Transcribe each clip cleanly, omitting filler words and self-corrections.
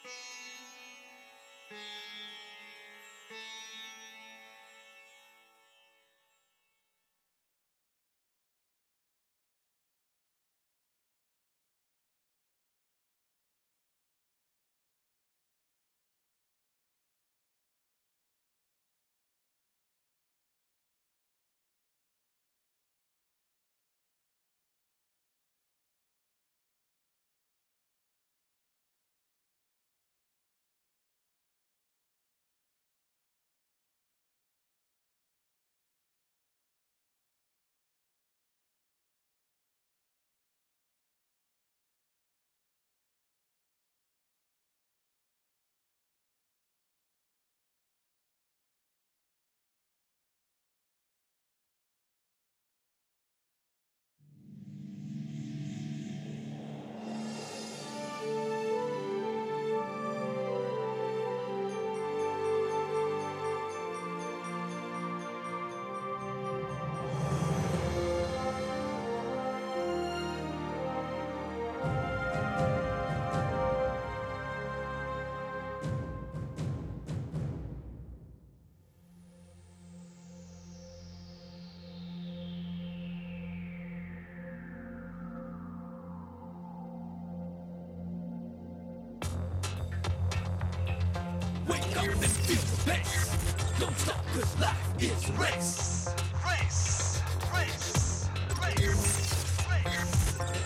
Wake up and feel the bass. Don't stop, 'cause life is a race. Race, race, race, race, race.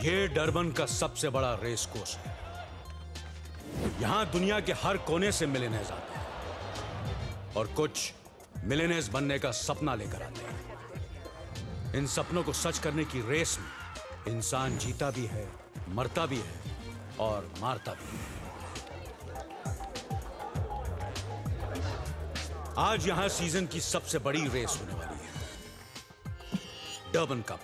ये Durban का सबसे बड़ा race course है। यहां दुनिया के हर कोने से मिलियनेयर्स आते हैं और कुछ मिलियनेयर्स बनने का सपना लेकर आते हैं। इन सपनों को सच करने की रेस में इंसान जीता भी है, मरता भी है और मारता भी है। आज यहां सीजन की सबसे बड़ी रेस होने वाली है, डरबन कप।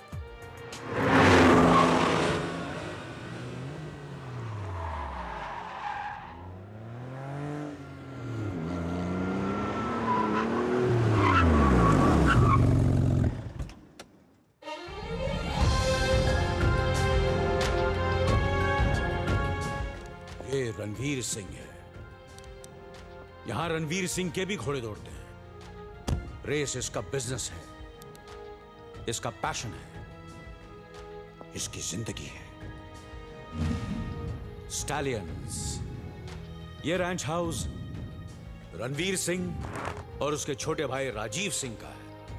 ये रणवीर सिंह है। यहां रणवीर सिंह के भी घोड़े दौड़ते हैं। रेस इसका बिजनेस है, इसका पैशन है, इसकी जिंदगी है। स्टैलियंस। ये रैंच हाउस रणवीर सिंह और उसके छोटे भाई राजीव सिंह का है।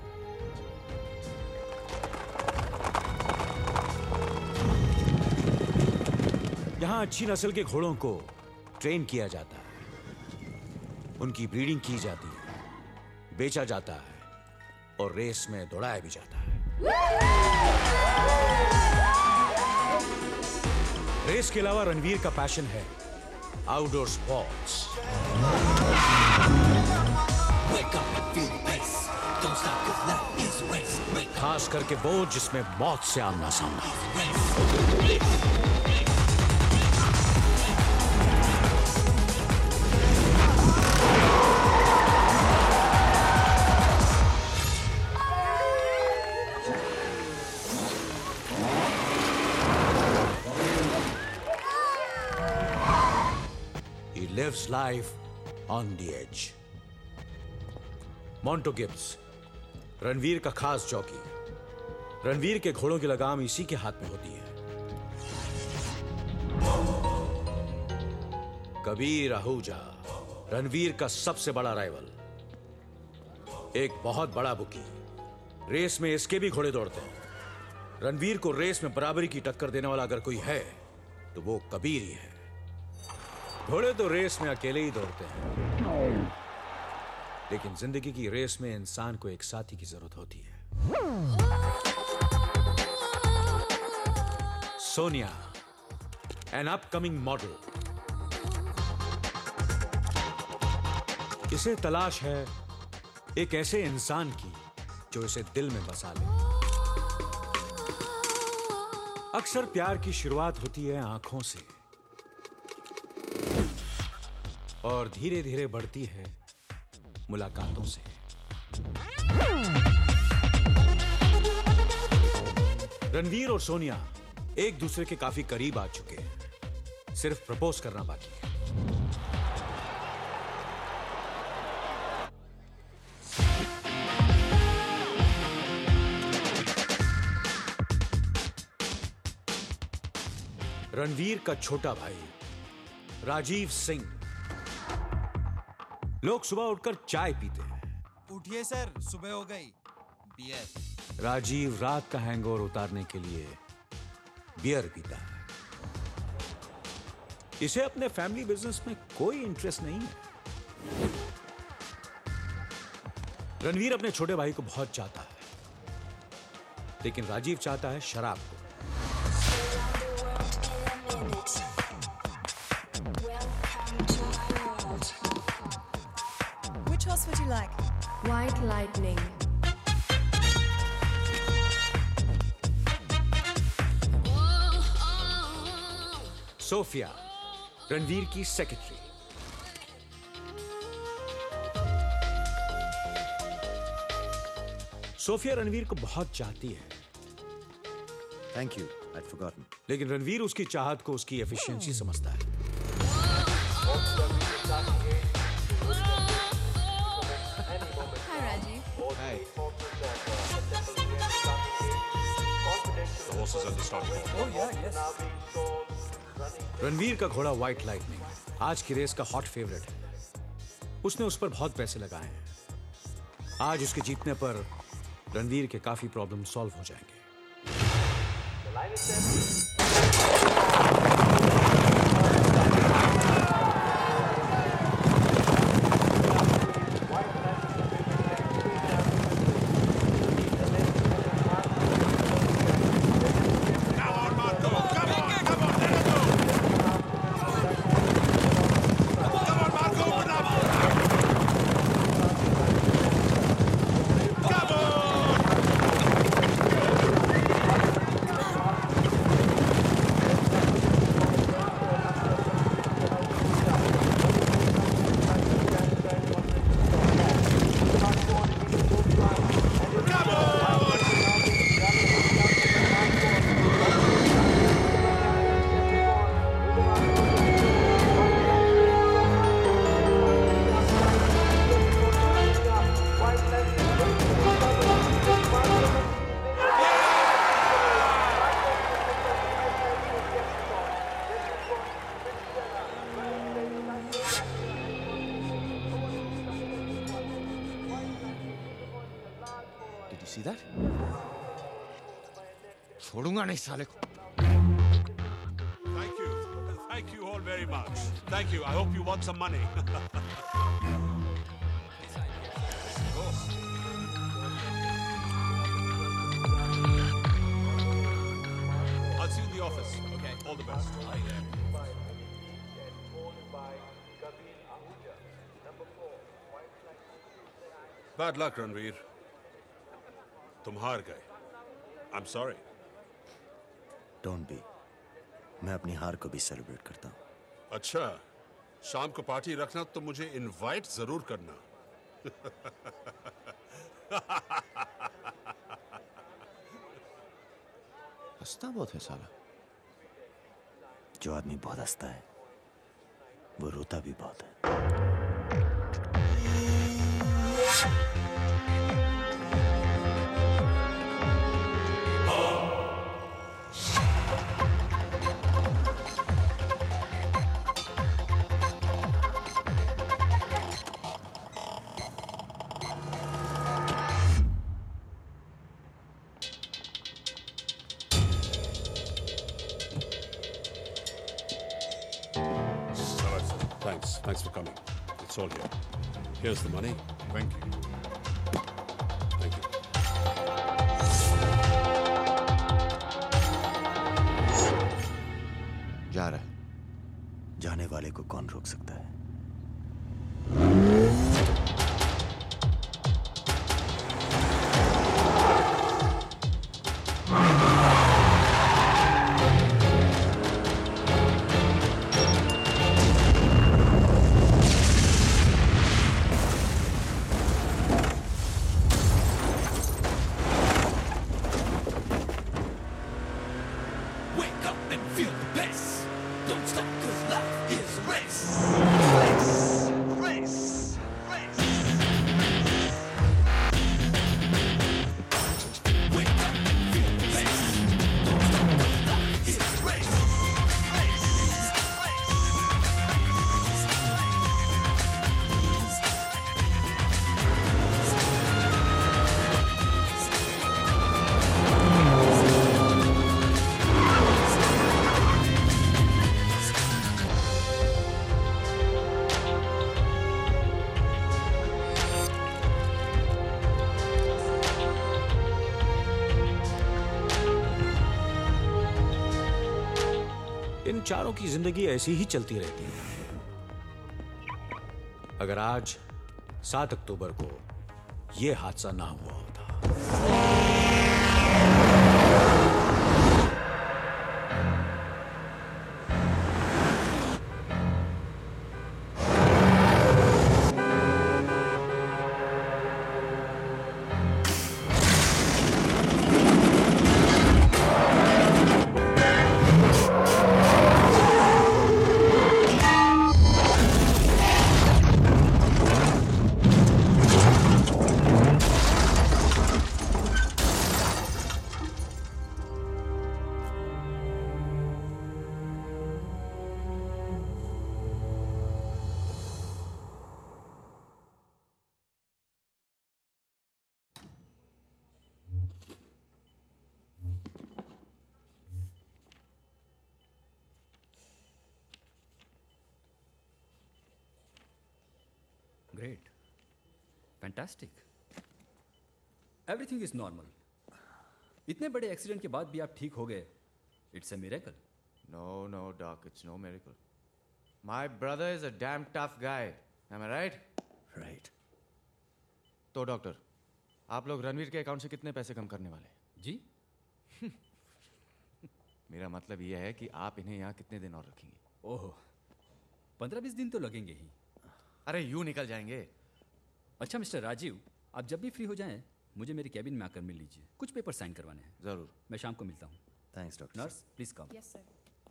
यहां अच्छी नस्ल के घोड़ों को ट्रेन किया जाता है, उनकी ब्रीडिंग की जाती है, बेचा जाता है और रेस में दौड़ाया भी जाता है। रेस के अलावा रणवीर का पैशन है आउटडोर स्पोर्ट्स। खास करके वो जिसमें मौत से आमना सामना। He lives life on the edge. Monto Gibbs, Ranveer का खास जॉकी। रणवीर के घोड़ों की लगाम इसी के हाथ में होती है। कबीर आहूजा, रणवीर का सबसे बड़ा राइवल, एक बहुत बड़ा बुकी। रेस में इसके भी घोड़े दौड़ते हैं। रणवीर को रेस में बराबरी की टक्कर देने वाला अगर कोई है तो वो कबीर ही है। घोड़े तो रेस में अकेले ही दौड़ते हैं, लेकिन जिंदगी की रेस में इंसान को एक साथी की जरूरत होती है। Sonia, an upcoming model. इसे तलाश है एक ऐसे इंसान की जो इसे दिल में बसा ले। अक्सर प्यार की शुरुआत होती है आंखों से और धीरे धीरे बढ़ती है मुलाकातों से। रणवीर और सोनिया एक दूसरे के काफी करीब आ चुके हैं, सिर्फ प्रपोज करना बाकी है। रणवीर का छोटा भाई राजीव सिंह। लोग सुबह उठकर चाय पीते हैं। उठिए सर, सुबह हो गई। बियर। राजीव रात का हैंगओवर उतारने के लिए बियर पीता है। इसे अपने फैमिली बिजनेस में कोई इंटरेस्ट नहीं है। रणवीर अपने छोटे भाई को बहुत चाहता है, लेकिन राजीव चाहता है शराब को। Which horse would you like? White Lightning. Sophia, Ranveer की सेक्रेटरी। सोफिया रणवीर को बहुत चाहती है। Thank you. I'd forgotten. लेकिन रणवीर उसकी चाहत को उसकी एफिशिएंसी समझता है। Hi, Rajiv. Hi. The horses at the starting line. Oh yeah, yes. Ranveer का घोड़ा व्हाइट लाइटनिंग आज की रेस का हॉट फेवरेट है। उसने उस पर बहुत पैसे लगाए हैं। आज उसके जीतने पर रणवीर के काफी प्रॉब्लम सॉल्व हो जाएंगे। see that? छोड़ूंगा नहीं साले को. Thank you. Thank you all very much. Thank you. I hope you want some money. I'll see you in the office. Okay. All the best. Bad luck, Ranveer. तुम हार गए. I'm sorry. Don't be. मैं अपनी हार को भी celebrate करता हूँ. अच्छा, शाम को पार्टी रखना तो मुझे इनवाइट जरूर करना. हंसता बहुत है साला. जो आदमी बहुत हंसता है वो रोता भी बहुत है. Thanks for coming. It's all here. Here's the money. Thank you. Thank you. जा रहा है. जाने वाले को कौन रोक सकता है? Wake up and feel the bass. Don't stop, 'cause life is a race. Race, race, race. Wake up and feel the bass. Don't stop, 'cause life is a race. Race, race. इन चारों की जिंदगी ऐसी ही चलती रहती है. अगर आज 7 अक्टूबर को यह हादसा ना हुआ होता. Great. Fantastic. Everything is normal. इतने बड़े एक्सीडेंट के बाद भी आप ठीक हो गए. It's a miracle. No, Doc, it's no miracle. My brother is a damn tough guy. Am I right? Right. तो डॉक्टर, आप लोग रणवीर के अकाउंट से कितने पैसे कम करने वाले हैं? जी? मेरा मतलब यह है कि आप इन्हें यहाँ कितने दिन और रखेंगे? ओह, 15-20 दिन तो लगेंगे ही. अरे यूं निकल जाएंगे. अच्छा मिस्टर राजीव, आप जब भी फ्री हो जाएं, मुझे मेरे कैबिन में आकर मिल लीजिए. कुछ पेपर साइन करवाने हैं. जरूर. मैं शाम को मिलता हूँ. Thanks, doctor. Nurse, please come. Yes, sir.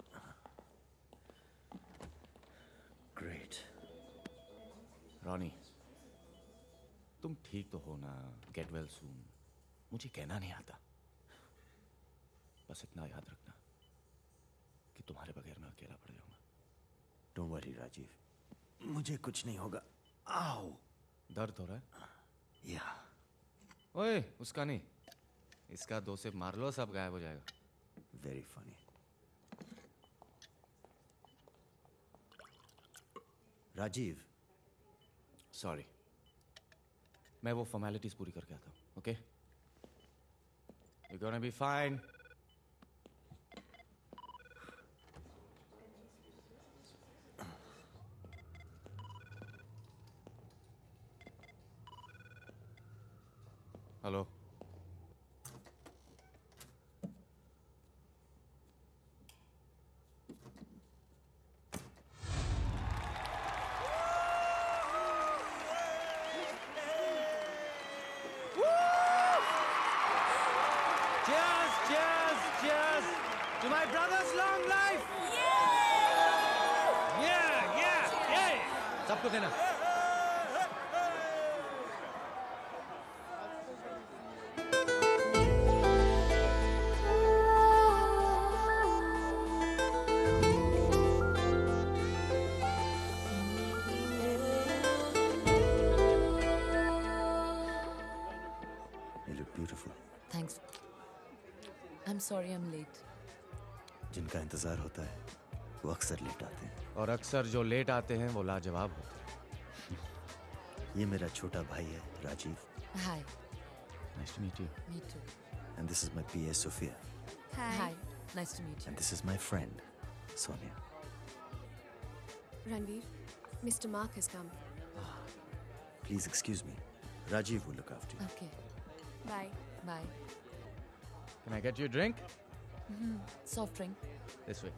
Great. Ronnie, तुम ठीक तो हो ना? Get well soon. मुझे कहना नहीं आता. बस इतना याद रखना कि तुम्हारे बगैर मैं अकेला पड़ जाऊंगा. Don't worry, Rajiv. मुझे कुछ नहीं होगा. आओ. दर्द हो रहा है? Yeah. ओए, उसका नहीं, इसका 2 सिप मार लो, सब गायब हो जाएगा। Very funny. राजीव, सॉरी, मैं वो फॉर्मेलिटीज पूरी करके आता हूँ। Okay, you gonna be fine. Hello, to my brother's long life. Yeah. सबको देना। You look beautiful. Thanks. I'm sorry I'm late. जिनका इंतजार होता है वो अक्सर लेट आते हैं। और अक्सर जो लेट आते हैं वो लाजवाब होते हैं। ये मेरा छोटा भाई है Rajiv. Hi. Nice to meet you. Me too. And this is my PA Sophia. Hi. Nice to meet you. And this is my friend Sonia. Ranveer, Mr. Mark has come. Please excuse me. Rajiv will look after you. Okay. Bye. Bye. Can I get you a drink? Soft drink. This way.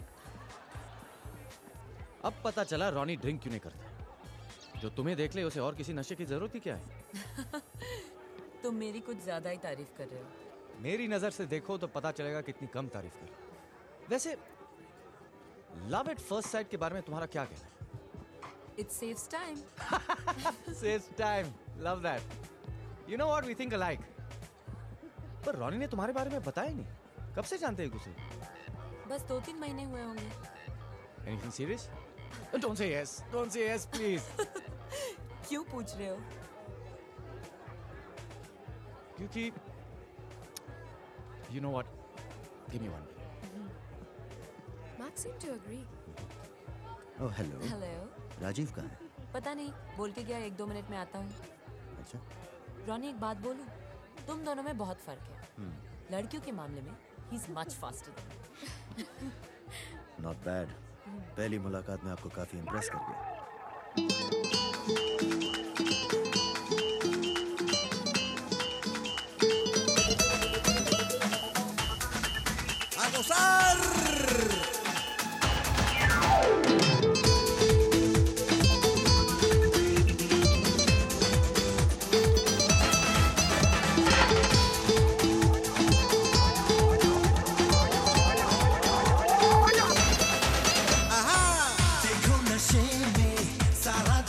अब पता चला Ronnie drink क्यों नहीं करता। जो तुम्हें देख ले उसे और किसी नशे की जरूरत ही क्या है? तुम मेरी कुछ ज्यादा ही तारीफ कर रहे हो। मेरी नजर से देखो तो पता चलेगा कितनी कम तारीफ कर। वैसे लव एट फर्स्ट साइट के बारे में तुम्हारा क्या कहना है? It saves time. Saves time. Love that. You know what? We think alike. पर रॉनी ने तुम्हारे बारे में बताया नहीं। कब से जानते हैं उसे? बस 2-3 महीने हुए होंगे। Anything serious? Don't say yes. Don't say yes, please. क्यों पूछ रहे हो? क्योंकि you know what? Give me one. Mark seemed to agree. Oh, hello. Hello. Rajiv कहाँ है? पता नहीं, बोल के गया 1-2 मिनट में आता हूँ। अच्छा। रॉनी एक बात बोलूं? तुम दोनों में बहुत फर्क है। लड़कियों के मामले में he is much faster than me. Not bad. पहली मुलाकात में आपको काफी इम्प्रेस कर गया। ¡A gozar! देखो नशे में सारा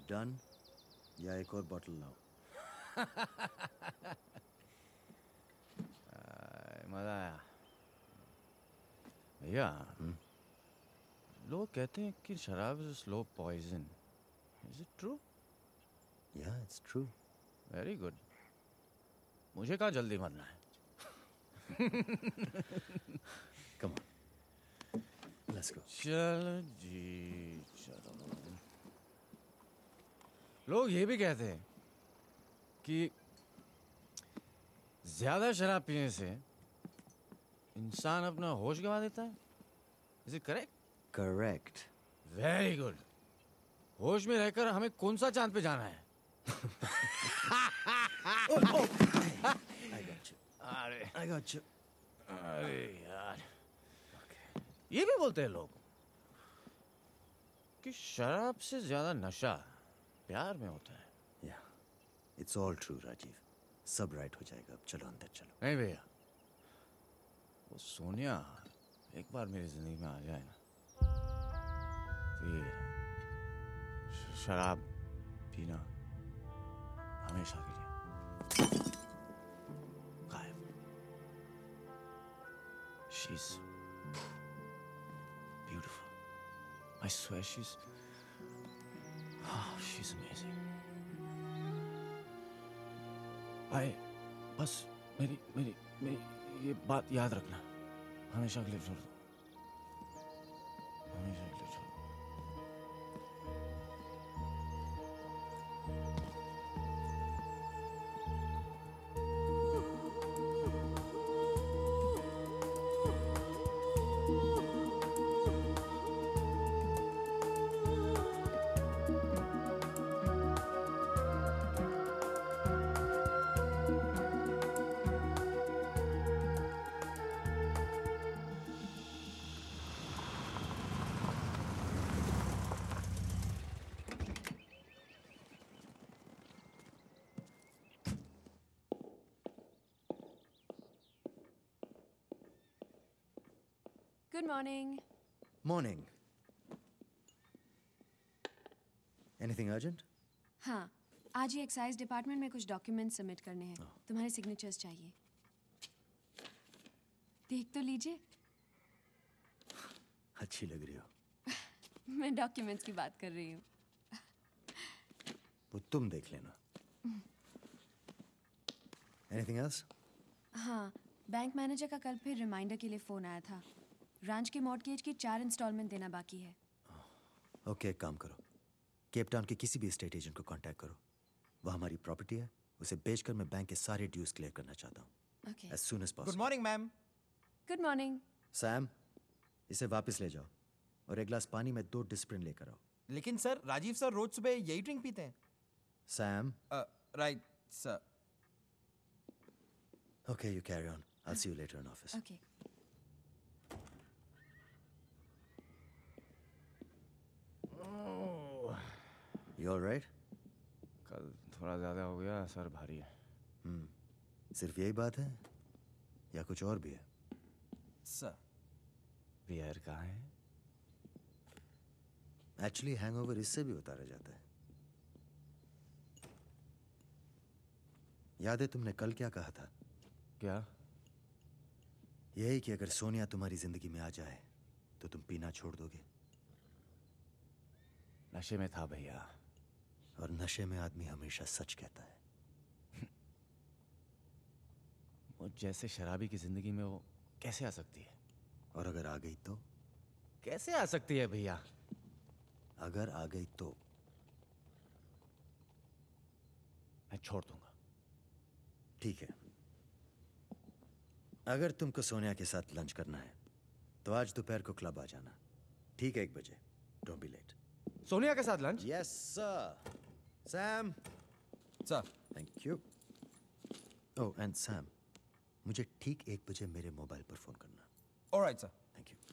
डन या एक और बॉटल लाओ? मजा आया भैया। लोग कहते हैं कि शराब is slow poison. Is it true? या इट्स ट्रू। Very good. मुझे कहाँ जल्दी मरना है। Come on, let's go. चलो जी चलो। लोग ये भी कहते हैं कि ज्यादा शराब पीने से इंसान अपना होश गंवा देता है। Is it correct? Correct. Very good. होश में रहकर हमें कौन सा चांद पे जाना है? I got you. अरे यार, ये भी बोलते हैं लोग कि शराब से ज्यादा नशा प्यार में होता है। या इट्स ऑल ट्रू राजीव। सब राइट हो जाएगा। अब चलो अंदर चलो। नहीं भैया, वो सोनिया एक बार मेरी जिंदगी में आ जाए ना, फिर शराब पीना हमेशा के लिए गायब। She's beautiful. I swear she's amazing. बस मेरी ये बात याद रखना, हमेशा के लिए छोड़ दो, हमेशा के लिए छोड़ दो। Good morning. Morning. Anything urgent? हाँ, आज ही एक्साइज डिपार्टमेंट में कुछ डॉक्यूमेंट सबमिट करने हैं। तुम्हारे सिग्नेचर्स चाहिए। देख तो लीजिए। अच्छी लग रही हो। मैं डॉक्यूमेंट्स की बात कर रही हूँ। वो तुम देख लेना। Anything else? हाँ, बैंक मैनेजर का कल फिर रिमाइंडर के लिए फोन आया था। रांच के मॉर्टगेज की 4 इंस्टॉलमेंट देना बाकी है। ओके, एक काम करो, केप टाउन के किसी भी स्टेट एजेंट को कांटेक्ट करो। वह हमारी प्रॉपर्टी है, उसे बेचकर मैं बैंक के सारे ड्यूज क्लियर करना चाहता हूँ। Okay. As soon as possible. Good morning ma'am. Good morning. Sam, इसे वापस ले जाओ और एक गिलास पानी में 2 डिस्प्रिन लेकर आओ। लेकिन सर, राजीव सर रोज सुबह यही ड्रिंक पीते हैं। Sam, right sir. okay, you carry on. I'll see you later in office. Okay. You all right? कल थोड़ा ज्यादा हो गया, सर भारी है। सिर्फ यही बात है या कुछ और भी है? सर, बियर कहाँ है? एक्चुअली हैंगओवर इससे भी उतारा जाता है। याद है तुमने कल क्या कहा था? क्या? यही कि अगर सोनिया तुम्हारी जिंदगी में आ जाए तो तुम पीना छोड़ दोगे। नशे में था भैया। और नशे में आदमी हमेशा सच कहता है। वो जैसे शराबी की जिंदगी में वो कैसे आ सकती है? और अगर आ गई तो? कैसे आ सकती है भैया? अगर आ गई तो? मैं छोड़ दूंगा। ठीक है, अगर तुमको सोनिया के साथ लंच करना है तो आज दोपहर को क्लब आ जाना। ठीक है, 1 बजे। Don't be late. सोनिया के साथ lunch? Yes sir. Sam. Sir. Thank you. Oh, and Sam, मुझे ठीक 1 बजे मेरे मोबाइल पर फोन करना। Alright sir. Thank you.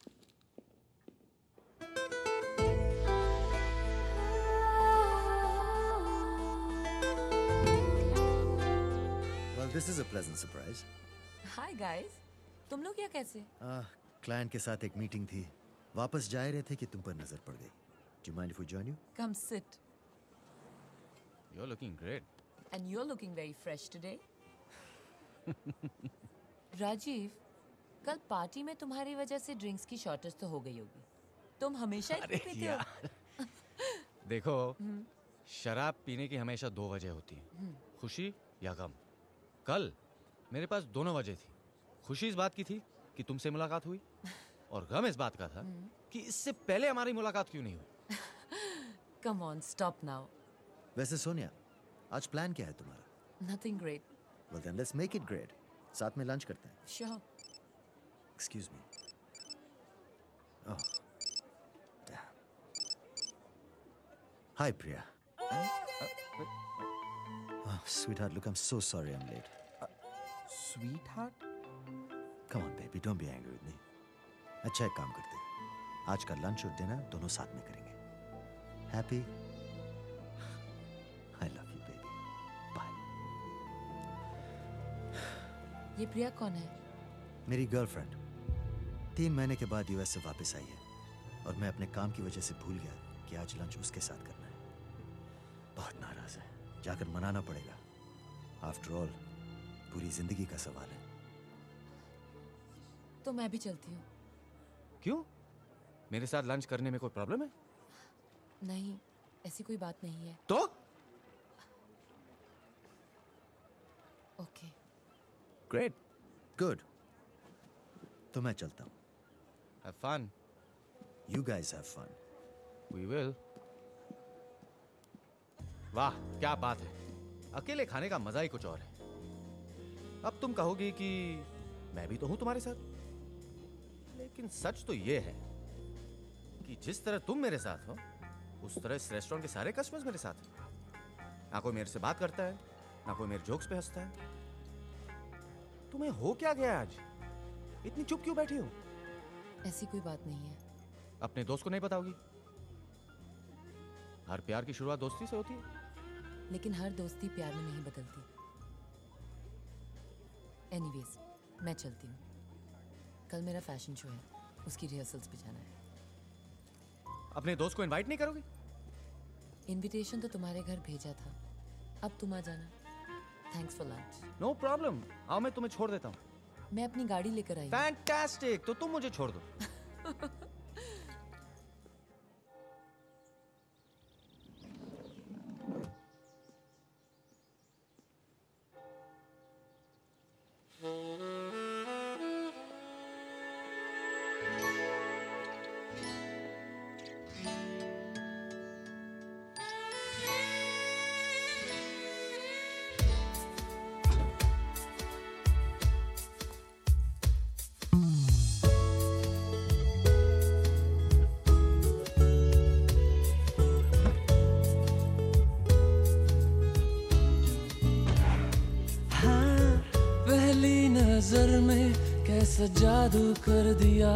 Well, this is a pleasant surprise. Hi guys, तुम लोग यहाँ कैसे? क्लाइंट के साथ एक मीटिंग थी, वापस जा रहे थे कि तुम पर नजर पड़ गई। Do you mind if we join you? Come sit. You're looking great. And you're looking very fresh today. Rajeev, कल पार्टी में तुम्हारी वजह से ड्रिंक्स की शॉर्टेज तो हो गई होगी. तुम हमेशा ही पीते हो. देखो, शराब पीने की हमेशा 2 वजह होती हैं, खुशी या गम. कल मेरे पास दोनों वजह थी. खुशी इस बात की थी कि तुमसे मुलाकात हुई, और गम इस बात का था कि इससे पहले हमारी मुलाकात क्यों नहीं हुई. Come on, stop now. वैसे सोनिया, आज प्लान क्या है तुम्हारा? Nothing great. Well then let's make it great. साथ में लंच करते हैं. Sure. Excuse me. Oh. Damn. Hi, Priya. Oh, sweetheart, look, I'm so sorry I'm late. Sweetheart? Come on, baby, don't be angry with me. अच्छा एक काम करते हैं. आज का लंच और डिनर दोनों साथ में करेंगे. Happy? I love you, baby. Bye. ये प्रिया कौन है? मेरी गर्लफ्रेंड 3 महीने के बाद यूएस से वापस आई है, और मैं अपने काम की वजह से भूल गया कि आज लंच उसके साथ करना है. बहुत नाराज है. जाकर मनाना पड़ेगा. आफ्टर ऑल पूरी जिंदगी का सवाल है. तो मैं भी चलती हूँ. क्यों? मेरे साथ लंच करने में कोई प्रॉब्लम है? नहीं, ऐसी कोई बात नहीं है. तो ओके. ग्रेट. गुड. तो मैं चलता हूँ. Have fun. You guys have fun. We will. वाह, क्या बात है. अकेले खाने का मजा ही कुछ और है. अब तुम कहोगी कि मैं भी तो हूं तुम्हारे साथ, लेकिन सच तो ये है कि जिस तरह तुम मेरे साथ हो, उस तरह इस रेस्टोरेंट के सारे कस्टमर्स मेरे साथ हैं. ना कोई मेरे से बात करता है, ना कोई मेरे जोक्स पे हंसता है. तुम्हें हो क्या गया आज? इतनी चुप क्यों बैठी हो? ऐसी कोई बात नहीं है. अपने दोस्त को नहीं बताओगी? हर प्यार की शुरुआत दोस्ती से होती है. लेकिन हर दोस्ती प्यार में नहीं बदलती. एनीवेज, मैं चलती हूँ. कल मेरा फैशन शो है, उसकी रिहर्सल्स पे जाना है. अपने दोस्त को इनवाइट नहीं करोगी? इनविटेशन तो तुम्हारे घर भेजा था, अब तुम आ जाना. Thanks for lunch. No problem. आओ, मैं तुम्हें छोड़ देता हूँ. मैं अपनी गाड़ी लेकर आई. फैंटास्टिक. तो तुम मुझे छोड़ दो. नजर में कैसा जादू कर दिया,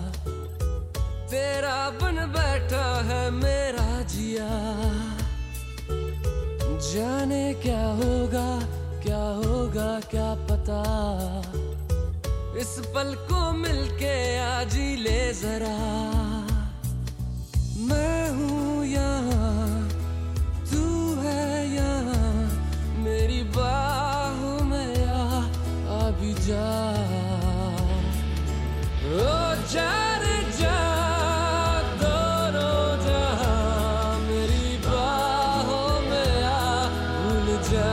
तेरा बन बैठा है मेरा जिया. जाने क्या होगा क्या पता, इस पल को मिलके आज ही ले जरा. मैं हूँ यहाँ, तू है यहाँ, मेरी बाहों में आ भी जा. ओ जा रे जा, दोनों जहां मेरी बाहों में आ भूल जा.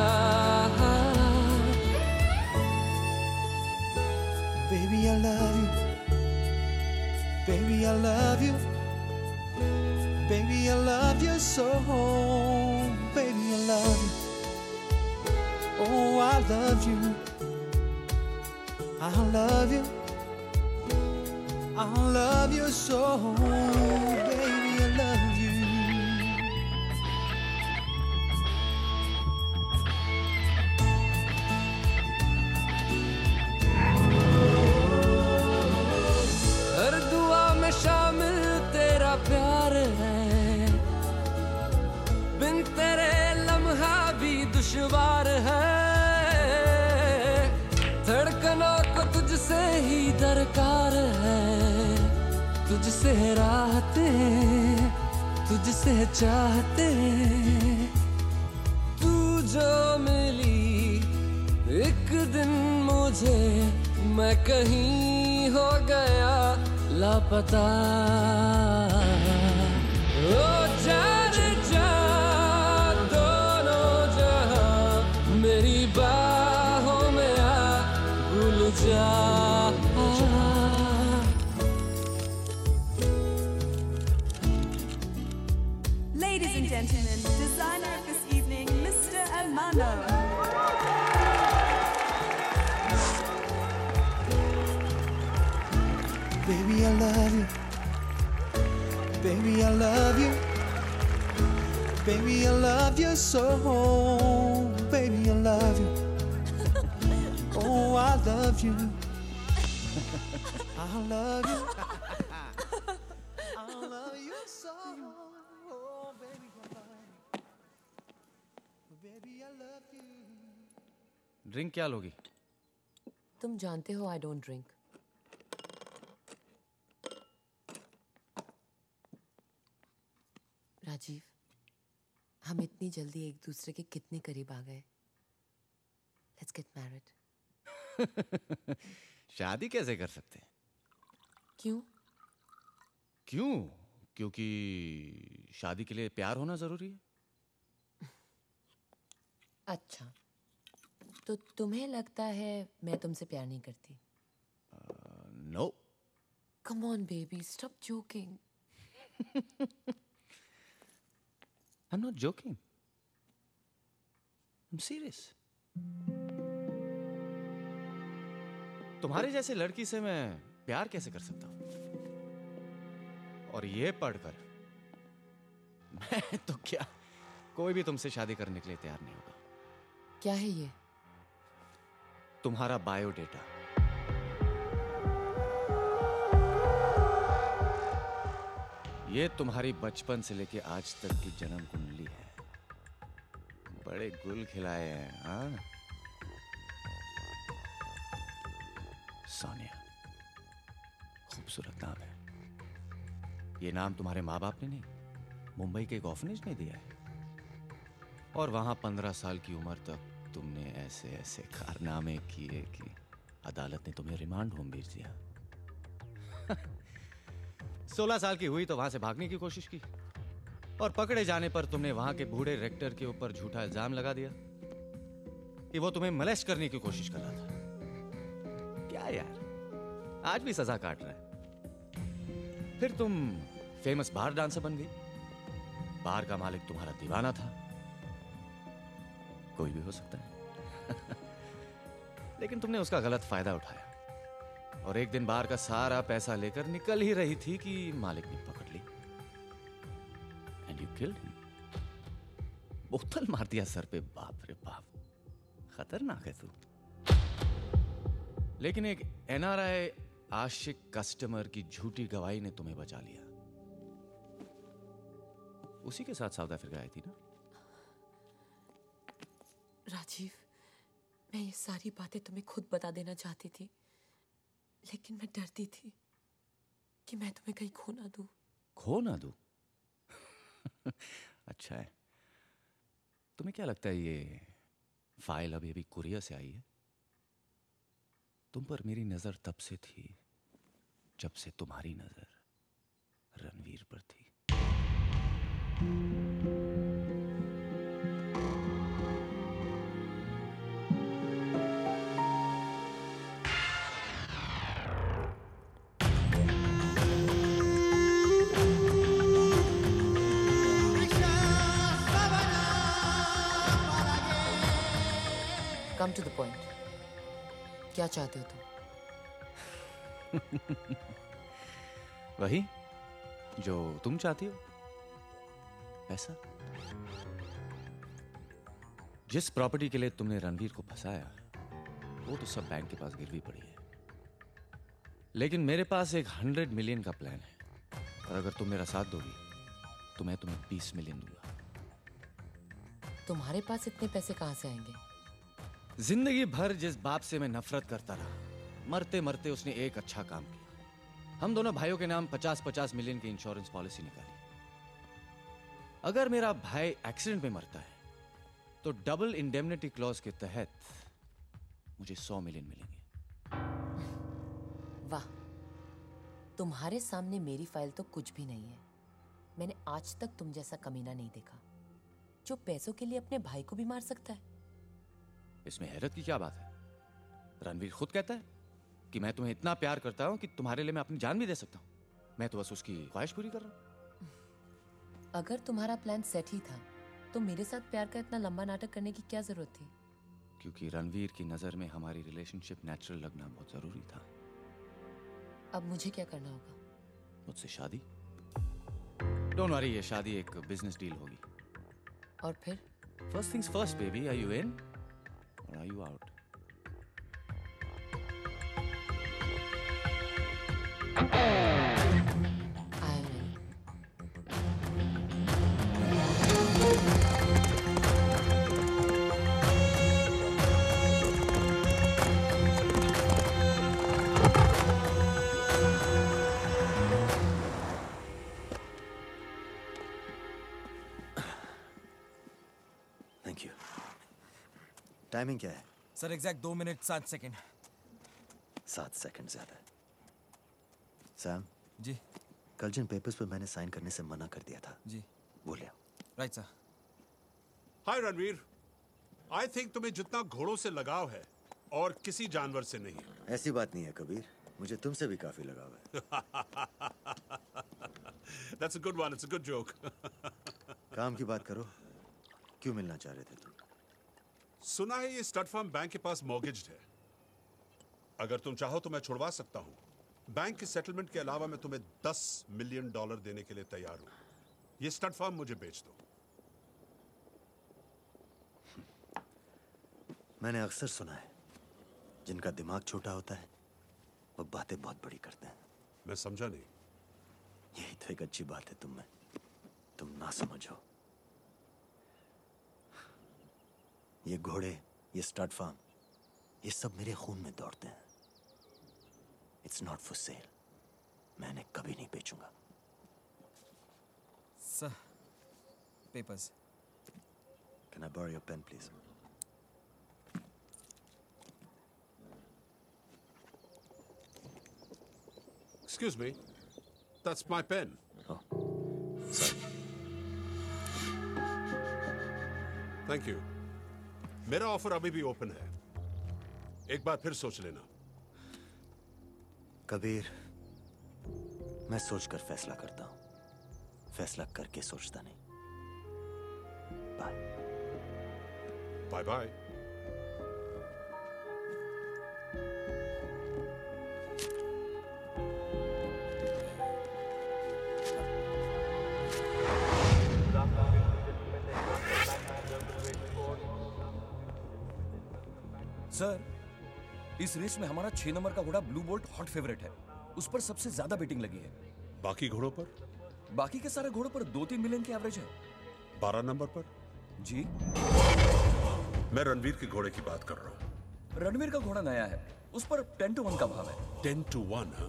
Baby, I love you. Baby, I love you. Baby, I love you so. Baby, I love you. Oh, I love you. I love you. I love you so. Baby, I love you. हर दुआ में शामिल तेरा प्यार है, बिन तेरे लम्हा भी दुश्वार है. धड़कनों को तुझसे ही दरकार है, तुझसे राहते तुझसे चाहते. जो मिली एक दिन मुझे, मैं कहीं हो गया लापता। ओ जाने जा दोनों जहां, मेरी बाहों में आ भूल जा। Ladies and gentlemen, designer of this evening, Mr. Armando. Baby, I love you. Baby, I love you. Baby, I love you so. Baby, I love you. Oh, I love you. I love you. I love you so. Oh, baby, I love you. Baby, I love you. Drink क्या लोगी? तुम जानते हो I don't drink. Rajiv, हम इतनी जल्दी एक दूसरे के कितने करीब आ गए। Let's get married. शादी कैसे कर सकते हैं? क्यों? क्यों? क्योंकि शादी के लिए प्यार होना जरूरी है। अच्छा, तो तुम्हें लगता है मैं तुमसे प्यार नहीं करती? No. Come on baby, stop joking. I'm not joking. I'm serious. तुम्हारे जैसे लड़की से मैं प्यार कैसे कर सकता हूं? और ये पढ़कर मैं तो क्या, कोई भी तुमसे शादी करने के लिए तैयार नहीं होगा। क्या है ये? तुम्हारा बायोडेटा। ये तुम्हारी बचपन से लेके आज तक की जन्म कुंडली है। बड़े गुल खिलाए हैं, हाँ? सोनिया, खूबसूरत नाम है। ये नाम तुम्हारे माँ बाप ने नहीं, मुंबई के एक ऑर्फनेज ने दिया है। और वहां 15 साल की उम्र तक तुमने ऐसे ऐसे कारनामे किए कि अदालत ने तुम्हें रिमांड होम भेज दिया। 16 साल की हुई तो वहां से भागने की कोशिश की, और पकड़े जाने पर तुमने वहां के बूढ़े रेक्टर के ऊपर झूठा इल्जाम लगा दिया कि वो तुम्हें मोलेस्ट करने की कोशिश कर रहा था। क्या यार, आज भी सजा काट रहा है। फिर तुम फेमस बार डांसर बन गई। बार का मालिक तुम्हारा दीवाना था। कोई भी हो सकता है। लेकिन तुमने उसका गलत फायदा उठाया, और एक दिन बार का सारा पैसा लेकर निकल ही रही थी कि मालिक ने पकड़ ली। And you killed him. बोतल मार दिया सर पे। बाप रे बाप, खतरनाक है तू। लेकिन एक एनआरआई आशिक कस्टमर की झूठी गवाही ने तुम्हें बचा लिया। उसी के साथ साउथ अफ्रीका आई थी ना? राजीव, मैं ये सारी बातें तुम्हें खुद बता देना चाहती थी, लेकिन मैं डरती थी कि मैं तुम्हें कहीं खो ना दूं। खो ना दूं? अच्छा है। तुम्हें क्या लगता है ये फाइल अभी अभी कुरियर से आई है? तुम पर मेरी नजर तब से थी जब से तुम्हारी नजर रणवीर पर थी। Come to the point. क्या चाहते हो तुम? वही जो तुम चाहती हो, पैसा। जिस प्रॉपर्टी के लिए तुमने रणवीर को फंसाया, वो तो सब बैंक के पास गिरवी पड़ी है। लेकिन मेरे पास एक 100 मिलियन का प्लान है, और अगर तुम मेरा साथ दोगी तो मैं तुम्हें 20 मिलियन दूंगा। तुम्हारे पास इतने पैसे कहां से आएंगे? जिंदगी भर जिस बाप से मैं नफरत करता रहा, मरते मरते उसने एक अच्छा काम किया। हम दोनों भाइयों के नाम 50-50 मिलियन की इंश्योरेंस पॉलिसी निकाली। अगर मेरा भाई एक्सीडेंट में मरता है तो डबल इंडेमनिटी क्लॉज के तहत मुझे 100 मिलियन मिलेंगे। वाह, तुम्हारे सामने मेरी फाइल तो कुछ भी नहीं है। मैंने आज तक तुम जैसा कमीना नहीं देखा जो पैसों के लिए अपने भाई को भी मार सकता है। इसमें हैरत की क्या बात है? रणवीर खुद कहता है कि मैं तुम्हें इतना प्यार करता हूं कि तुम्हारे लिए मैं अपनी जान भी दे सकता हूं। मैं तो बस उसकी ख्वाहिश पूरी कर रहा हूं। अगर तुम्हारा प्लान सेट ही था तो मेरे साथ प्यार का इतना लंबा नाटक करने की क्या जरूरत थी? क्योंकि रणवीर की नजर में हमारी रिलेशनशिप नेचुरल लगना बहुत जरूरी था। अब मुझे क्या करना होगा? मुझसे शादी। डोंट वरी, ये शादी एक बिजनेस डील होगी। और फिर? First things first baby, are you in और are you out? Thank you. Timing क्या है? Sir exact 2 minute 7 second. 7 second ज्यादा है। सैम जी। कल जिन पेपर्स पर मैंने साइन करने से मना कर दिया था जी वो ले आओ। Right sir. Hi Ranveer, I think तुम्हें जितना घोड़ों से लगाव है और किसी जानवर से नहीं। ऐसी बात नहीं है कबीर, मुझे तुमसे भी काफी लगाव है। That's a good one, it's a good joke. काम की बात करो, क्यों मिलना चाह रहे थे तुम? सुना है ये स्टड फार्म बैंक के पास मॉर्गेज्ड है। अगर तुम चाहो तो मैं छुड़वा सकता हूं। बैंक के सेटलमेंट के अलावा मैं तुम्हें $10 मिलियन देने के लिए तैयार हूं। ये स्टड फार्म मुझे बेच दो। मैंने अक्सर सुना है जिनका दिमाग छोटा होता है वो बातें बहुत बड़ी करते हैं। मैं समझा नहीं। यही तो एक अच्छी बात है तुम में, तुम ना समझो। ये घोड़े, ये स्टड फार्म, ये सब मेरे खून में दौड़ते हैं। It's not for sale. मैं इन्हें कभी नहीं बेचूंगा। Sir, papers. Can I borrow your pen please? Excuse me, that's my pen. Oh, sorry. Thank you. मेरा ऑफर अभी भी ओपन है, एक बार फिर सोच लेना। कबीर, मैं सोचकर फैसला करता हूं, फैसला करके सोचता नहीं। बाय। Bye bye. सर, इस रेस में हमारा 6 नंबर का घोड़ा ब्लू बोल्ट हॉट फेवरेट है। उस पर सबसे ज्यादा बेटिंग लगी है। बाकी घोड़ों पर? बाकी के सारे घोड़ों पर 2-3 मिलियन की एवरेज है। 12 नंबर पर? जी। मैं रणवीर के घोड़े की बात कर रहा हूं। रणवीर का घोड़ा नया है, उस पर 10-1 का भाव है। 10-1? हाँ।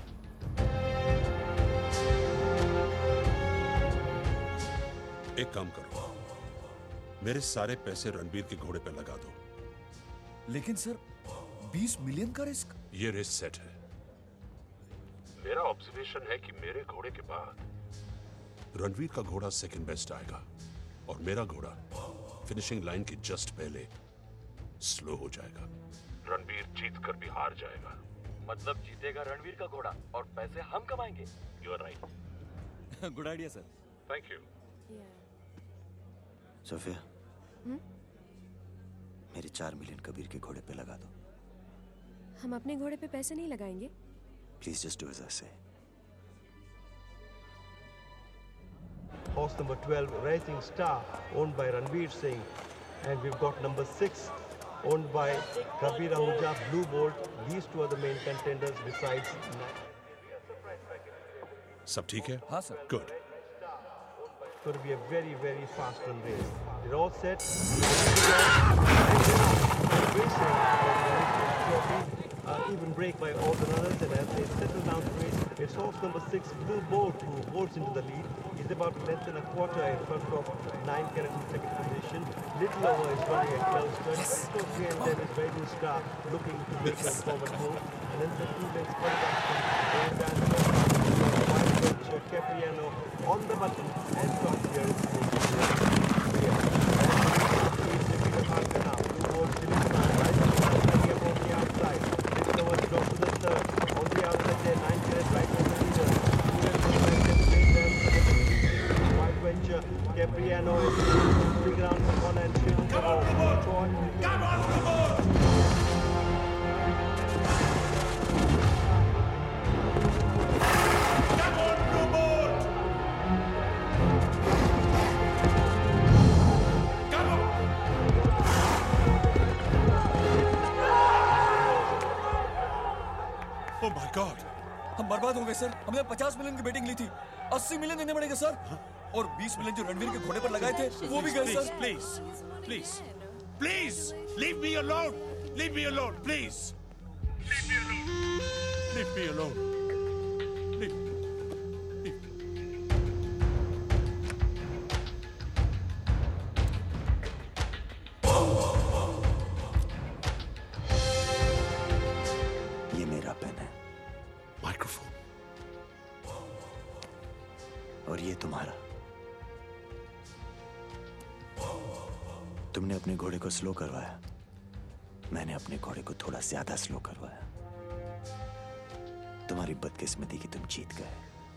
एक काम करो, मेरे सारे पैसे रणवीर के घोड़े पे लगा दो। लेकिन सर, 20 मिलियन का रिस्क। ये रेस सेट है। मेरा ऑब्जर्वेशन है कि मेरे घोड़े के बाद रणवीर का घोड़ा सेकंड बेस्ट आएगा और मेरा घोड़ा फिनिशिंग लाइन के जस्ट पहले स्लो हो जाएगा। रणवीर जीत कर भी हार जाएगा। मतलब जीतेगा रणवीर का घोड़ा और पैसे हम कमाएंगे। You are right. Good idea sir. Thank you. Sophia, मेरे 4 मिलियन कबीर के घोड़े पे लगा दो। हम अपने घोड़े पे पैसे नहीं लगाएंगे। Please just do as I say. Horse number 12, Rising Star, owned by Ranveer Singh, and we've got number 6, owned by Kabir Ahuja, Blue Bolt. These two are the main contenders. Besides, सब ठीक है? हाँ sir. Good. it's going to be a very, very fast run race. They're all set. Even break by all the runners, and as they settle down the race, it's horse number 6, Blue Bolt, who holds into the lead. He's about less than a quarter in front of 9 carat in second position. Little over is running at 12 turns. Yes. And then is Rising Star looking to make a forward move. And then the 2 legs further back from Capriano on the button and top here is Capriano is big round for one and two. Come on, Come on, Oh my God! हम बर्बाद हो गए sir. हमने 50 million की betting ली थी, 80 million देने पड़ेगा sir. और 20 मिलियन जो रणवीर के घोड़े पर लगाए थे वो भी गए sir. Please, leave me alone. Leave me alone, please. Leave me alone. ये मेरा पेन है। माइक्रोफोन। और ये तुम्हारा। तुमने अपने घोड़े को स्लो करवाया, मैंने अपने घोड़े को थोड़ा ज्यादा स्लो करवाया। तुम्हारी बदकिस्मती की तुम जीत गए।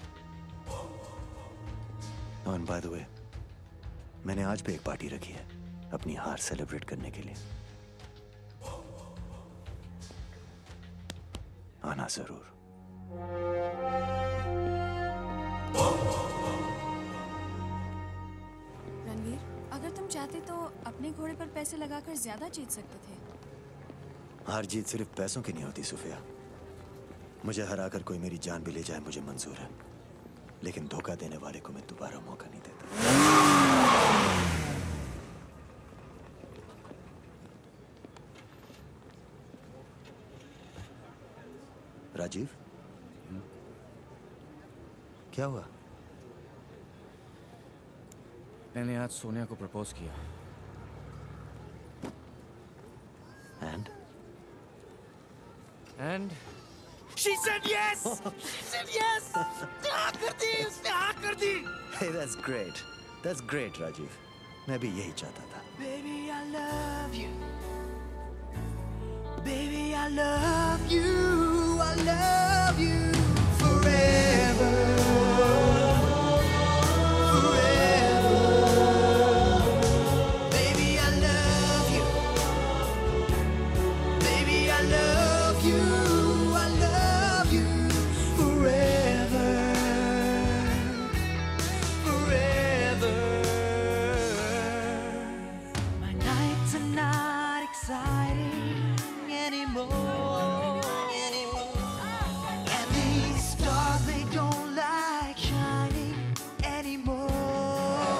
और बाय द वे, मैंने आज भी एक पार्टी रखी है अपनी हार सेलिब्रेट करने के लिए। आना जरूर। रणवीर, अगर तुम चाहते तो अपने घोड़े पर पैसे लगाकर ज्यादा जीत सकते थे। हार जीत सिर्फ पैसों की नहीं होती सुफिया। मुझे हराकर कोई मेरी जान भी ले जाए मुझे मंजूर है, लेकिन धोखा देने वाले को मैं दोबारा मौका नहीं देता। राजीव, क्या हुआ? मैंने आज सोनिया को प्रपोज किया। And She said yes. She said yes. उसने हाँ कर दी, उसने हाँ कर दी. Hey, that's great. That's great, Rajiv. मैं भी यही चाहता था। Baby, I love you. Baby, I love you. I love you forever. Forever. Baby, I love you. Baby, I love you. I love you forever. Forever. My nights are not exciting anymore. And these stars, they don't like shining anymore.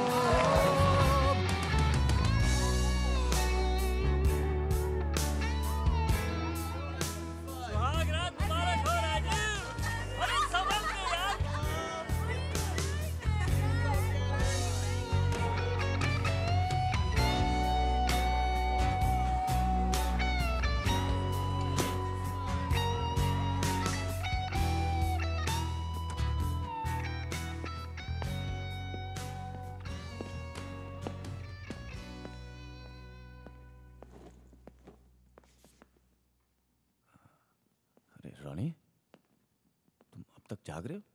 सुहागरात मुबारक हो राजीव। अरे संभल के यार। अरे रानी, तुम अब तक जाग रहे हो?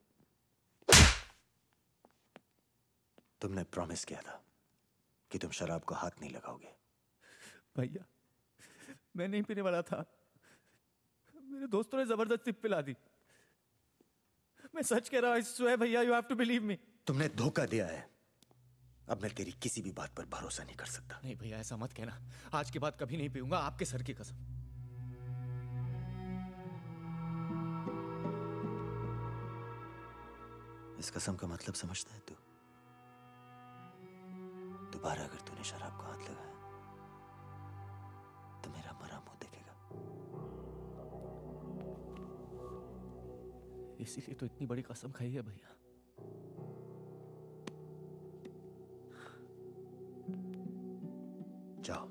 तुमने प्रॉमिस किया था कि तुम शराब को हाथ नहीं लगाओगे। भैया, मैं नहीं पीने वाला था। मेरे दोस्तों ने जबरदस्ती पिला दी। मैं सच कह रहा हूं, I swear भैया, you have to believe me। तुमने धोखा दिया है। अब मैं तेरी किसी भी बात पर भरोसा नहीं कर सकता। नहीं भैया, ऐसा मत कहना। आज के बाद कभी नहीं पीऊंगा, आपके सर की कसम। इस कसम का मतलब समझता है तू? दोबारा अगर तूने शराब को हाथ लगाया तो मेरा मरा मुंह देखेगा। इसीलिए तो इतनी बड़ी कसम खाई है भैया। जाओ,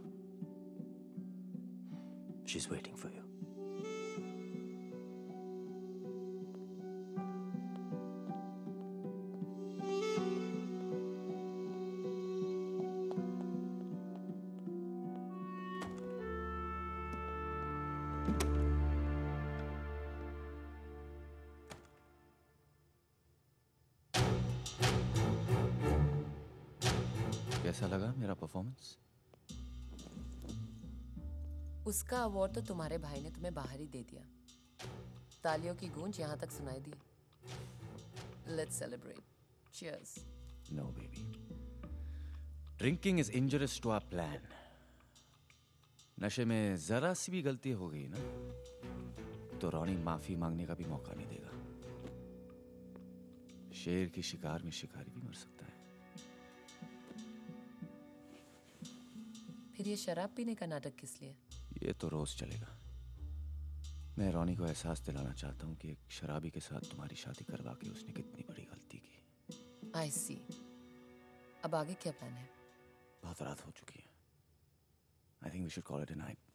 she is waiting for you. कैसा लगा मेरा परफॉर्मेंस? उसका अवार्ड तो तुम्हारे भाई ने तुम्हें बाहर ही दे दिया। तालियों की गूंज यहां तक सुनाई दी। Let's celebrate. Cheers. No baby, drinking is injurious to our plan. नशे में जरा सी भी गलती हो गई ना तो रॉनी माफी मांगने का भी मौका नहीं देगा। शेर की शिकार में शिकारी भी मर सकता है। फिर ये शराब पीने का नाटक किस लिए? ये तो रोज चलेगा। मैं रॉनी को एहसास दिलाना चाहता हूँ कि एक शराबी के साथ तुम्हारी शादी करवा के उसने कितनी बड़ी गलती की। आई सी। अब आगे क्या प्लान है? बहुत रात हो चुकी है। I think we should call it a night.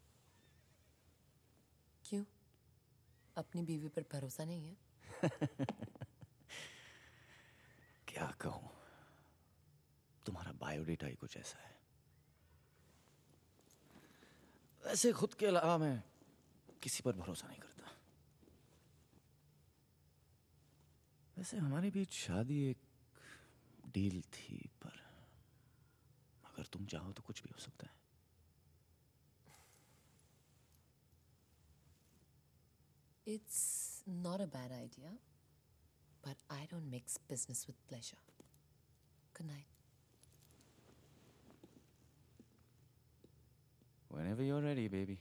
क्यों? अपनी बीवी पर भरोसा नहीं है? क्या कहूँ, तुम्हारा बायोडेटा ही कुछ ऐसा है। वैसे खुद के अलावा मैं किसी पर भरोसा नहीं करता। वैसे हमारे बीच शादी एक डील थी, पर अगर तुम चाहो तो कुछ भी हो सकता है। It's not a bad idea, but I don't mix business with pleasure. Good night. Whenever you're ready, baby.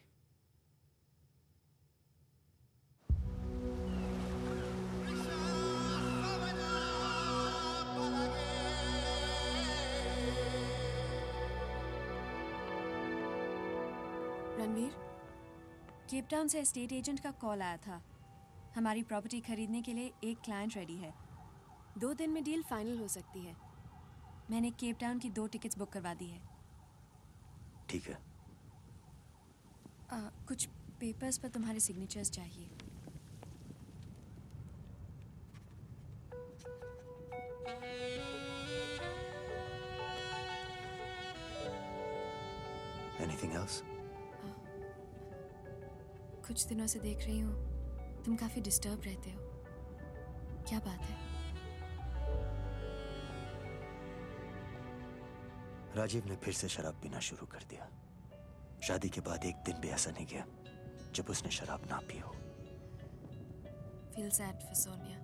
Ranveer, Cape Town से एस्टेट एजेंट का कॉल आया था। हमारी प्रॉपर्टी खरीदने के लिए एक क्लाइंट रेडी है। 2 दिन में डील फाइनल हो सकती है। मैंने केप टाउन की 2 टिकट्स बुक करवा दी है। ठीक है। कुछ पेपर्स पर तुम्हारे सिग्नेचर्स चाहिए। Anything else? कुछ दिनों से देख रही हूँ तुम काफी डिस्टर्ब रहते हो। क्या बात है? राजीव ने फिर से शराब पीना शुरू कर दिया। शादी के बाद एक दिन भी ऐसा नहीं गया जब उसने शराब ना पी हो। Feel sad for Sonia.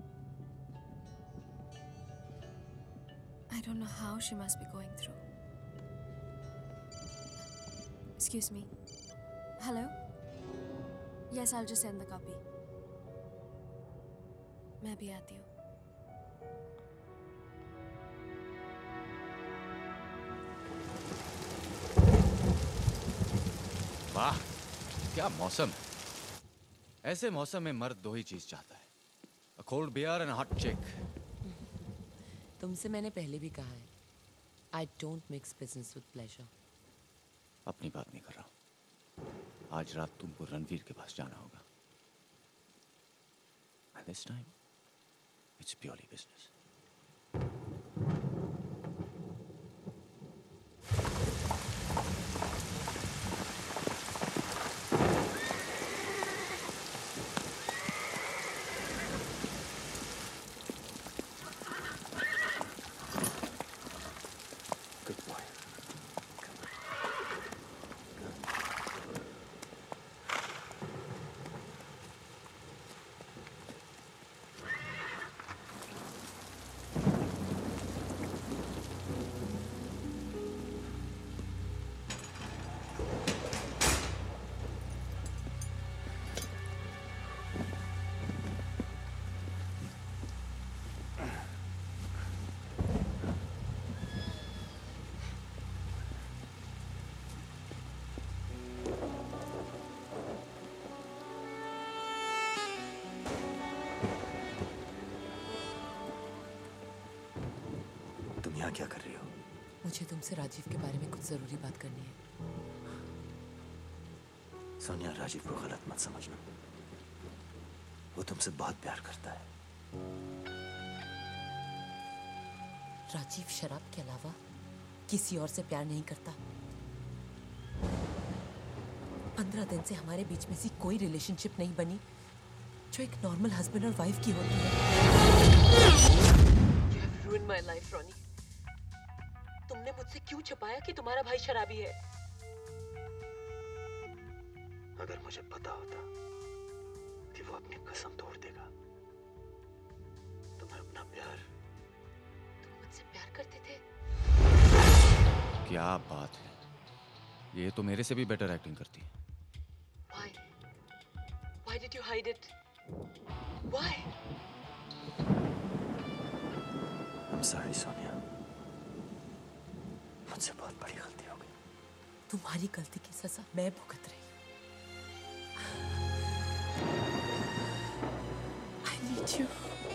I don't know how she must be going through. Excuse me. Hello? Yes, I'll just send the copy. मैं भी आती हूँ। वाह, क्या मौसम है। ऐसे मौसम में मर्द 2 ही चीज चाहता है, a cold beer and a hot chick. तुमसे मैंने पहले भी कहा है, I don't mix business with pleasure. अपनी बात नहीं कर रहा हूं। आज रात तुमको रणवीर के पास जाना होगा। And this time, it's purely business. Good boy. मुझे तुमसे राजीव के बारे में कुछ जरूरी बात करनी है। सोनिया, राजीव को गलत मत समझना। वो तुमसे बहुत प्यार करता है। राजीव शराब के अलावा किसी और से प्यार नहीं करता। 15 दिन से हमारे बीच में सी कोई रिलेशनशिप नहीं बनी जो एक नॉर्मल हस्बैंड और वाइफ की होती है। You have ruined my life, Ronnie. तुमने मुझसे क्यों छुपाया कि तुम्हारा भाई शराबी है? अगर मुझे पता होता कि वो अपनी कसम तोड़ देगा तो मैं अपना प्यार। तुम मुझसे प्यार करते थे? क्या बात है, ये तो मेरे से भी बेटर एक्टिंग करती है। Why? Why did you hide it? Why? I'm sorry, Sonia. मुझसे बहुत बड़ी गलती हो गई। तुम्हारी गलती की सजा मैं भुगत रही। I need you.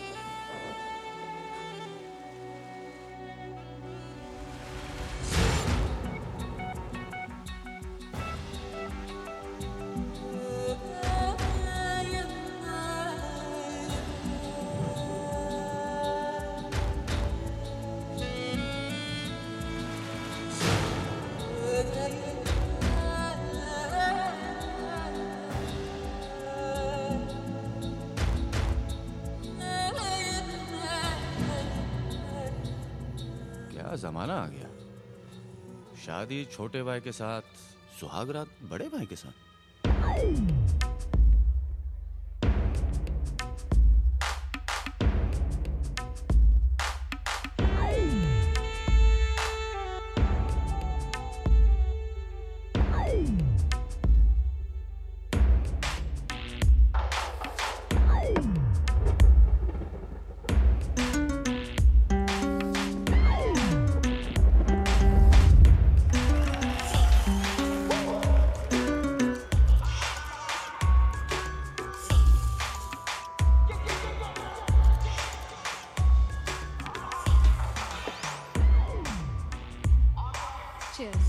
जमाना आ गया, शादी छोटे भाई के साथ, सुहागरात बड़े भाई के साथ। Cheers.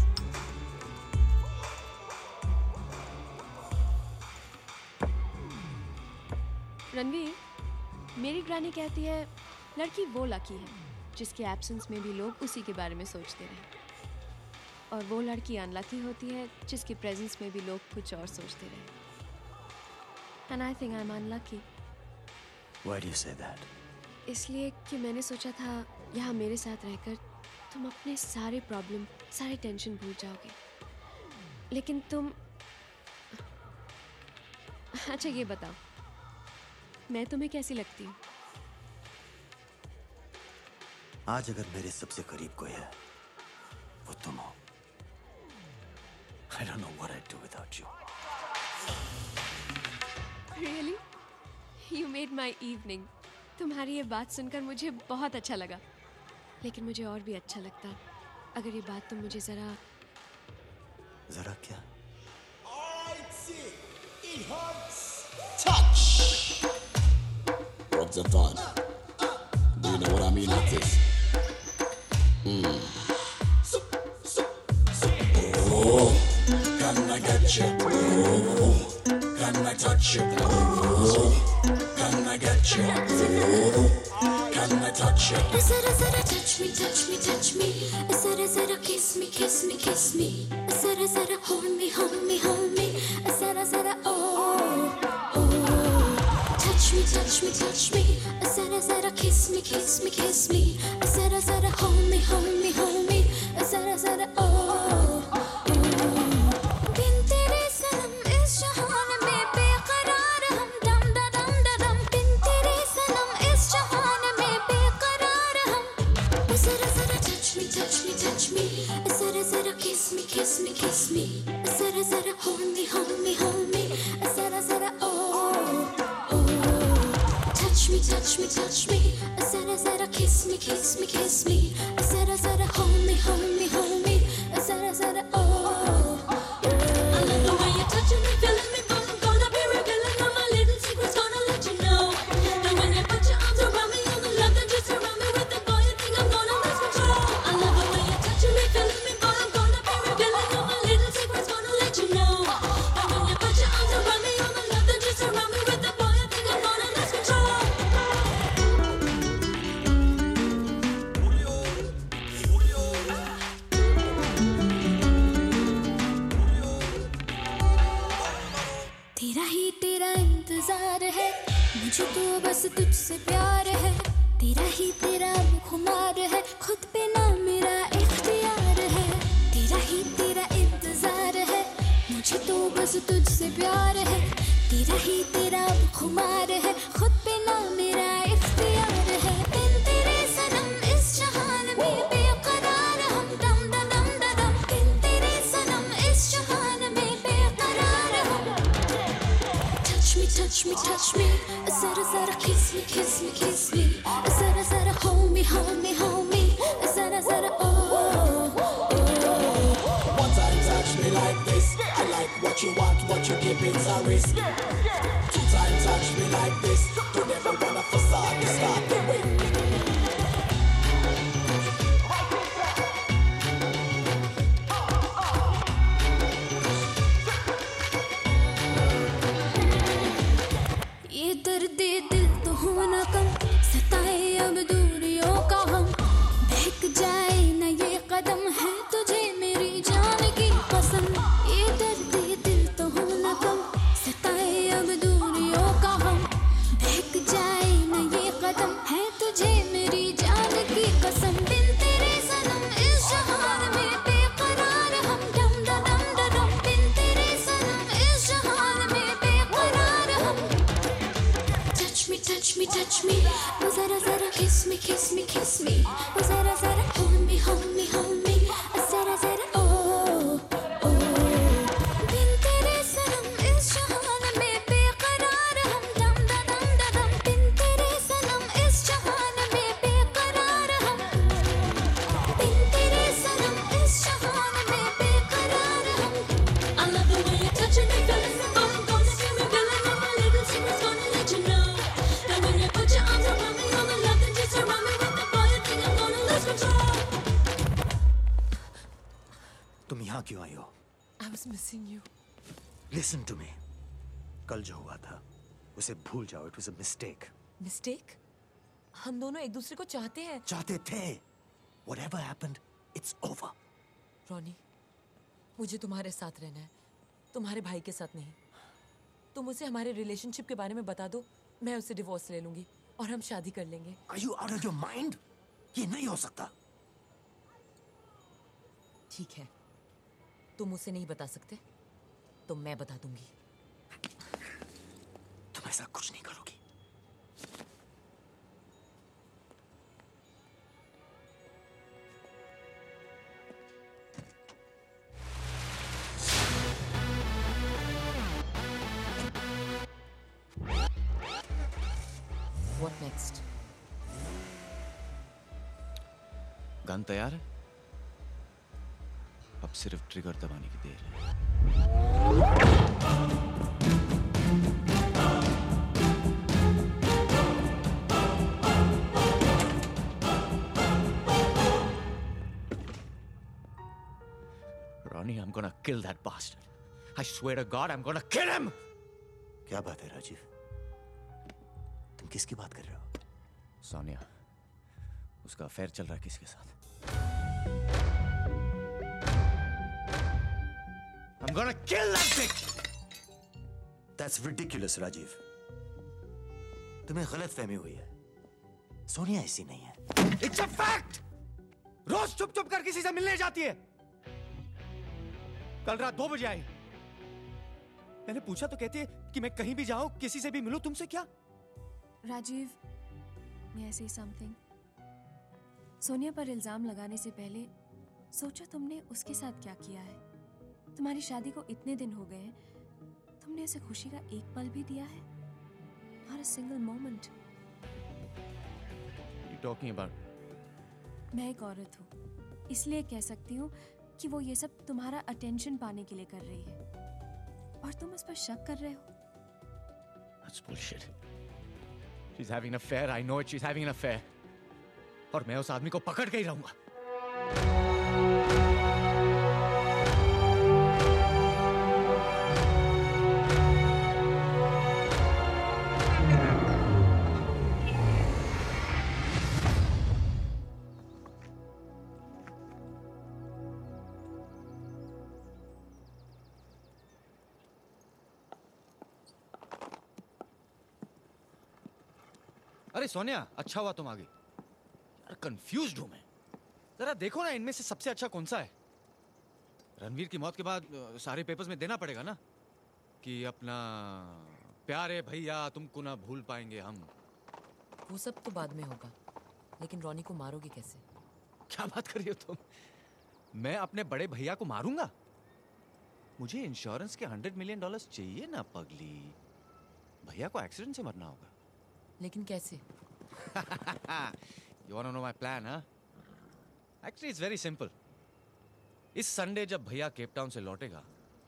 रणवीर, मेरी ग्रानी कहती है लड़की वो लकी है जिसके एब्सेंस में भी लोग उसी के बारे में सोचते रहे, और वो लड़की अनलकी होती है जिसके प्रेजेंस में भी लोग कुछ और सोचते रहे। And I think I'm unlucky. Why do you say that? इसलिए कि मैंने सोचा था यहाँ मेरे साथ रहकर तुम अपने सारे प्रॉब्लम, सारे टेंशन भूल जाओगे, लेकिन तुम। अच्छा ये बताओ, मैं तुम्हें कैसी लगती हूँ? आज अगर मेरे सबसे करीब कोई है वो तुम हो। I don't know what I'd do without you. Really? You made my evening. तुम्हारी ये बात सुनकर मुझे बहुत अच्छा लगा, लेकिन मुझे और भी अच्छा लगता अगर ये बात तुम मुझे जरा क्या? Touch. Rub the fun. Do you know what I mean like this? Oh, can I get you? Oh, can I touch you? Oh, can I get you? Oh, can I touch you? Zara zara touch me, touch me, touch me. Zara zara kiss me, kiss me, kiss me. Zara zara hold me, hold me, hold me. Zara zara oh, oh. Touch me, touch me, touch me. Zara zara kiss me, kiss me, kiss me. Zara zara hold me, hold me, hold me. Zara zara oh, oh. बिन तेरे सनम इस जहान में बेकरार हम दम da dum da dum. बिन तेरे सनम इस जहान में बेकरार हम. Zara zara touch me, touch me, touch me. Zara zara kiss me, kiss me, kiss me. Zara zara hold me, hold me, hold me. Zara zara oh, oh. Touch me, touch me, touch me. Zara zara kiss me, kiss me, kiss me. Zara zara hold me, hold me, hold me. Zara zara oh, oh. I love the way you're touching me, feeling me, but I'm gonna be revealing all my little secrets, gonna let you know. And when you put your arms around me, all the love that you surround me with, the boy, you think I'm gonna lose control. I love the way you're touching me, feeling me, but I'm gonna be revealing all my little secrets, gonna let you know. And when you put your तुझसे प्यार है, तेरा ही तेरा खुमार है, खुद पे ना मेरा इख्तियार है, तेरा ही तेरा इंतजार है, मुझे तो बस तुझसे प्यार है, तेरा ही तेरा खुमार है, खुद पे ना मेरा इख्तियार है, बिन तेरे सनम इस जहान में बेकरार हम दम दम दम, बिन तेरे सनम इस जहान में बेकरार हम। Touch me, touch me, zara zara kiss me, kiss me, kiss me, zara zara hold me, hold me, hold me, zara zara oh. One time touch me like this, I like what you want, what you give it's a risk. Two time touch me like this, don't ever wanna facade, you start the way. ये दर्द दिल तो होना कम, सताए अब दूरियों का हम, बहक जाए न ये कदम है तुझे मेरी जान की कसम। ये दर्द दिल तो होना कम, सताए अब दूरियों का हम, बहक जाए न ये कदम है तुझे मेरी जान की कसम। बिन तेरे सनम इस जहान में बेकरार हम दम दम दम, बिन तेरे सनम इस जहान में बेकरार हम। Touch me, touch me, oh zara zara kiss me, kiss me, kiss me, oh zara zara hold me, hold me, hold me, zara zara oh oh। बिन तेरे सनम इस जहान में बेकरार हम दम दम दम, बिन तेरे सनम इस जहान में बेकरार हम, बिन तेरे सनम इस जहान में बेकरार हम। I love the way you're touching me, feeling so good, gonna give me feeling, all my little secrets gonna let you know. Put your arms around me, all the love that just surround me with the fire thing, I'm gonna lose control. तुम यहाँ क्यों आई हो? I was missing you. Listen to me. कल जो हुआ था उसे भूल जाओ. It was a mistake. Mistake? हम दोनों एक दूसरे को चाहते हैं. चाहते थे. Whatever happened, it's over. Ronnie, मुझे तुम्हारे साथ रहना है, तुम्हारे भाई के साथ नहीं. तुम उसे हमारे रिलेशनशिप के बारे में बता दो, मैं उससे डिवोर्स ले लूंगी और हम शादी कर लेंगे। Are you out of your mind? ये नहीं हो सकता। ठीक है, तुम उसे नहीं बता सकते, तो मैं बता दूंगी। तुम ऐसा कुछ नहीं करोगी। What next? गन तैयार है? अब सिर्फ ट्रिगर दबाने की देर है। Ronnie, I'm gonna kill that bastard. I swear to God, I'm gonna kill him. क्या बात है राजीव? तुम किसकी बात कर रहे हो? सोनिया, उसका अफेयर चल रहा है किसके साथ? I'm gonna kill that bitch. That's ridiculous, Rajiv. तुम्हें गलतफहमी हुई है. सोनिया ऐसी नहीं है. It's a fact. रोज चुप चुप कर किसी से मिलने जाती है. कल रात 2 बजे आई. मैंने पूछा तो कहती है कि मैं कहीं भी जाऊं, किसी से भी मिलूं, तुमसे क्या? राजीव, मैं ऐसे समथिंग। सोनिया पर इल्जाम लगाने से पहले सोचा तुमने उसके साथ क्या किया है? तुम्हारी शादी को इतने दिन हो गए, तुमने उसे खुशी का एक पल भी दिया है? Not a single moment. What are you talking about? मैं एक औरत हूँ, इसलिए कह सकती हूँ कि वो ये सब तुम्हारा अटेंशन पाने के लिए कर रही है, और तुम उस पर शक कर रहे हो। That's bullshit. She's having an affair. I know it. She's having an affair. और मैं उस आदमी को पकड़ के ही रहूंगा. अरे सोनिया, अच्छा हुआ तुम आ गई। यार कंफ्यूज्ड हूं मैं। जरा देखो ना, इनमें से सबसे अच्छा कौन सा है? रणवीर की मौत के बाद सारे पेपर्स में देना पड़ेगा ना कि अपना प्यारे भैया तुमको ना भूल पाएंगे हम। वो सब तो बाद में होगा, लेकिन रॉनी को मारोगे कैसे? क्या बात कर रही हो तुम? मैं अपने बड़े भैया को मारूंगा? मुझे इंश्योरेंस के $100 मिलियन चाहिए ना पगली। भैया को एक्सीडेंट से मरना होगा। लेकिन कैसे? You wanna know my plan, huh? Actually, it's very simple. इस संडे जब भैया केप टाउन से लौटेगा,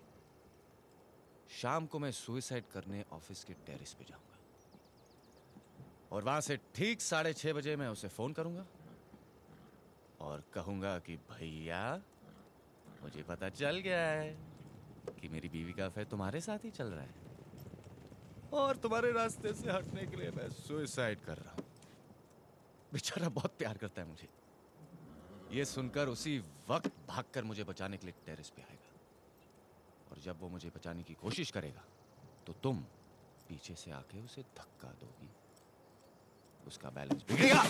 शाम को मैं सुसाइड करने ऑफिस के टेरेस पे जाऊंगा और वहां से ठीक 6:30 बजे मैं उसे फोन करूंगा और कहूंगा कि भैया मुझे पता चल गया है कि मेरी बीवी का अफेयर तुम्हारे साथ ही चल रहा है और तुम्हारे रास्ते से हटने के लिए मैं सुसाइड कर रहा हूं। बेचारा बहुत प्यार करता है मुझे। ये सुनकर उसी वक्त भागकर मुझे बचाने के लिए टेरेस पे आएगा और जब वो मुझे बचाने की कोशिश करेगा तो तुम पीछे से आके उसे धक्का दोगी, उसका बैलेंस बिगड़ेगा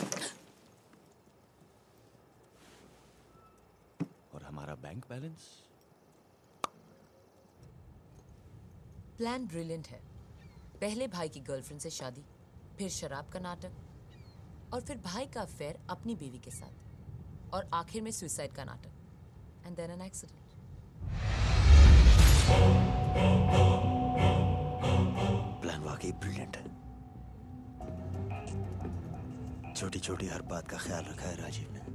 और हमारा बैंक बैलेंस। प्लान ब्रिलियंट है। पहले भाई की गर्लफ्रेंड से शादी, फिर शराब का नाटक और फिर भाई का अफेयर अपनी बीवी के साथ और आखिर में सुसाइड का नाटक and then an accident. Plan वाकई ब्रिलियंट है। छोटी छोटी हर बात का ख्याल रखा है राजीव ने,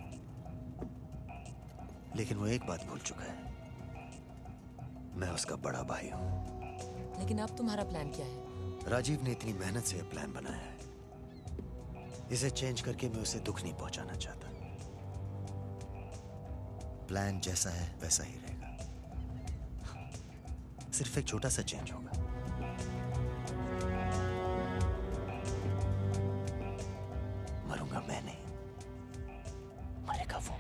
लेकिन वो एक बात भूल चुका है, मैं उसका बड़ा भाई हूं। लेकिन अब तुम्हारा प्लान क्या है? राजीव ने इतनी मेहनत से यह प्लान बनाया है, इसे चेंज करके मैं उसे दुख नहीं पहुंचाना चाहता। प्लान जैसा है वैसा ही रहेगा, सिर्फ एक छोटा सा चेंज होगा। मरूंगा मैं नहीं, मरेगा वो।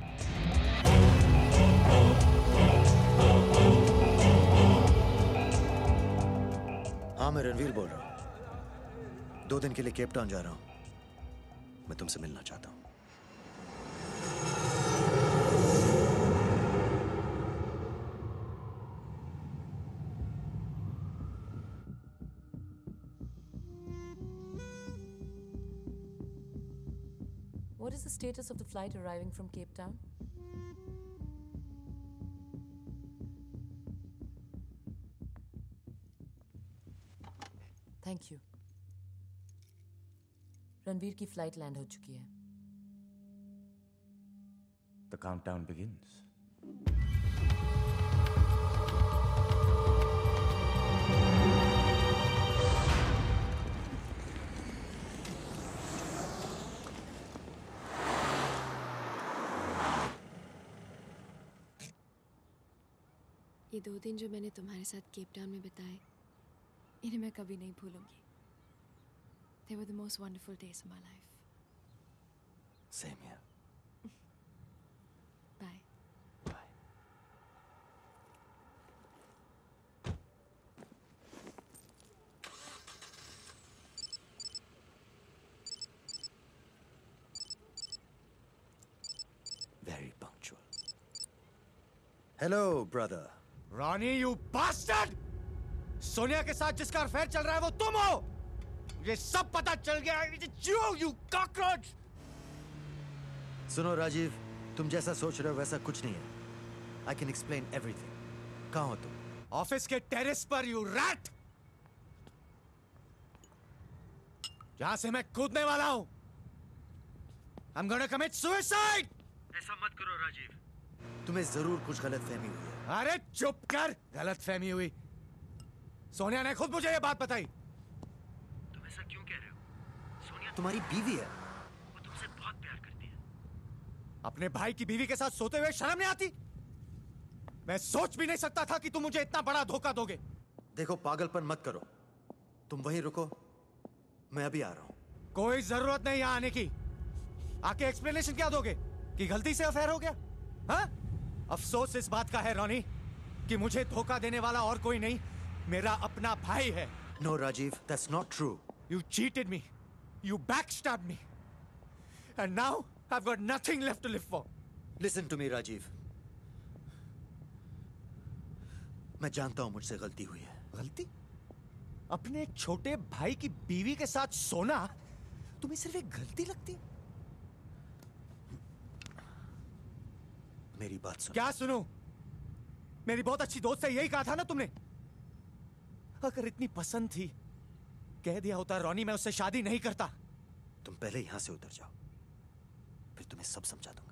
हाँ, मैं रणवीर बोल रहा हूं। 2 दिन के लिए केप टाउन जा रहा हूं। मैं तुमसे मिलना चाहता हूं। What is the status of the flight arriving from Cape Town? Thank you. Ranveer की फ्लाइट लैंड हो चुकी है। The countdown begins. ये 2 दिन जो मैंने तुम्हारे साथ केप टाउन में बिताए, इन्हें मैं कभी नहीं भूलूंगी। They were the most wonderful days of my life. Same here. Bye. Bye. Very punctual. Hello, brother. Ronnie, you bastard! Sonia के साथ जिसका अफेयर चल रहा है वो तुम हो। ये सब पता चल गया है। You cockroach! सुनो राजीव, तुम जैसा सोच रहे हो वैसा कुछ नहीं है। I can explain everything. कहाँ हो तुम? ऑफिस के टेरेस पर, you rat! जहां से मैं कूदने वाला हूं। I'm gonna commit suicide! ऐसा मत करो राजीव। तुम्हें जरूर कुछ गलतफहमी हुई है। अरे चुप कर, गलतफहमी हुई। सोनिया ने खुद मुझे ये बात बताई। तुम ऐसा क्यों कह रहे हो? सोनिया तुम्हारी बीवी है। वो तुमसे बहुत प्यार करती है। अपने भाई की बीवी के साथ सोते हुए शर्म नहीं आती? मैं सोच भी नहीं सकता था कि तुम मुझे इतना बड़ा धोखा दोगे। देखो, पागलपन मत करो। तुम वहीं रुको, मैं अभी आ रहा हूं। कोई जरूरत नहीं यहाँ आने की। आके एक्सप्लेनेशन क्या दोगे कि गलती से अफेयर हो गया? हाँ? अफसोस इस बात का है रॉनी कि मुझे धोखा देने वाला और कोई नहीं, मेरा अपना भाई है। No, Rajiv, that's not true. You cheated me. You backstabbed me. And now I've got nothing left to live for. Listen to me, Rajiv. मैं जानता हूं मुझसे गलती हुई है। गलती? अपने एक छोटे भाई की बीवी के साथ सोना तुम्हें सिर्फ एक गलती लगती? मेरी बात सुनो। क्या सुनो? मेरी बहुत अच्छी दोस्त से यही कहा था ना तुमने? अगर इतनी पसंद थी, कह दिया होता रॉनी मैं उससे शादी नहीं करता। तुम पहले यहां से उतर जाओ, फिर तुम्हें सब समझा दूंगा।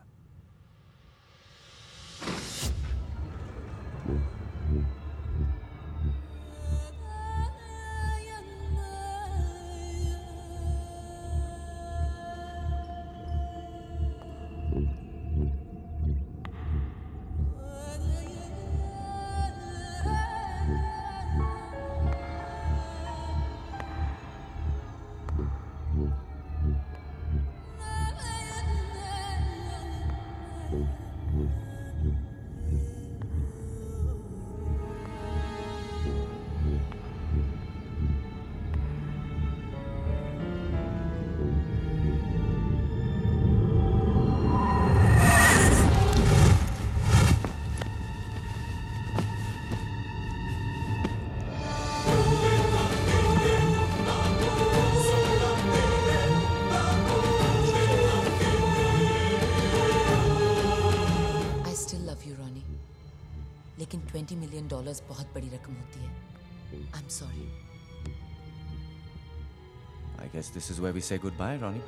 लेकिन $20 million बहुत बड़ी रकम होती है। I'm sorry. I guess this is where we say goodbye, Ronnie.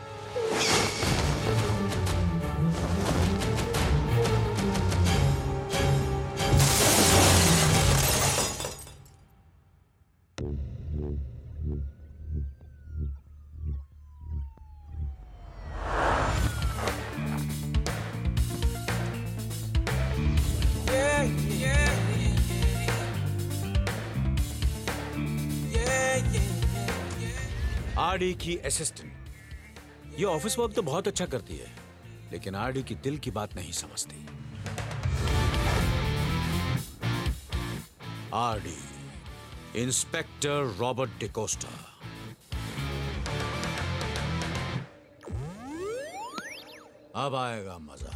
RD की असिस्टेंट ये ऑफिस वर्क तो बहुत अच्छा करती है, लेकिन आरडी की दिल की बात नहीं समझती। RD, inspector Robert D'Costa. अब आएगा मजा।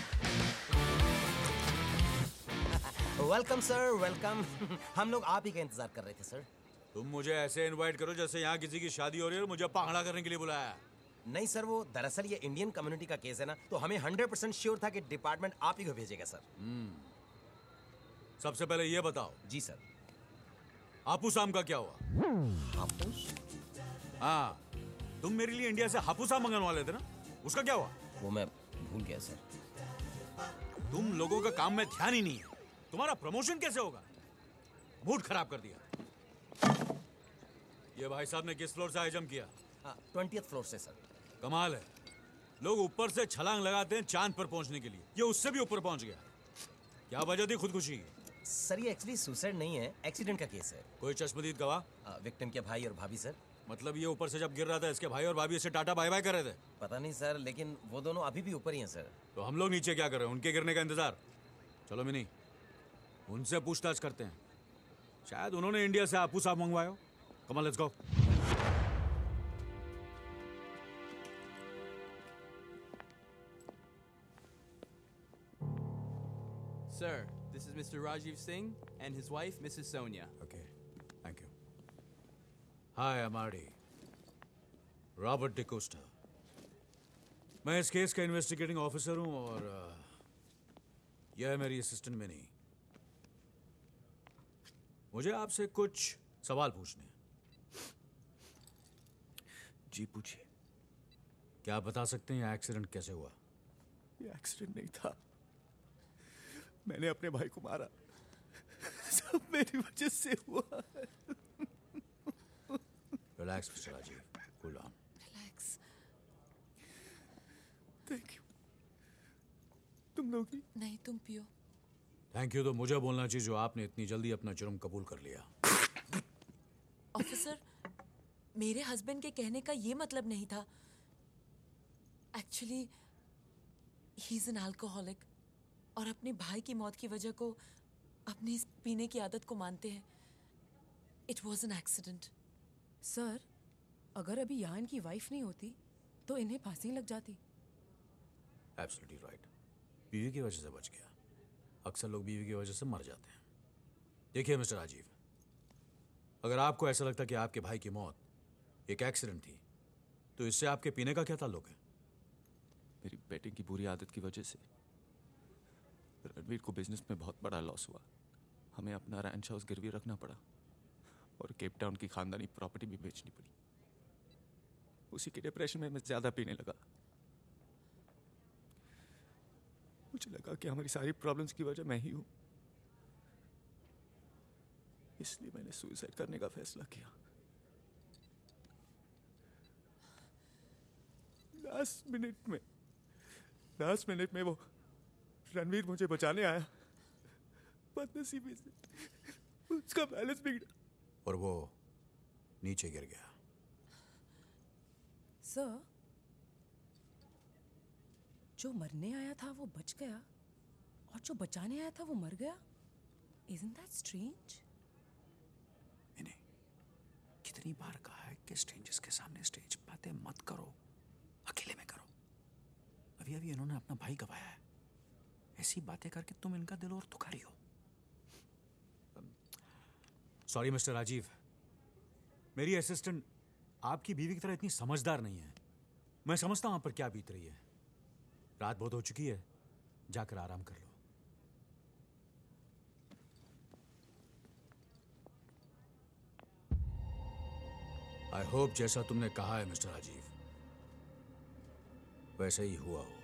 Welcome sir, welcome. हम लोग आप ही का इंतजार कर रहे थे सर। तुम मुझे ऐसे इनवाइट करो जैसे यहाँ किसी की शादी हो रही है और मुझे पांगड़ा करने के लिए बुलाया। नहीं सर, वो दरअसल ये इंडियन कम्युनिटी का केस है ना, तो हमें 100% श्योर था कि डिपार्टमेंट आप ही को भेजेगा सर। सबसे पहले ये बताओ। जी सर। हापुस आम का क्या हुआ? हापुस? हाँ, तुम मेरे लिए इंडिया से हापुस आम मंगवाने वाले थे ना, उसका क्या हुआ? वो मैं भूल गया सर। तुम लोगों का काम में ध्यान ही नहीं है। तुम्हारा प्रमोशन कैसे होगा? मूड खराब कर दिया। ये भाई साहब ने किस फ्लोर से हाईजम्प किया? 20th फ्लोर से सर। कमाल है, लोग ऊपर से छलांग लगाते हैं चांद पर पहुंचने के लिए, ये उससे भी ऊपर पहुंच गया। क्या वजह थी खुदकुशी की? सर ये एक्चुअली सुसाइड नहीं है, एक्सीडेंट का केस है। कोई चश्मदीद गवाह? विक्टिम के भाई और भाभी सर। मतलब ये ऊपर से जब गिर रहा था इसके भाई और भाभी इसे टाटा बाय बाय कर रहे थे? पता नहीं सर, लेकिन वो दोनों अभी भी ऊपर ही हैं सर। तो हम लोग नीचे क्या कर रहे हैं? उनके गिरने का इंतजार। चलो मिनी, उनसे पूछताछ करते हैं, शायद उन्होंने इंडिया से हापुस आम मंगवाया हो। Come on, let's go. Sir, this is Mr. Rajiv Singh and his wife, Mrs. Sonia. Okay, thank you. Hi, I'm Ardi. Robert DeCosta. मैं इस केस का इन्वेस्टिगेटिंग ऑफिसर हूं और यह है मेरी असिस्टेंट मिनी। मुझे आपसे कुछ सवाल पूछने हैं। जी पूछिए। क्या आप बता सकते हैं एक्सीडेंट कैसे हुआ? ये एक्सीडेंट नहीं था, मैंने अपने भाई को मारा। सब मेरी वजह से हुआ। Relax mister Rajeev, cool down. Relax. Thank you. तुम लोग नहीं, तुम पियो। थैंक यू तो मुझे बोलना चाहिए जो आपने इतनी जल्दी अपना जुर्म कबूल कर लिया। ऑफिसर, मेरे हस्बैंड के कहने का ये मतलब नहीं था। Actually he is an alcoholic और अपने भाई की मौत की वजह को अपनी इस पीने की आदत को मानते हैं। It was an accident. Sir, अगर अभी यहाँ इनकी वाइफ नहीं होती तो इन्हें फांसी लग जाती। Absolutely right. बीवी की वजह से बच गया। अक्सर लोग बीवी की वजह से मर जाते हैं। देखिए मिस्टर राजीव, अगर आपको ऐसा लगता कि आपके भाई की मौत एक एक्सीडेंट थी तो इससे आपके पीने का क्या ताल्लुक है? मेरी बेटिंग की बुरी आदत की वजह से रणवीर को बिजनेस में बहुत बड़ा लॉस हुआ। हमें अपना रैंच हाउस गिरवी रखना पड़ा और केप टाउन की खानदानी प्रॉपर्टी भी बेचनी पड़ी। उसी के डिप्रेशन में मैं ज्यादा पीने लगा। मुझे लगा कि हमारी सारी प्रॉब्लम्स की वजह मैं ही हूं, इसलिए मैंने सुसाइड करने का फैसला किया। लास्ट मिनट में वो रणवीर मुझे बचाने आया। बदनसीबी से उसका बैलेंस बिगड़ा और वो नीचे गिर गया। सर, जो मरने आया था वो बच गया और जो बचाने आया था वो मर गया। Isn't that strange? मैंने कितनी बार कहा है कि स्ट्रेंजर्स के सामने स्टेज बातें मत करो, अकेले में करो। अभी अभी इन्होंने अपना भाई गवाया है, ऐसी बातें करके तुम इनका दिल और दुखा रही हो। सॉरी मिस्टर राजीव, मेरी असिस्टेंट आपकी बीवी की तरह इतनी समझदार नहीं है। मैं समझता हूं आप पर क्या बीत रही है। रात बहुत हो चुकी है, जाकर आराम कर लो। आई होप जैसा तुमने कहा है मिस्टर राजीव वैसे ही हुआ हो।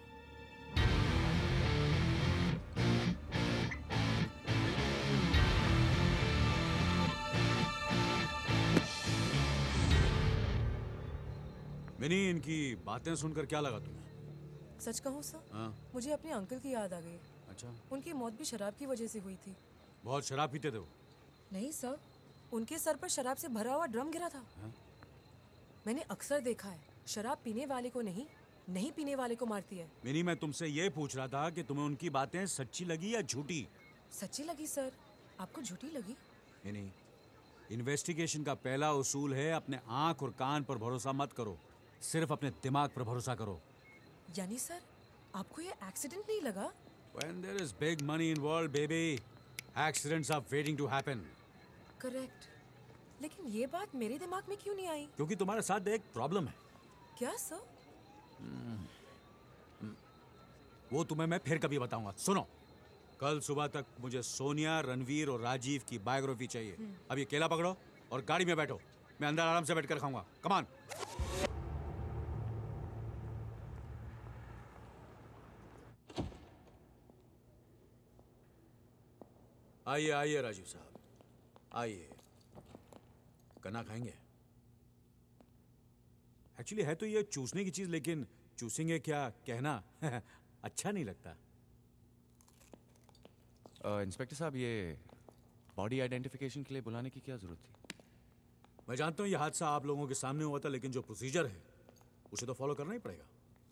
मिनी, इनकी बातें सुनकर क्या लगा तुम्हें? सच कहूँ सर, हाँ? मुझे अपने अंकल की याद आ गई। अच्छा, उनकी मौत भी शराब की वजह से हुई थी। बहुत शराब पीते थे वो? नहीं सर, उनके सर पर शराब से भरा हुआ ड्रम गिरा था। हाँ? मैंने अक्सर देखा है, शराब पीने वाले को नहीं पीने वाले को मारती है। मिनी, मैं तुमसे ये पूछ रहा था कि तुम्हें उनकी बातें सच्ची लगी या झूठी? सच्ची लगी सर। आपको झूठी लगी? मिनी, इन्वेस्टिगेशन का पहला उसूल है अपने आंख और कान पर भरोसा मत करो, सिर्फ अपने दिमाग पर भरोसा करो। यानी सर, आपको ये एक्सीडेंट नहीं लगा? When there is big money involved, baby, accidents are waiting to happen. Correct. लेकिन ये बात मेरे दिमाग में क्यों नहीं आई? क्योंकि तुम्हारे साथ एक प्रॉब्लम है। क्या सर? वो तुम्हें मैं फिर कभी बताऊंगा। सुनो, कल सुबह तक मुझे सोनिया, रणवीर और राजीव की बायोग्राफी चाहिए। अब ये केला पकड़ो और गाड़ी में बैठो, मैं अंदर आराम से बैठ कर खाऊंगा। Come on. आइए आइए राजीव साहब, आइए। गन्ना खाएंगे? एक्चुअली है तो ये चूसने की चीज, लेकिन चूसेंगे क्या कहना अच्छा नहीं लगता। इंस्पेक्टर साहब, ये बॉडी आइडेंटिफिकेशन के लिए बुलाने की क्या जरूरत थी? मैं जानता हूं ये हादसा आप लोगों के सामने हुआ था, लेकिन जो प्रोसीजर है उसे तो फॉलो करना ही पड़ेगा।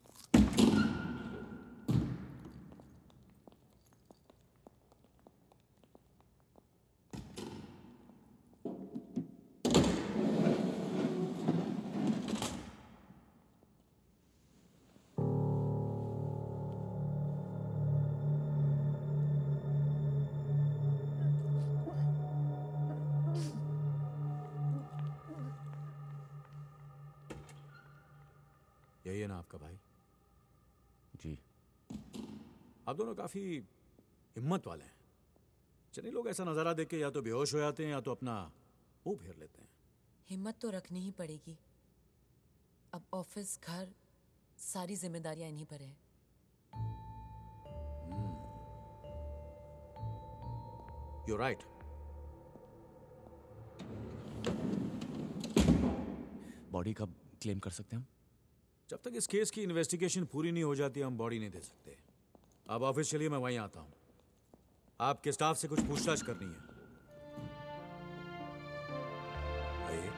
यही है ना आपका भाई? जी। आप दोनों काफी हिम्मत वाले हैं। चलिए, लोग ऐसा नजारा देख के या तो बेहोश हो जाते हैं या तो अपना मुंह फेर लेते हैं। हिम्मत तो रखनी ही पड़ेगी। अब ऑफिस, घर, सारी जिम्मेदारियां इन्हीं पर है। You're right. बॉडी कब क्लेम कर सकते हैं हम? जब तक इस केस की इन्वेस्टिगेशन पूरी नहीं हो जाती हम बॉडी नहीं दे सकते। आप ऑफिस चलिए, मैं वहीं आता हूं। आपके स्टाफ से कुछ पूछताछ करनी है। आइए।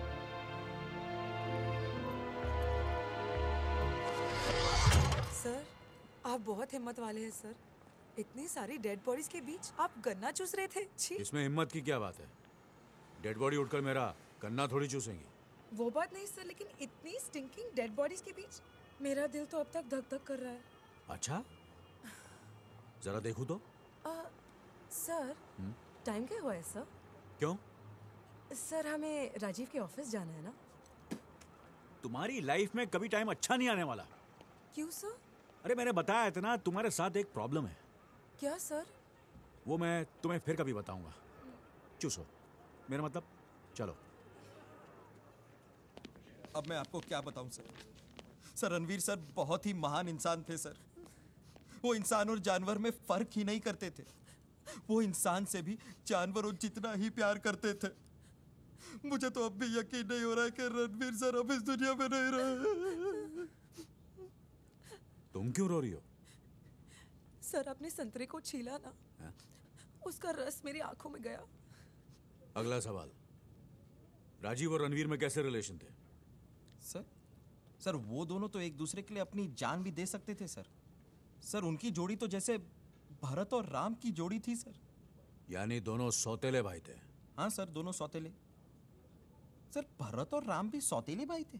सर, आप बहुत हिम्मत वाले हैं सर। इतनी सारी डेड बॉडीज के बीच आप गन्ना चूस रहे थे। छी। इसमें हिम्मत की क्या बात है? डेड बॉडी उठकर मेरा गन्ना थोड़ी चूसेंगी। वो बात नहीं सर, लेकिन इतनी स्टिंकिंग डेड बॉडीज के बीच मेरा दिल तो अब तक धक धक कर रहा है। अच्छा, जरा देखूं तो। सर, टाइम क्या हुआ है सर? क्यों? सर, हमें राजीव के ऑफिस जाना है ना। तुम्हारी लाइफ में कभी टाइम अच्छा नहीं आने वाला। क्यों सर? अरे मैंने बताया था ना, तुम्हारे साथ एक प्रॉब्लम है। क्या सर? वो मैं तुम्हें फिर कभी बताऊंगा। चूसो, मेरा मतलब चलो। अब मैं आपको क्या बताऊं सर। सर, रणवीर सर बहुत ही महान इंसान थे सर। वो इंसान और जानवर में फर्क ही नहीं करते थे। वो इंसान से भी जानवरों जितना ही प्यार करते थे। मुझे तो अब भी यकीन नहीं हो रहा है कि रणवीर सर अब इस दुनिया में नहीं रहे। तुम क्यों रो रही हो? सर, आपने संतरे को छीला ना, उसका रस मेरी आंखों में गया। अगला सवाल, राजीव और रणवीर में कैसे रिलेशन थे? सर, वो दोनों तो एक दूसरे के लिए अपनी जान भी दे सकते थे सर। सर, उनकी जोड़ी तो जैसे भरत और राम की जोड़ी थी सर। यानी दोनों सौतेले भाई थे? हाँ सर, दोनों सौतेले। सर, भरत और राम भी सौतेले भाई थे?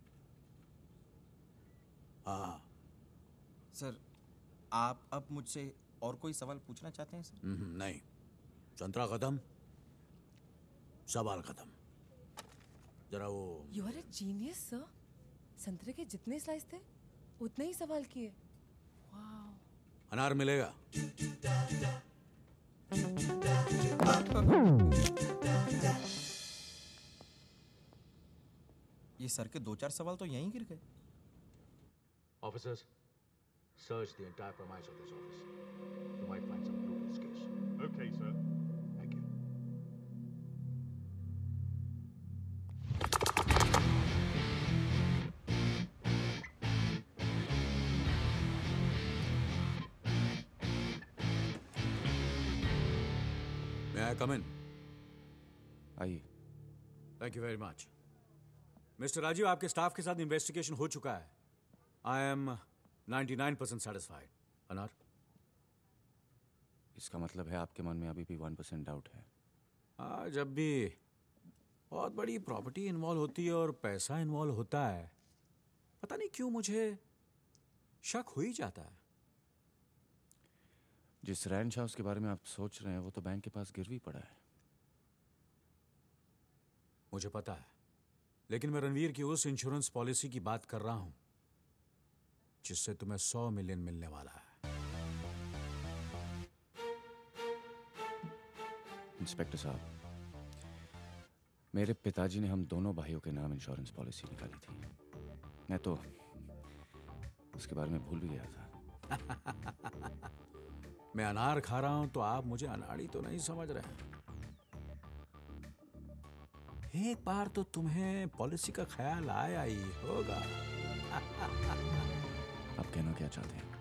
हाँ। सर, आप अब मुझसे और कोई सवाल पूछना चाहते हैं सर? नहीं, संतरा खत्म, सवाल खत्म। जरा वो। You are a genius sir. संतरे के जितने स्लाइस थे उतने ही सवाल किए। वाओ। अनार मिलेगा? ये सर के 2-4 सवाल तो यहीं गिर गए। Officers, search the entire premise of this office. You might find some clue to this case. Okay, sir. Thank you. May I come in? आइए। Thank you very much. Mister Rajeev, आपके स्टाफ के साथ इन्वेस्टिगेशन हो चुका है। I am 99% satisfied. अनार? इसका मतलब है आपके मन में अभी भी 1% डाउट है। हाँ, जब भी बहुत बड़ी प्रॉपर्टी इन्वॉल्व होती है और पैसा इन्वॉल्व होता है, पता नहीं क्यों मुझे शक हो ही जाता है। जिस रैंच हाउस के बारे में आप सोच रहे हैं वो तो बैंक के पास गिरवी पड़ा है। मुझे पता है, लेकिन मैं रणवीर की उस इंश्योरेंस पॉलिसी की बात कर रहा हूं जिससे तुम्हें 100 मिलियन मिलने वाला है। इंस्पेक्टर साहब, मेरे पिताजी ने हम दोनों भाइयों के नाम इंश्योरेंस पॉलिसी निकाली थी। मैं तो उसके बारे में भूल भी गया था। मैं अनार खा रहा हूं तो आप मुझे अनाड़ी तो नहीं समझ रहे हैं। एक बार तो तुम्हें पॉलिसी का ख्याल आया ही होगा। आप कहना क्या चाहते हैं?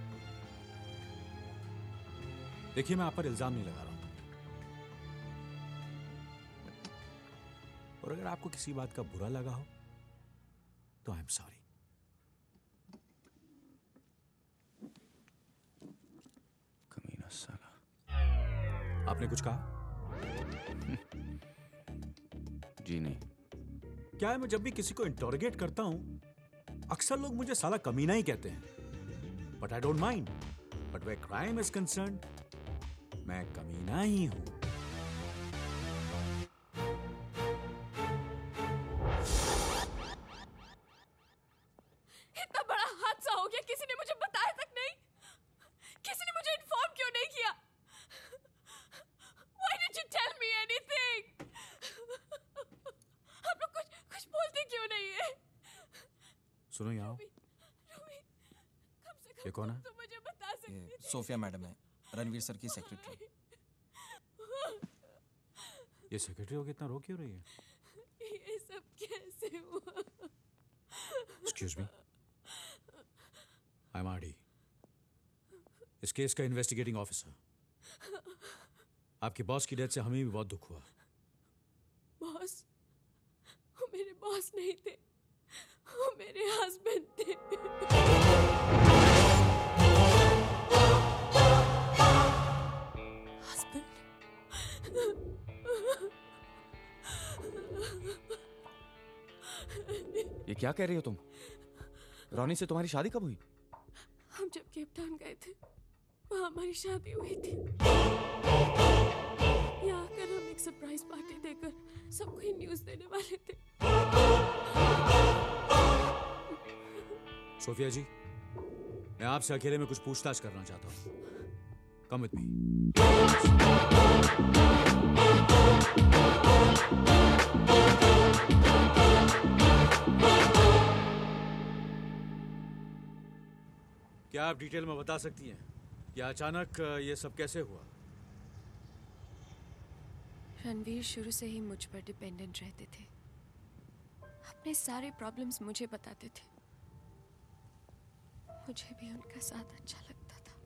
देखिए, मैं आप पर इल्जाम नहीं लगा रहा हूं, और अगर आपको किसी बात का बुरा लगा हो तो आई एम सॉरी। कमीना साला। आपने कुछ कहा? जी नहीं। क्या है, मैं जब भी किसी को इंटरोगेट करता हूं अक्सर लोग मुझे साला कमीना ही कहते हैं, but I don't mind. But where crime is concerned, मैं कमीना ही हूं। इतना बड़ा हादसा हो गया, किसी ने मुझे बताया तक नहीं। किसी ने मुझे इन्फॉर्म क्यों नहीं किया? Why didn't you tell me anything? आप लोग कुछ बोलते क्यों नहीं है? सुनो यहाँ, ये कौन है? तो मुझे बता सकते ये सोफिया मैडम है, रणवीर सर की सेक्रेटरी। ये सेक्रेटरी हो कितना रो क्यों रही है? ये सब कैसे हुआ? Excuse me, I am RD, इस केस का इन्वेस्टिगेटिंग ऑफिसर। आपके बॉस की डेथ से हमें भी बहुत दुख हुआ। बॉस? वो मेरे बॉस नहीं थे, वो मेरे हस्बैंड थे। क्या कह रही हो तुम? रोनी से तुम्हारी शादी कब हुई? हम जब केप टाउन गए थे वहाँ हमारी शादी हुई थी। यहाँ आकर हम एक सरप्राइज पार्टी देकर सबको ही न्यूज़ देने वाले थे। सोफिया जी, मैं आपसे अकेले में कुछ पूछताछ करना चाहता हूँ। Come with me. क्या आप डिटेल में बता सकती हैं कि अचानक ये सब कैसे हुआ? रणवीर शुरू से ही मुझ पर डिपेंडेंट रहते थे। अपने सारे प्रॉब्लम्स मुझे बताते थे। मुझे भी उनका साथ अच्छा लगता था।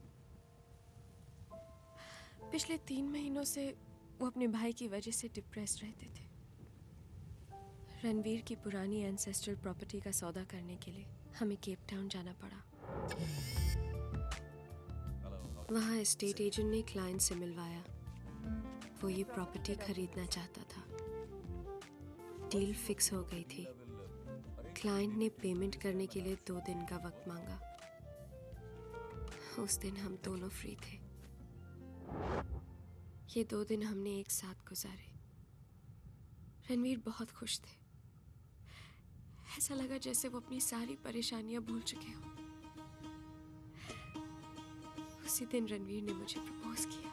पिछले 3 महीनों से वो अपने भाई की वजह से डिप्रेस्ड रहते थे। रणवीर की पुरानी एंसेस्ट्रल प्रॉपर्टी का सौदा करने के लिए हमें केप टाउन जाना पड़ा। वहाँ एस्टेट एजेंट ने क्लाइंट से मिलवाया। वो ये प्रॉपर्टी खरीदना चाहता था। डील फिक्स हो गई थी। क्लाइंट ने पेमेंट करने के लिए 2 दिन का वक्त मांगा। उस दिन हम दोनों फ्री थे। ये 2 दिन हमने एक साथ गुजारे। रणवीर बहुत खुश थे। ऐसा लगा जैसे वो अपनी सारी परेशानियां भूल चुके हो। उसी दिन रणवीर ने मुझे प्रपोज किया।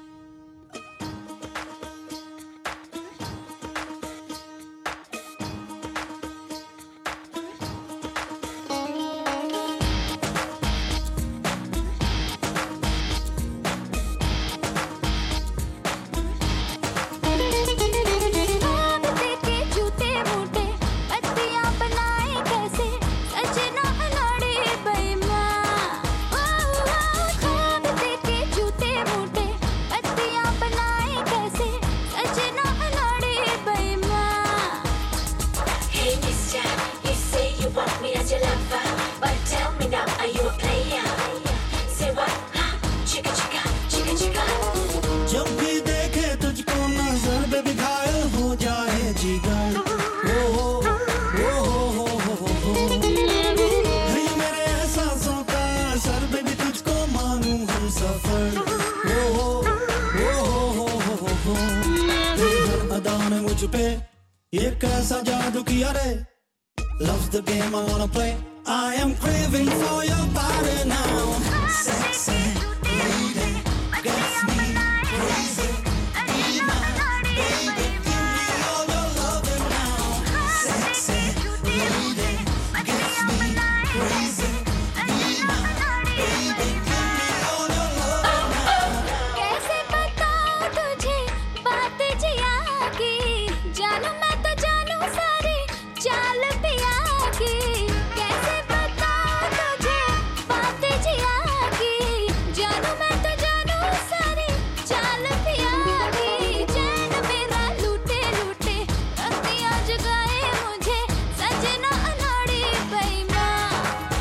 ये कैसा जादू किया रे? Loves the game I wanna play. I am craving for your body now. Sexy lady, gets me crazy. Be my baby, give me all your loving now. Sexy lady, gets me crazy. Be my baby, give me all your loving now. कैसे बताऊं तुझे बात जिया की, जानू मैं तो जानू सारी चाल पिया की। कैसे बताऊं तुझे बात जिया की, जानू मैं तो जानू सारी चाल पिया की। चैन मेरा लूटे लूटे रतियां जगाए मुझे, सजना अनाड़ी बेईमान।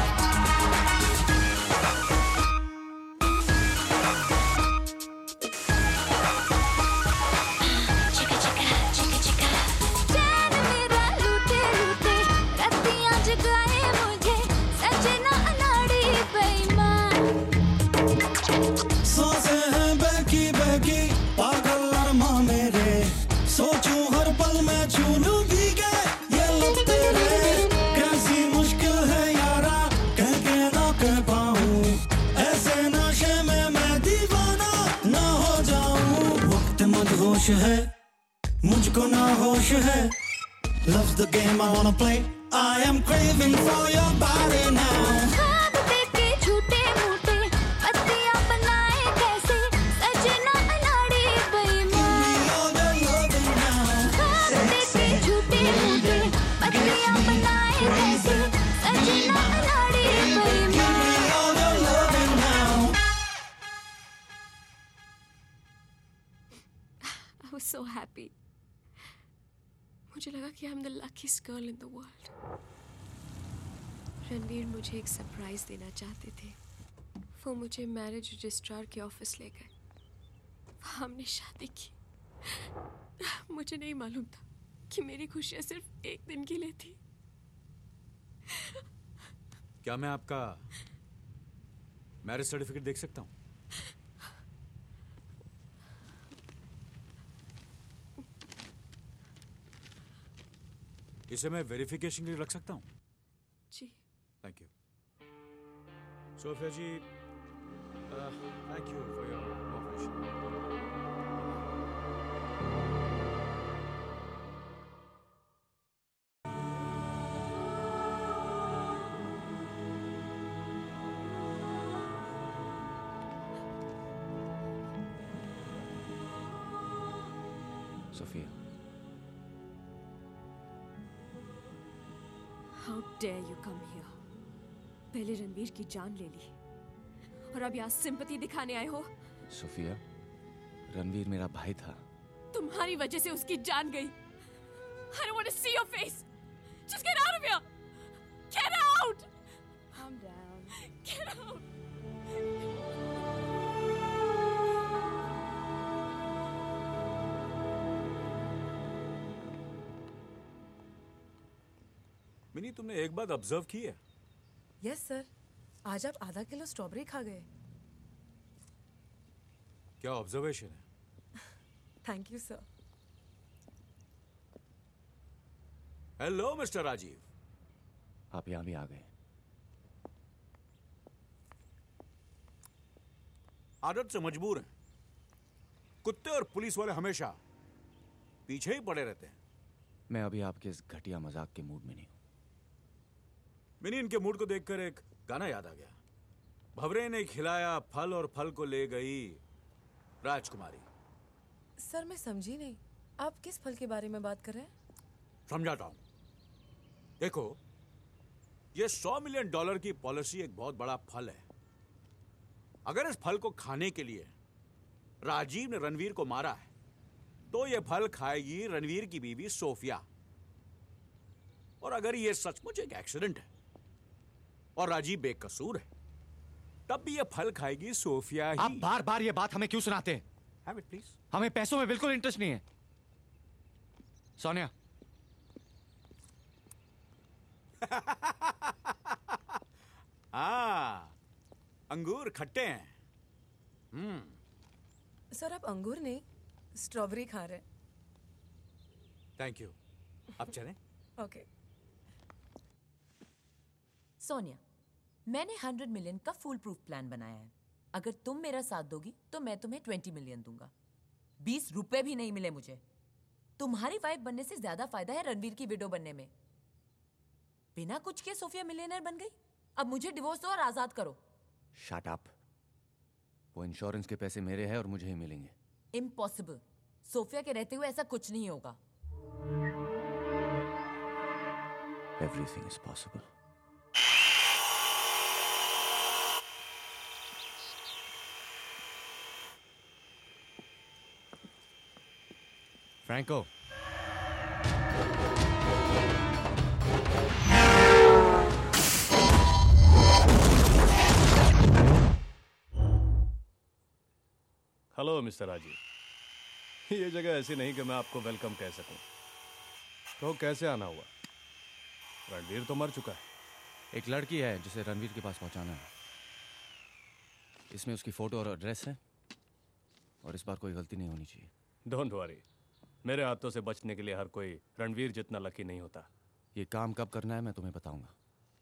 चैन मेरा लूटे लूटे रतियां जगाए मुझे, सजना अनाड़ी बेईमान। सांसें हैं बहकी बहकी, पागल अरमा मेरे। सोचूं हर पल मैं छू लूं भीगे ये लब तेरे। कैसी मुश्किल है यारा, कह के ना कह पाऊं। ऐसे नशे में मैं दीवाना ना हो जाऊं। वक्त मदहोश है, मुझको ना होश है। Loves the game I wanna play. I am craving for your body now. ख्वाब देखे झूठे मूठे पत्तियां बनाए कैसे, सजना अनाड़ी बेईमान। ख्वाब देखे झूठे मूठे पत्तियां बनाए कैसे, सजना अनाड़ी बेईमान। I was so happy. मुझे लगा कि I'm the luckiest girl in the world. Ranveer मुझे एक सरप्राइज देना चाहते थे। वो मुझे मैरिज रजिस्ट्रार के ऑफिस ले गए। वहाँ हमने शादी की। मुझे नहीं मालूम था कि मेरी खुशियाँ सिर्फ 1 दिन के लिए थी। क्या मैं आपका मैरिज सर्टिफिकेट देख सकता हूं? इसे मैं वेरिफिकेशन के लिए रख सकता हूं? जी। Thank you Sophia ji, thank you for your cooperation. Sophia, How dare you come here? पहले रणवीर की जान ले ली और अब यहाँ सिंपैथी दिखाने आए हो। सोफिया, रणवीर मेरा भाई था। तुम्हारी वजह से उसकी जान गई। I don't want to see your face. Just get out of here. Get out. Calm down. Get out. Mini, तुमने एक बात ऑब्जर्व की है? यस सर, आज आप आधा किलो स्ट्रॉबेरी खा गए। क्या ऑब्जर्वेशन है? Thank you sir. Hello mister Rajeev. आप यहां भी आ गए। आदत से मजबूर हैं। कुत्ते और पुलिस वाले हमेशा पीछे ही पड़े रहते हैं। मैं अभी आपके इस घटिया मजाक के मूड में नहीं हूं। मिनी, इनके मूड को देखकर एक गाना याद आ गया। भंवरे ने खिलाया फल और फल को ले गई राजकुमारी। सर मैं समझी नहीं, आप किस फल के बारे में बात कर रहे हैं? समझाता हूं। देखो, ये $100 मिलियन की पॉलिसी एक बहुत बड़ा फल है। अगर इस फल को खाने के लिए राजीव ने रणवीर को मारा है, तो ये फल खाएगी रणवीर की बीवी सोफिया। और अगर ये सचमुच एक एक्सीडेंट है और राजीव बेकसूर है, तब भी ये फल खाएगी सोफिया ही। आप बार बार ये बात हमें क्यों सुनाते हैं? Have it, please. हमें पैसों में बिल्कुल इंटरेस्ट नहीं है। सोनिया। अंगूर खट्टे हैं। सर आप अंगूर नहीं, स्ट्रॉबेरी खा रहे हैं। Thank you. अब चलें? ओके। सोनिया, मैंने 100 मिलियन का फुल प्रूफ प्लान बनाया है। अगर तुम मेरा साथ दोगी तो मैं तुम्हें 20 मिलियन दूंगा। 20 रुपए भी नहीं मिले मुझे। तुम्हारी वाइफ बनने से ज्यादा फायदा है रणवीर की विडो बनने में। बिना कुछ के सोफिया मिलियनर बन गई। अब मुझे डिवोर्स दो और आजाद करो। Shut up. वो इंश्योरेंस के पैसे मेरे हैं और मुझे ही मिलेंगे। इम्पॉसिबल। सोफिया के रहते हुए ऐसा कुछ नहीं होगा। Everything is possible. Franco, hello mister Rajeev. ये जगह ऐसी नहीं कि मैं आपको वेलकम कह सकूं। तो कैसे आना हुआ? रणवीर तो मर चुका है। एक लड़की है जिसे रणवीर के पास पहुंचाना है। इसमें उसकी फोटो और एड्रेस है और इस बार कोई गलती नहीं होनी चाहिए। डोंट वरी, मेरे हाथों से बचने के लिए हर कोई रणवीर जितना लकी नहीं होता। ये काम कब करना है मैं तुम्हें बताऊंगा।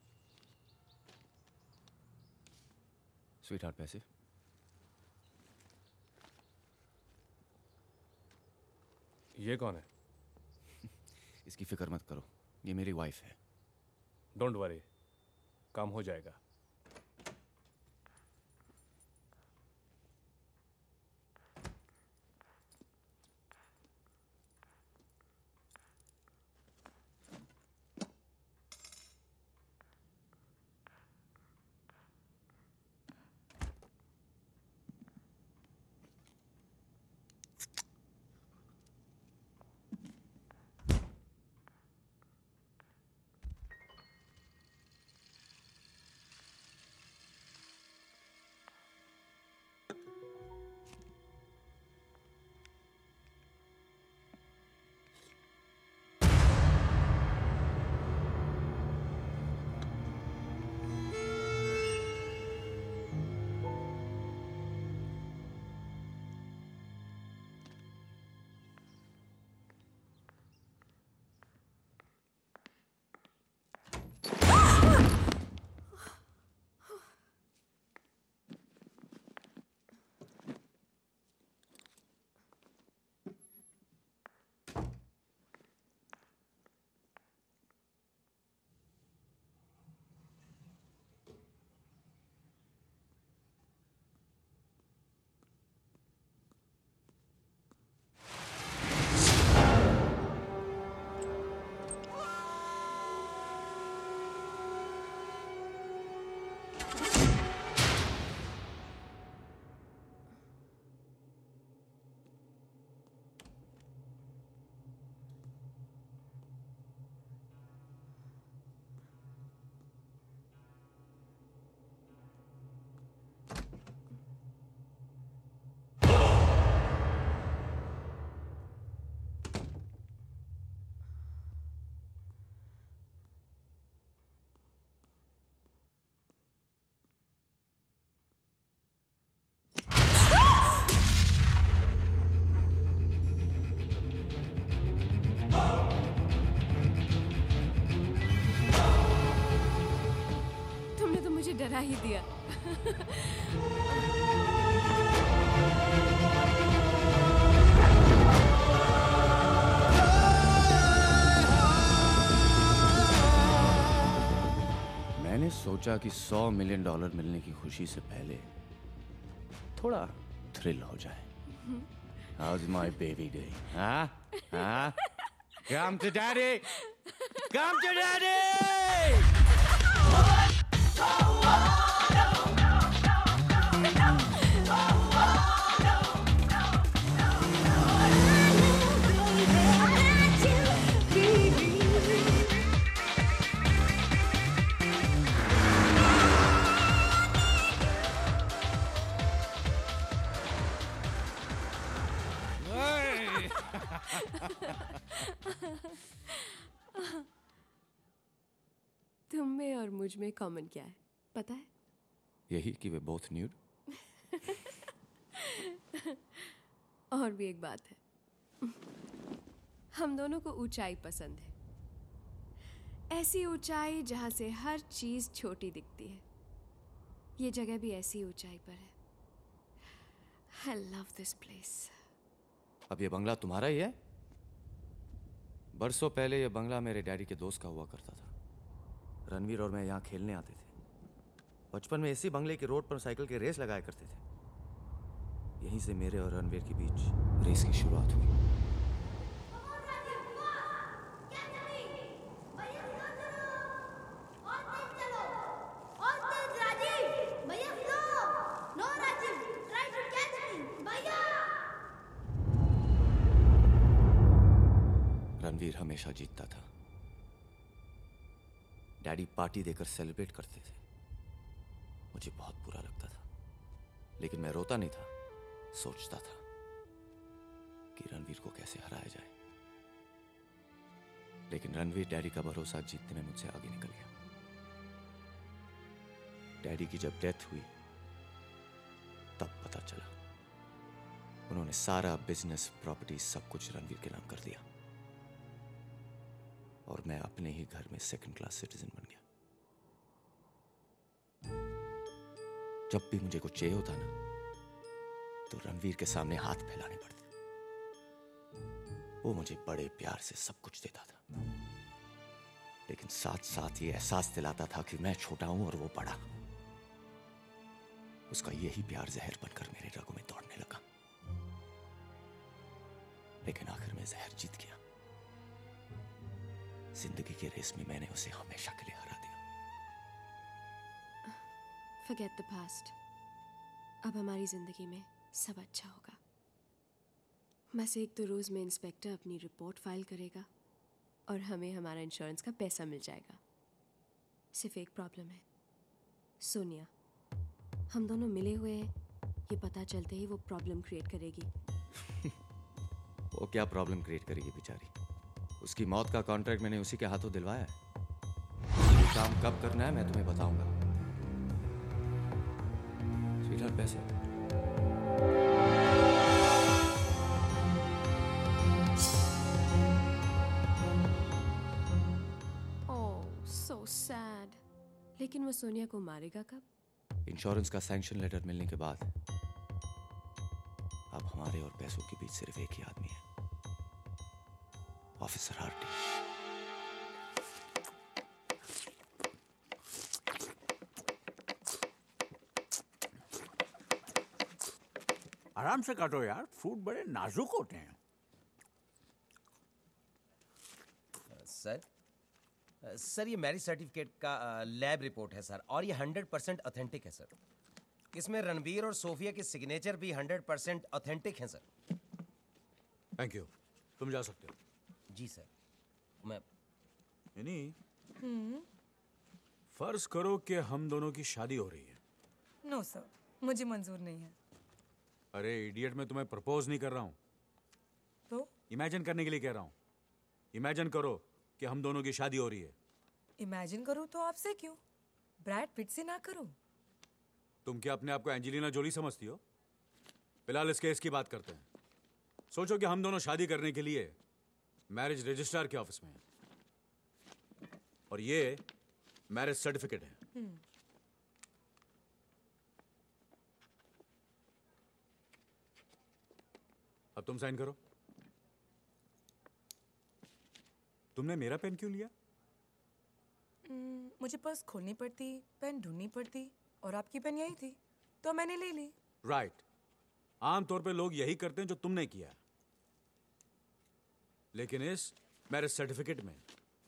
स्वीट हार्ट, पैसे? ये कौन है? इसकी फिक्र मत करो, ये मेरी वाइफ है। डोंट वरी, काम हो जाएगा। ही दिया। मैंने सोचा कि $100 मिलियन मिलने की खुशी से पहले थोड़ा थ्रिल हो जाए। How's my baby doing? Huh? Huh? Come to daddy! Come to daddy! तुम में और मुझ में कॉमन क्या है पता है? यही कि वे बोथ न्यूड। और भी एक बात है, हम दोनों को ऊंचाई पसंद है। ऐसी ऊंचाई जहां से हर चीज छोटी दिखती है। ये जगह भी ऐसी ऊंचाई पर है। I love this place. अब ये बंगला तुम्हारा ही है? बरसों पहले ये बंगला मेरे डैडी के दोस्त का हुआ करता था। रणवीर और मैं यहाँ खेलने आते थे। बचपन में इसी बंगले के रोड पर साइकिल की रेस लगाया करते थे। यहीं से मेरे और रणवीर के बीच रेस की शुरुआत हुई। रणवीर हमेशा जीतता था। डैडी पार्टी देकर सेलिब्रेट करते थे। मुझे बहुत बुरा लगता था, लेकिन मैं रोता नहीं था। सोचता था कि रणवीर को कैसे हराया जाए। लेकिन रणवीर डैडी का भरोसा जीतने में मुझसे आगे निकल गया। डैडी की जब डेथ हुई तब पता चला उन्होंने सारा बिजनेस, प्रॉपर्टी, सब कुछ रणवीर के नाम कर दिया और मैं अपने ही घर में सेकंड क्लास सिटीजन बन गया। जब भी मुझे कुछ चाहिए होता ना, तो रणवीर के सामने हाथ फैलाने पड़ते। वो मुझे बड़े प्यार से सब कुछ देता था, लेकिन साथ साथ ये एहसास दिलाता था कि मैं छोटा हूं और वो बड़ा। उसका यही प्यार जहर बनकर मेरे रगों में दौड़ने लगा, लेकिन आखिर में जहर जीत गया। जिंदगी के रेस में मैंने उसे हमेशा के लिए हरा दिया। Forget the past. अब हमारी जिंदगी में सब अच्छा होगा। बस एक दो रोज में इंस्पेक्टर अपनी रिपोर्ट फाइल करेगा और हमें हमारा इंश्योरेंस का पैसा मिल जाएगा। सिर्फ एक प्रॉब्लम है, सोनिया। हम दोनों मिले हुए हैं, ये पता चलते ही वो प्रॉब्लम क्रिएट करेगी। वो क्या प्रॉब्लम क्रिएट करेगी बेचारी? उसकी मौत का कॉन्ट्रैक्ट मैंने उसी के हाथों दिलवाया है। ये काम कब करना है मैं तुम्हें बताऊंगा। स्वीटहार्ट, पैसे। Oh, so sad. लेकिन वो सोनिया को मारेगा कब? इंश्योरेंस का सैंक्शन लेटर मिलने के बाद अब हमारे और पैसों के बीच सिर्फ एक ही आदमी है, ऑफिसर हार्टी। आराम से काटो यार, फ्रूट बड़े नाजुक होते हैं। सर ये मैरिज सर्टिफिकेट का लैब रिपोर्ट है सर, और ये 100% ऑथेंटिक है सर। इसमें रणवीर और सोफिया के सिग्नेचर भी 100% ऑथेंटिक हैं सर। थैंक यू, तुम जा सकते हो। जी सर। मैं यानी फर्ज करो कि हम दोनों की शादी हो रही है। नो सर, मुझे मंजूर नहीं है। अरे इडियट, मैं तुम्हें प्रपोज नहीं कर रहा हूं, तो इमेजिन करने के लिए कह रहा हूं। इमेजिन करो कि हम दोनों की शादी हो रही है। इमेजिन करूं तो आपसे क्यों? ब्रैड पिट से ना करो। तुम क्या अपने आप को एंजेलिना जोली समझती हो? फिलहाल इस केस की बात करते हैं। सोचो कि हम दोनों शादी करने के लिए मैरिज रजिस्ट्रार के ऑफिस में हैं और ये मैरिज सर्टिफिकेट है। अब तुम साइन करो। तुमने मेरा पेन क्यों लिया? मुझे पर्स खोलनी पड़ती, पेन ढूंढनी पड़ती, और आपकी पेन यही थी तो मैंने ले ली। राइट। आमतौर पे लोग यही करते हैं जो तुमने किया, लेकिन इस मैरिज सर्टिफिकेट में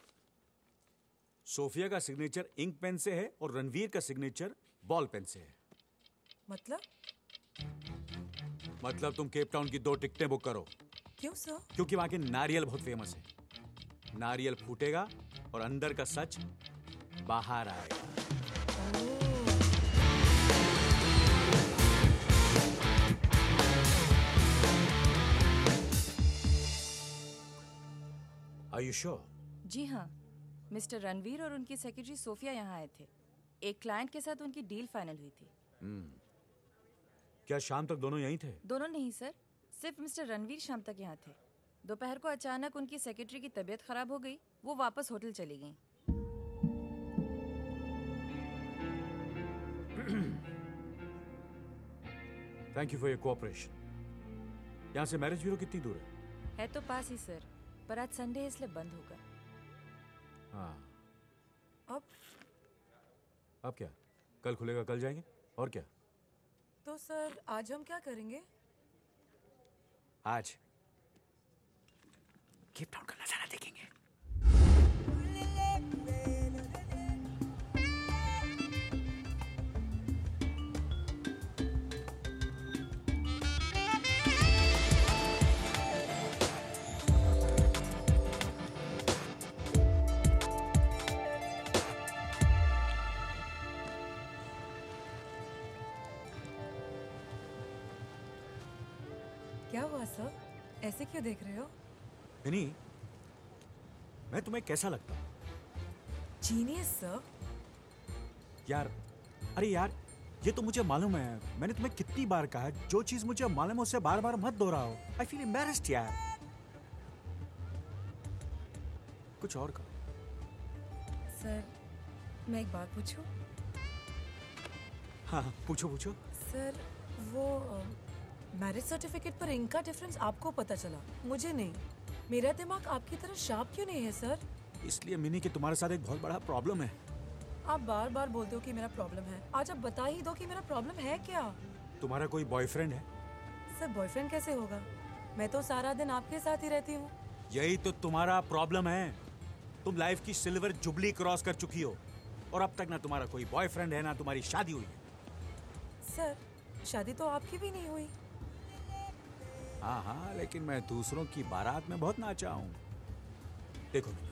सोफिया का सिग्नेचर इंक पेन से है और रणवीर का सिग्नेचर बॉल पेन से है। मतलब तुम केप टाउन की 2 टिकटें बुक करो। क्यों सर? क्योंकि वहां के नारियल बहुत फेमस है। नारियल फूटेगा और अंदर का सच बाहर आएगा। Are you sure? जी हाँ, मिस्टर रणवीर और उनकी सेक्रेटरी सोफिया यहाँ आए थे। एक क्लाइंट के साथ उनकी डील फाइनल हुई थी। क्या शाम तक दोनों यहीं थे? दोनों नहीं सर, सिर्फ मिस्टर रणवीर शाम तक यहाँ थे। दोपहर को अचानक उनकी सेक्रेटरी की तबीयत खराब हो गई, वो वापस होटल चली गईं। Thank you for your cooperation. यहाँ से मैरिज ब्यूरो कितनी दूर है? है तो पास ही सर, पर आज संडे है इसलिए बंद होगा। हाँ। अब क्या? कल खुलेगा, कल जाएंगे। और क्या? तो सर आज हम क्या करेंगे? आज केप टाउन का नजारा देखेंगे। क्या हुआ सर? ऐसे क्यों देख रहे हो? नहीं, मैं तुम्हें कैसा लगता हूँ? Genius sir. यार, अरे यार, ये तो मुझे मालूम है। मैंने तुम्हें कितनी बार कहा है, जो चीज मुझे मालूम है उसे बार बार मत दोहराओ। आई फील एम्बैरेस्ड यार। कुछ और कहो। सर, मैं एक बात पूछूं? हाँ, पूछो पूछो। सर, वो मैरिज सर्टिफिकेट पर इंक का डिफरेंस आपको पता चला, मुझे नहीं। मेरा दिमाग आपकी तरह शार्प क्यों नहीं है सर? इसलिए मिनी कि तुम्हारे साथ एक बहुत बड़ा प्रॉब्लम है। आप बार बार बोलते हो कि मेरा प्रॉब्लम है। आज आप बता ही दो कि मेरा प्रॉब्लम है क्या? तुम्हारा कोई बॉयफ्रेंड है? सर, बॉयफ्रेंड कैसे होगा? मैं तो सारा दिन आपके साथ ही रहती हूँ। यही तो तुम्हारा प्रॉब्लम है। तुम लाइफ की सिल्वर जुबली क्रॉस कर चुकी हो और अब तक ना तुम्हारा कोई बॉयफ्रेंड है ना तुम्हारी शादी हुई है। सर, शादी तो आपकी भी नहीं हुई। हाँ हाँ, लेकिन मैं दूसरों की बारात में बहुत नाचा हूं। देखो मीना,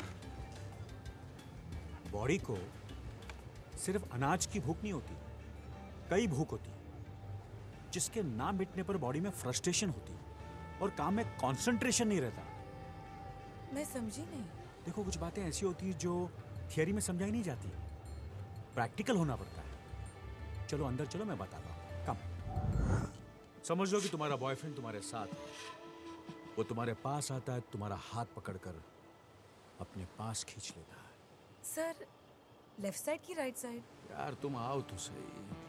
बॉडी को सिर्फ अनाज की भूख नहीं होती, कई भूख होती, जिसके ना मिटने पर बॉडी में फ्रस्ट्रेशन होती और काम में कंसंट्रेशन नहीं रहता। मैं समझी नहीं। देखो, कुछ बातें ऐसी होती है जो थियरी में समझाई नहीं जाती, प्रैक्टिकल होना पड़ता है। चलो अंदर चलो, मैं बताता हूँ। कम समझ लो कि तुम्हारा बॉयफ्रेंड तुम्हारे साथ है। वो तुम्हारे पास आता है, तुम्हारा हाथ पकड़कर अपने पास खींच लेता है। सर, लेफ्ट साइड की राइट साइड? यार तुम आओ तो सही।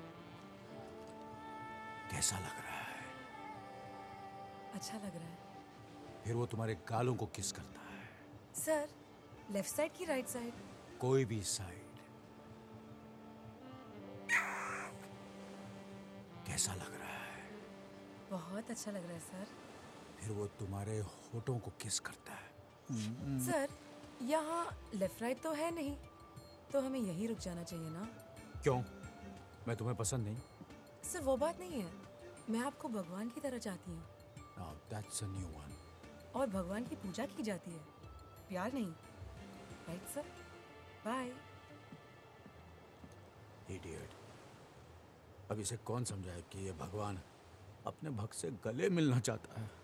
कैसा लग रहा है? अच्छा लग रहा है। फिर वो तुम्हारे गालों को किस करता है। सर, लेफ्ट साइड की राइट साइड? कोई भी साइड। कैसा लग रहा है? बहुत अच्छा लग रहा है सर। फिर वो तुम्हारे होठों को किस करता है। सर, यहाँ लेफ्ट राइट तो है नहीं, तो हमें यहीं रुक जाना चाहिए ना? क्यों? मैं तुम्हें पसंद नहीं? सर, वो बात नहीं है। मैं आपको भगवान की तरह चाहती हूँ। Now that's a new one. और भगवान की पूजा की जाती है, प्यार नहीं। Right sir? बाय। Idiot. अब इसे कौन समझाए कि ये भगवान अपने भक्त से गले मिलना चाहता है।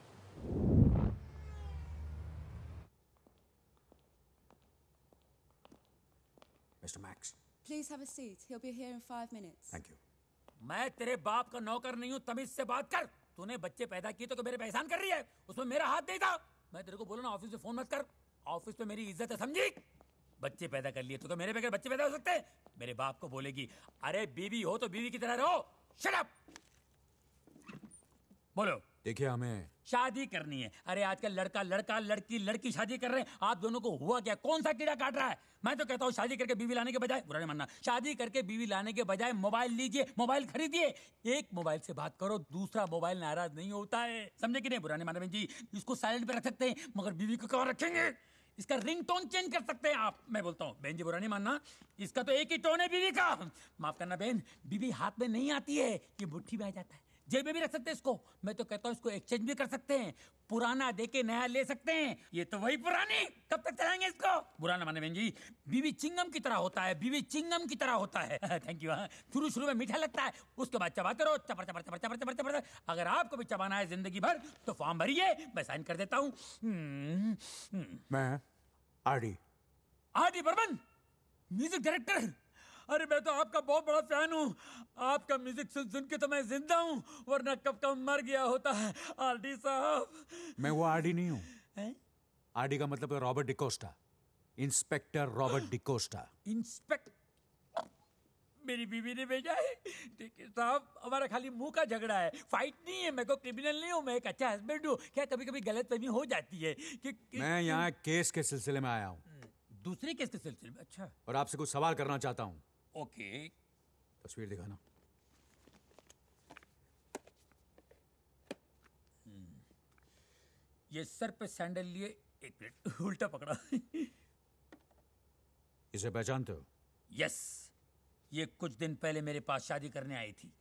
Mr. Max. Please have a seat. He'll be here in 5 minutes. Thank you. मैं तेरे बाप का नौकर नहीं हूँ, तमीज से बात कर। तूने बच्चे पैदा किए तो मेरे पे एहसान कर रही है, उसमें मेरा हाथ नहीं था। मैं तेरे को बोला ना, ऑफिस में फोन मत कर। ऑफिस पे मेरी इज्जत है, समझी? बच्चे पैदा कर लिए तो मेरे बगैर बच्चे पैदा हो सकते हैं? मेरे बाप को बोलेगी, अरे बीवी हो तो बीवी की तरह रहो। Shut up. बोलो। देखिए हमें शादी करनी है। अरे आजकल लड़का लड़का लड़की लड़की शादी कर रहे हैं। आप दोनों को हुआ क्या? कौन सा कीड़ा काट रहा है? मैं तो कहता हूँ शादी करके बीवी लाने के बजाय, बुरा नहीं मानना, शादी करके बीवी लाने के बजाय मोबाइल लीजिए, मोबाइल खरीदिए। एक मोबाइल से बात करो, दूसरा मोबाइल नाराज नहीं होता है। समझे कि नहीं? बुरा नहीं मानना बहन जी। इसको साइलेंट पे रख सकते हैं, मगर बीवी को कहाँ रखेंगे? इसका रिंगटोन चेंज कर सकते हैं आप। मैं बोलता हूँ बहन जी, बुरा नहीं मानना, इसका तो एक ही टोन है बीवी का। माफ करना बहन, बीवी हाथ में नहीं आती है, ये मुट्ठी में आ जाता है। जेब में भी रख सकते हैं इसको। मैं तो कहता हूँ इसको एक्सचेंज भी कर सकते हैं, पुराना देके नया ले सकते हैं। ये तो वही पुरानी, कब तक चलाएंगे इसको? बुरा ना माने बहन जी, बीवी चिंगम की तरह होता है, बीवी चिंगम की तरह होता है। Thank you. हाँ, शुरू में मीठा लगता है, उसके बाद चबाते रहो, चपर चपर चपर चपर चपर चपर। अगर आपको भी चबाना है जिंदगी भर तो फॉर्म भरिए, मैं साइन कर देता हूँ। मैं आरडी बर्मन, म्यूजिक डायरेक्टर। अरे मैं तो आपका बहुत बड़ा फैन हूँ। आपका म्यूजिक सुन सुन के तो मैं जिंदा हूँ, वरना कब कब मर गया होता है। आरडी साहब। मैं वो आरडी नहीं हूँ। आरडी का मतलब है Robert D'Costa, inspector Robert D'Costa. मेरी बीवी ने भेजा है। ठीक है साहब, हमारा खाली मुंह का झगड़ा है, फाइट नहीं है। मैं को क्रिमिनल नहीं हूँ, मैं एक अच्छा हस्बैंड हूँ। क्या कभी कभी गलतफहमी हो जाती है कि मैं यहाँ केस के सिलसिले में आया हूँ। दूसरे केस के सिलसिले में? अच्छा। और आपसे कुछ सवाल करना चाहता हूँ। ओके। तस्वीर दिखाना। ये सर पे सैंडल लिए, एक मिनट, उल्टा पकड़ा। इसे पहचानते हो? यस, ये कुछ दिन पहले मेरे पास शादी करने आई थी।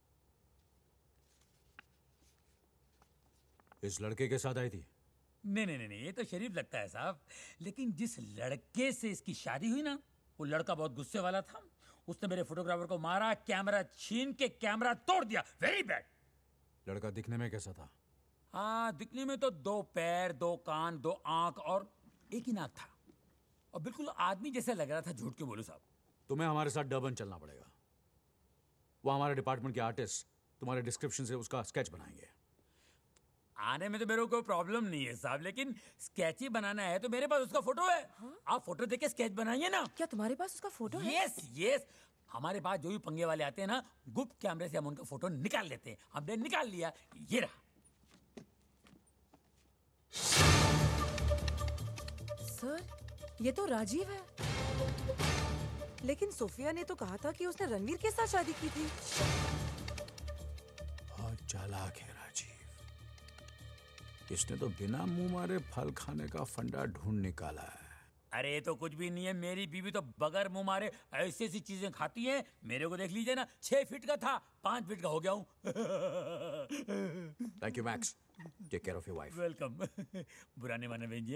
इस लड़के के साथ आई थी? नहीं, ये तो शरीफ लगता है साहब। लेकिन जिस लड़के से इसकी शादी हुई ना, वो लड़का बहुत गुस्से वाला था। उसने मेरे फोटोग्राफर को मारा, कैमरा छीन के कैमरा तोड़ दिया। Very bad. लड़का दिखने में कैसा था? हाँ, दिखने में तो 2 पैर, 2 कान, 2 आंख और एक ही नाक था, और बिल्कुल आदमी जैसा लग रहा था। झूठ क्यों बोलूं साहब? तुम्हें हमारे साथ डर्बन चलना पड़ेगा। वो हमारे डिपार्टमेंट के आर्टिस्ट तुम्हारे डिस्क्रिप्शन से उसका स्केच बनाएंगे। आने में तो मेरे को कोई प्रॉब्लम नहीं है साहब, लेकिन स्केच ही बनाना है तो मेरे पास उसका फोटो है। हाँ? आप फोटो देके स्केच बनाइए ना। क्या तुम्हारे पास उसका फोटो है? यस। हमारे पास जो भी पंगे वाले आते हैं ना, गुप्त कैमरे से हम उनका फोटो निकाल लेते हैं। हमने निकाल लिया, ये रहा। सर, ये तो राजीव है। लेकिन सोफिया ने तो कहा था कि उसने रणवीर के साथ शादी की थी। बहुत चालाक है राजीव। इसने तो बिना मुंह मारे फल खाने का फंडा ढूंढ निकाला है। अरे तो कुछ भी नहीं है, मेरी बीवी तो बगैर मुंह मारे ऐसी ऐसी चीजें खाती है। मेरे को देख लीजिए ना, 6 फीट का था, 5 फीट का हो गया हूँ। Thank you Max, take care of your wife. Welcome. बुरा नहीं माने बहन जी।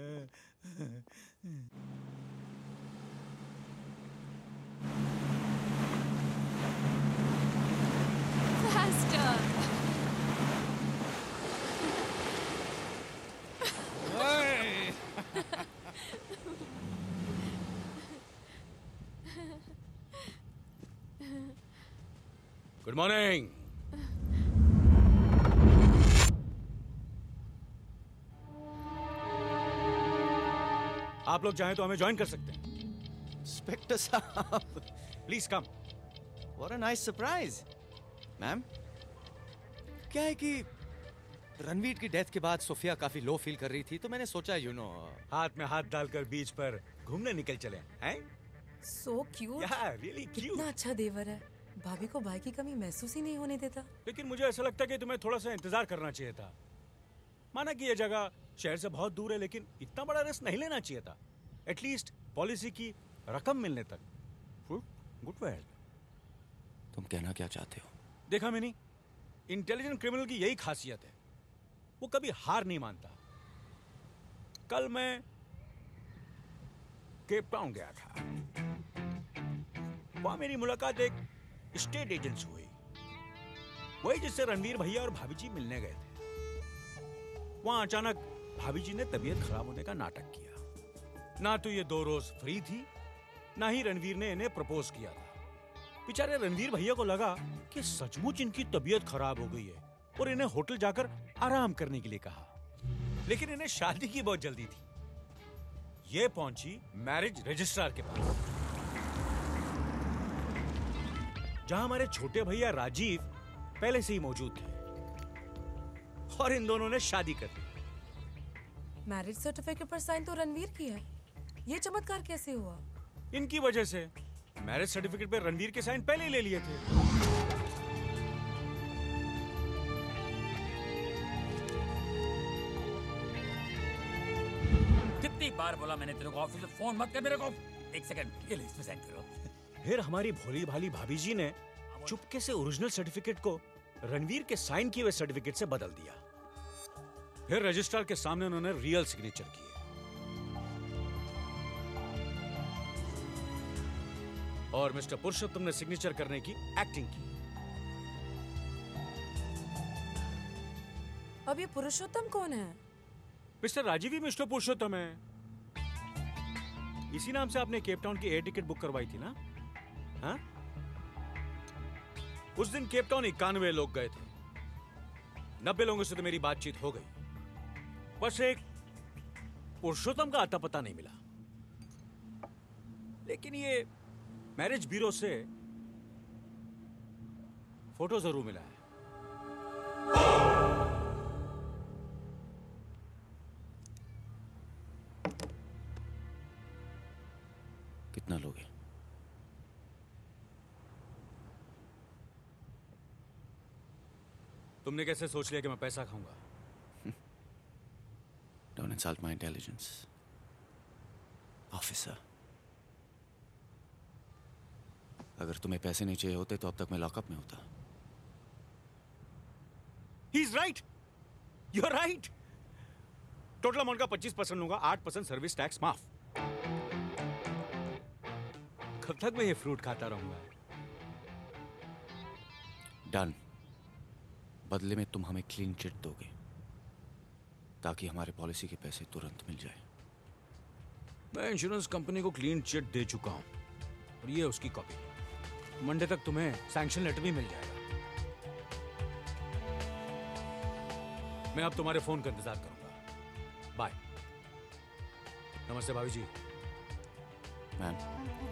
Good morning. आप लोग चाहें तो हमें ज्वाइन कर सकते हैं। इंस्पेक्टर साहब, please come. What a nice surprise. Ma'am, क्या है कि रणवीर की डेथ के बाद सोफिया काफी लो फील कर रही थी, तो मैंने सोचा हाथ में हाथ डालकर बीच पर घूमने निकल चले हैं। So cute. Really cute. कितना अच्छा देवर है, भाभी को भाई की कमी महसूस ही नहीं होने देता। लेकिन मुझे ऐसा लगता है कि तुम्हें थोड़ा सा इंतजार करना चाहिए था। माना कि ये जगह शहर से बहुत दूर है, लेकिन इतना बड़ा रिस्क नहीं लेना चाहिए था। एटलीस्ट पॉलिसी की रकम मिलने तक। Good well. तुम कहना क्या चाहते हो? देखा मैंने, इंटेलिजेंट क्रिमिनल की यही खासियत है, वो कभी हार नहीं मानता। कल मैं केप टाउन गया था, वहां मेरी मुलाकात एक स्टेट एजेंट से हुई, वही जिससे रणवीर भैया और भाभी जी मिलने गए थे। वहां अचानक भाभी जी ने तबीयत खराब होने का नाटक किया। ना तो ये 2 रोज फ्री थी, ना ही रणवीर ने इन्हें प्रपोज किया था। बेचारे रणवीर भैया को लगा कि सचमुच इनकी तबीयत खराब हो गई है और इन्हें होटल जाकर आराम करने के लिए कहा। लेकिन इन्हें शादी की बहुत जल्दी थी। ये पहुंची मैरिज रजिस्ट्रार के पास, जहां हमारे छोटे भैया राजीव पहले से ही मौजूद थे। और इन दोनों ने शादी कर ली। मैरिज सर्टिफिकेट पर साइन तो रणवीर की है। ये चमत्कार कैसे हुआ? इनकी वजह से। मैरिज सर्टिफिकेट पे रणवीर के साइन पहले ही ले लिए थे। कितनी बार बोला मैंने तेरे को ऑफिस में फोन मत कर मेरे को। एक सेकंड, ये लिस्ट में साइन करो। फिर हमारी भोली भाली भाभी जी ने चुपके से ओरिजिनल सर्टिफिकेट को रणवीर के साइन किए हुए सर्टिफिकेट से बदल दिया। फिर रजिस्ट्रार के सामने उन्होंने रियल सिग्नेचर किए। और मिस्टर पुरुषोत्तम ने सिग्नेचर करने की एक्टिंग की। अब ये पुरुषोत्तम कौन है? मिस्टर राजीव ही मिस्टर पुरुषोत्तम है। इसी नाम से आपने केप टाउन की एयर टिकट बुक करवाई थी ना? हाँ? उस दिन केप टाउन 91 लोग गए थे। 90 लोगों से तो मेरी बातचीत हो गई। बस एक पुरुषोत्तम का आता पता नहीं मिला। लेकिन ये मैरिज ब्यूरो से फोटो जरूर मिला है। कितना लोगे? तुमने कैसे सोच लिया कि मैं पैसा खाऊंगा? Don't insult my intelligence, officer. अगर तुम्हें पैसे नहीं चाहिए होते तो अब तक मैं लॉकअप में होता। He's right. You're right. Total amount का 25% लूंगा, 8% सर्विस टैक्स माफ। कब तक मैं ये फ्रूट खाता रहूंगा? डन। बदले में तुम हमें क्लीन चिट दोगे ताकि हमारे पॉलिसी के पैसे तुरंत मिल जाए। मैं इंश्योरेंस कंपनी को क्लीन चिट दे चुका हूं और ये उसकी कॉपी। मंडे तक तुम्हें सैंक्शन लेटर भी मिल जाएगा। मैं अब तुम्हारे फोन का इंतजार करूंगा। बाय। नमस्ते भाभी जी। मैम,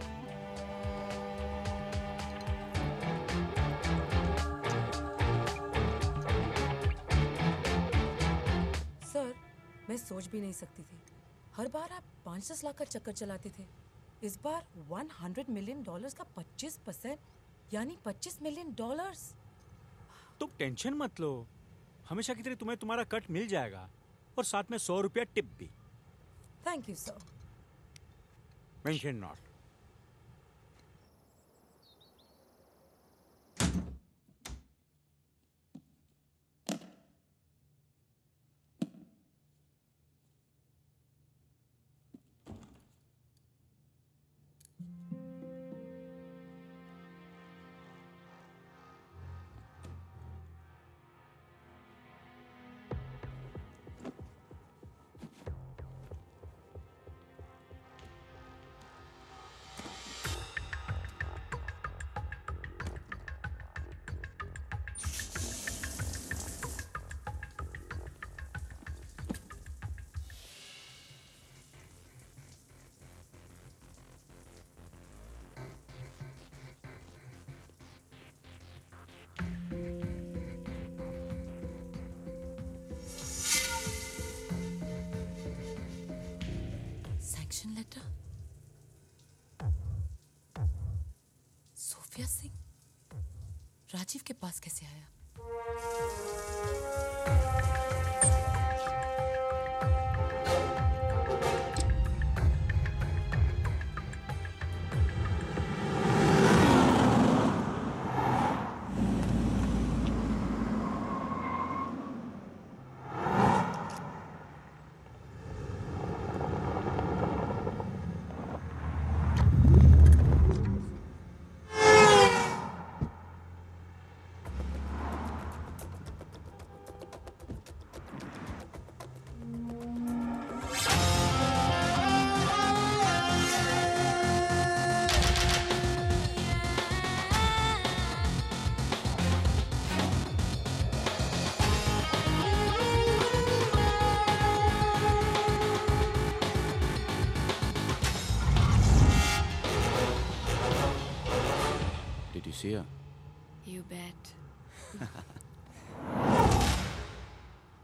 सर, मैं सोच भी नहीं सकती थी। हर बार आप 5-10 लाख का चक्कर चलाते थे। इस बार $100 मिलियन का 25%, यानी $25 मिलियन। तुम टेंशन मत लो, हमेशा की तरह तुम्हें तुम्हारा कट मिल जाएगा और साथ में 100 रुपया टिप भी। Thank you sir. Mention not. Sanction letter? Sophia Singh Rajiv के पास कैसे आया? Did you see her? You bet.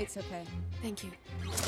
It's okay. Thank you.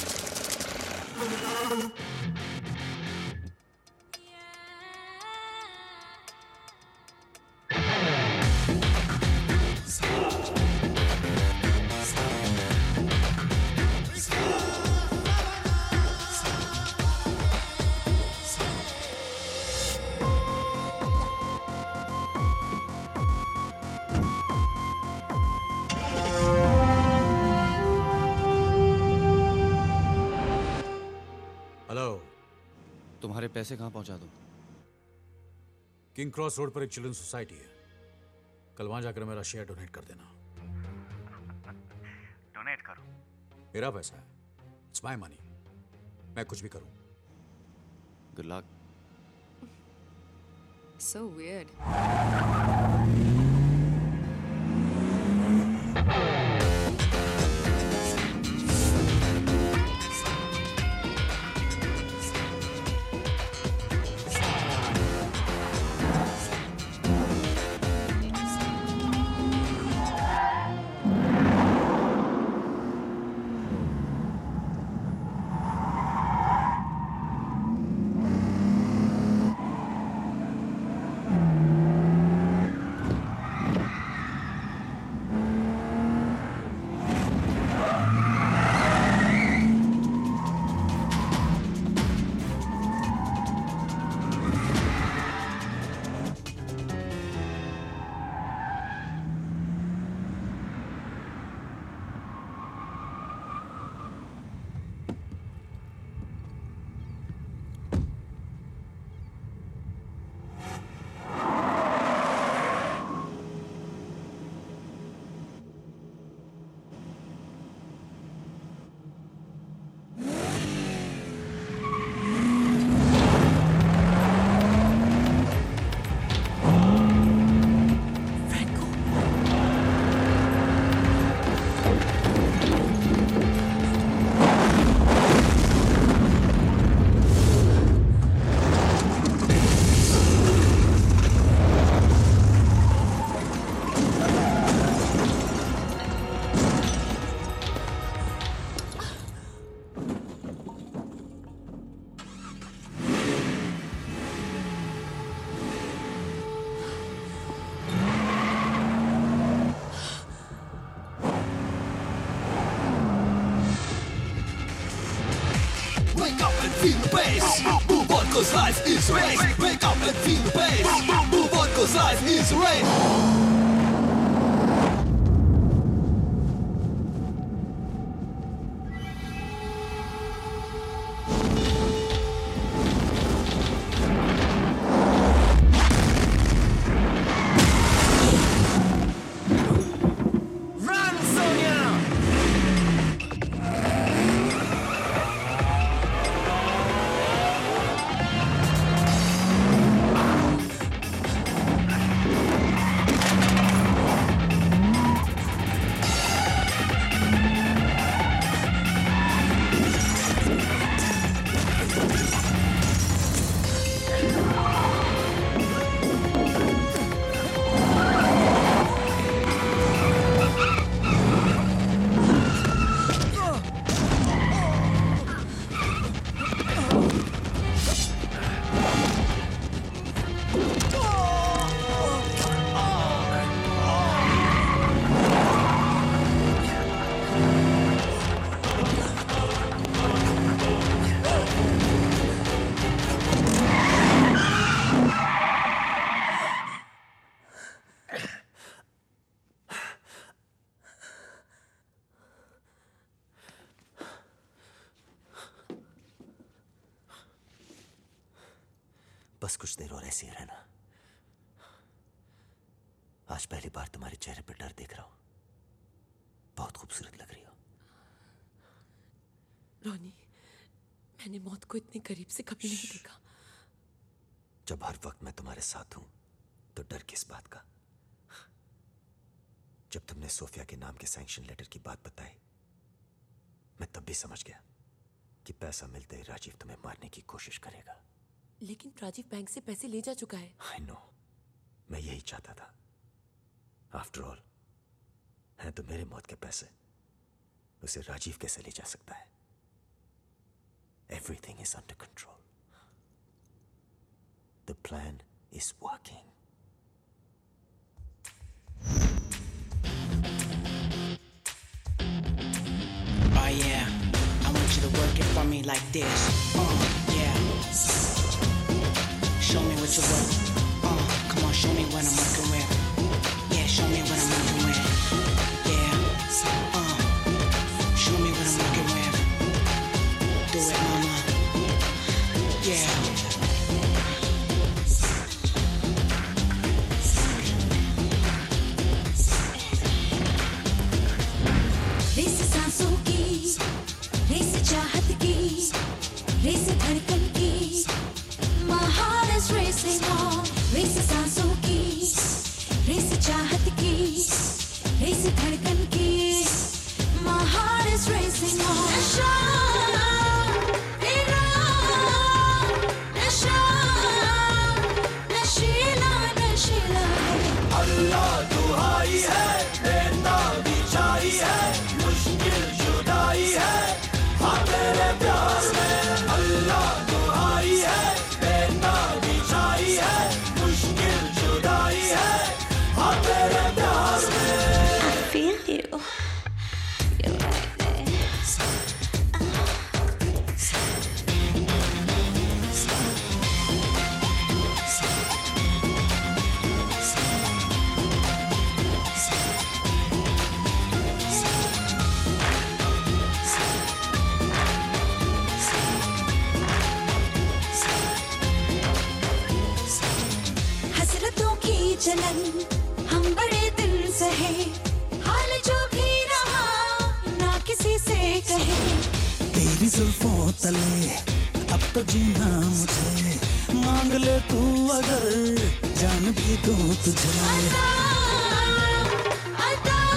तुम्हारे पैसे कहाँ पहुंचा दूं? किंग क्रॉस रोड पर एक चिल्ड्रन सोसाइटी है, कल वहां जाकर मेरा शेयर डोनेट कर देना। डोनेट करो? मेरा पैसा है, इट्स माय मनी, मैं कुछ भी करूं। Good luck. So weird. Feel the bass, move on cause life is race. Wake up and feel the bass, move on cause life is race. बस कुछ देर और ऐसे ही रहना। आज पहली बार तुम्हारे चेहरे पर डर देख रहा हूं। बहुत खूबसूरत लग रही हो। रोनी, मैंने मौत को इतने करीब से कभी नहीं देखा। जब हर वक्त मैं तुम्हारे साथ हूं तो डर किस बात का? जब तुमने सोफिया के नाम के सैंक्शन लेटर की बात बताई, मैं तब भी समझ गया कि पैसा मिलते ही राजीव तुम्हें मारने की कोशिश करेगा। लेकिन राजीव बैंक से पैसे ले जा चुका है। I know, मैं यही चाहता था। आफ्टर ऑल, हैं तो मेरे मौत के पैसे। उसे राजीव कैसे ले जा सकता है? Everything is under control. The plan is working. Oh yeah, I want you to work it for me like this. Yeah. Show me what you work. Come on, show me what I'm working with. Yeah, show me what I'm working with. Yeah. Show me what I'm working with. Do it, mama. Yeah. Race सांसों की, race चाहत की, race धड़कन की, my heart is racing on. Race सांसों की, race चाहत की, रेस धड़कन की, my heart is racing on. नशा, तेरा, नशा, नशीला, नशीला है. अल्लाह दुहाई है, देता बिछाई है, मुश्किल जुदाई है, हाँ तेरे प्यार में. अल्लाह दुहाई है, देता बिछाई है, मुश्किल जुदाई है, हाँ तेरे प्यार में. I feel you. You're right there. हसरतों की जलन हम बड़े दिल सहे, हाल जो भी रहा ना किसी से कहे. तेरी जुल्फों तले अब तो जीना मुझे, मांग ले तू अगर जान भी दूं तुझे. अदा, अदा,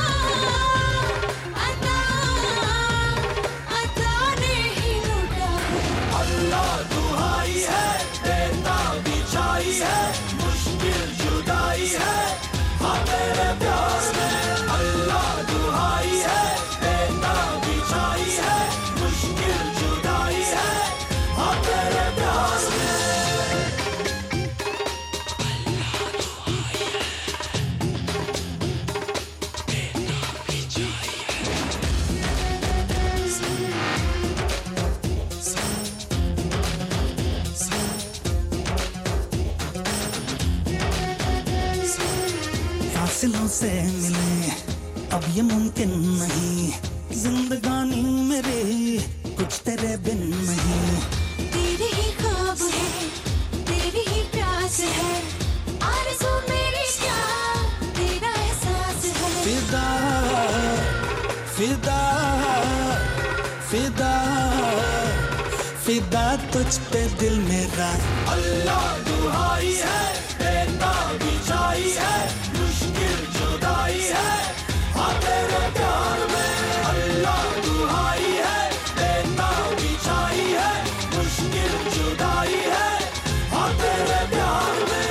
अदा ने ही लूटा. अल्लाह दुहाई है, देता बिछाई है, मुश्किल जुदाई है, हाँ तेरे प्यार में. अल्लाह दुहाई है, देता बिछाई है, मुश्किल जुदाई है, हाँ तेरे प्यार में. फासिलों से मिले अब ये मुमकिन नहीं, जिंदगानी मेरे कुछ तेरे बिन नहीं. तेरे ही ख्वाब है, तेरी ही प्यास है, आरज़ू मेरी क्या तेरा एहसास है. फिदा फिदा फिदा फिदा तुझ पे दिल मेरा. अल्लाह दुहाई है, देता बिछाई है, मुश्किल जुदाई है, हाँ तेरे प्यार में. अल्लाह दुहाई है, देता बिछाई है, मुश्किल जुदाई है, हाँ तेरे प्यार में.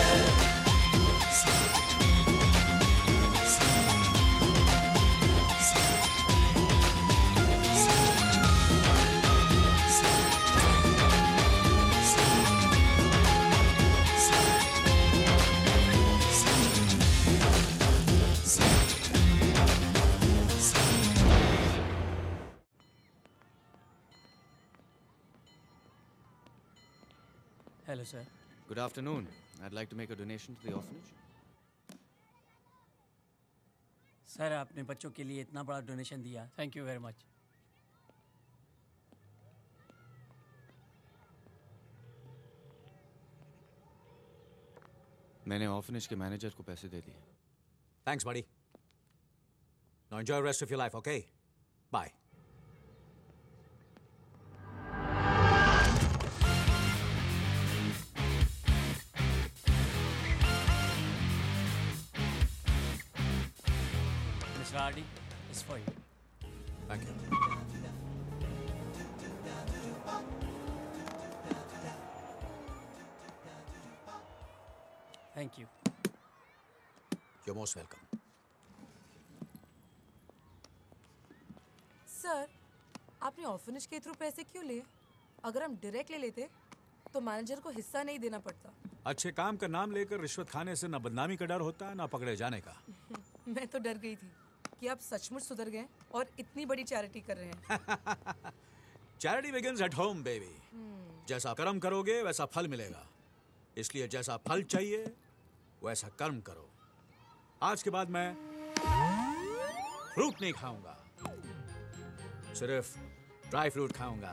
Hello, sir. Good afternoon. I'd like to make a donation to the orphanage. Sir आपने बच्चों के लिए इतना बड़ा डोनेशन दिया, थैंक यू वेरी मच. मैंने ऑर्फनेज के मैनेजर को पैसे दे दिए. Thanks, buddy. Now enjoy the rest of your life, okay? Bye. Mr. Hardy, it's for you. Thank you. Thank you. You're most welcome. आपने ऑर्फनेज के through पैसे क्यों लिए? अगर हम डायरेक्ट ले लेते तो मैनेजर को हिस्सा नहीं देना पड़ता। अच्छे काम का नाम लेकर रिश्वत खाने से ना बदनामी का डर होता है ना पकड़े जाने का। मैं तो डर गई थी कि आप सचमुच सुधर गए और इतनी बड़ी चैरिटी कर रहे हैं। Charity begins at home baby. जैसा कर्म करोगे वैसा फल मिलेगा, इसलिए जैसा फल चाहिए वैसा कर्म करो। आज के बाद मैं फ्रूट नहीं खाऊंगा, सिर्फ ड्राई फ्रूट खाऊंगा।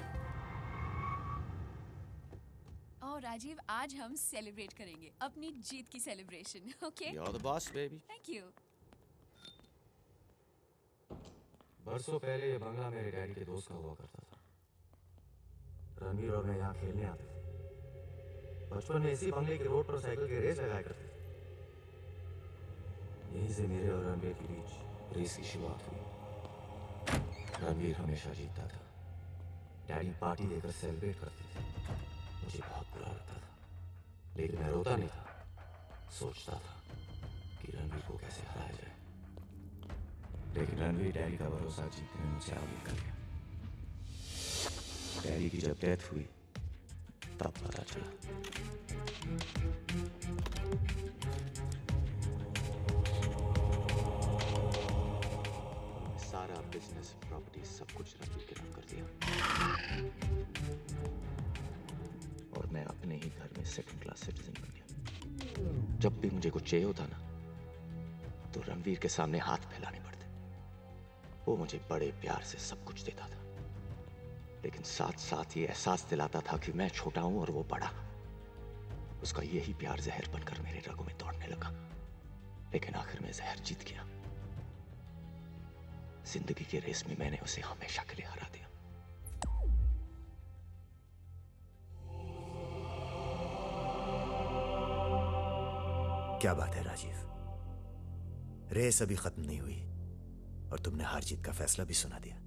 और राजीव, आज हम सेलिब्रेट करेंगे अपनी जीत की celebration. Okay? You're the boss, baby. Thank you. बरसों पहले ये बंगला मेरे डैडी के दोस्त का हुआ करता था। रणवीर और मैं यहाँ खेलने आते थे। बचपन में इसी बंगले के रोड पर साइकिल की रेस लगाया करते थे। यहीं से मेरे और रणवीर के बीच रेस की शुरुआत हुई। रणवीर हमेशा जीतता था। डैडी पार्टी देकर सेलिब्रेट करते थे। मुझे बहुत बुरा लगता था, लेकिन मैं रोता नहीं था। सोचता था कि रणवीर को कैसे हराया जाए। लेकिन रणवीर डैडी का भरोसा जीतने में मुझसे आगे निकल गया। डैडी की जब डेथ हुई तब पता चला। सारा बिजनेस, प्रॉपर्टी, सब कुछ रणवीर के नाम कर दिया और मैं अपने ही घर में सेकंड क्लास सिटीजन बन गया। जब भी मुझे कुछ चाहिए होता ना, तो रणवीर के सामने हाथ फैलाने पड़ते। वो मुझे बड़े प्यार से सब कुछ देता था, लेकिन साथ साथ ये एहसास दिलाता था कि मैं छोटा हूं और वो बड़ा। उसका यही प्यार जहर बनकर मेरे रगों में दौड़ने लगा, लेकिन आखिर में जहर जीत गया। जिंदगी के रेस में मैंने उसे हमेशा के लिए हरा दिया। क्या बात है राजीव, रेस अभी खत्म नहीं हुई और तुमने हार जीत का फैसला भी सुना दिया।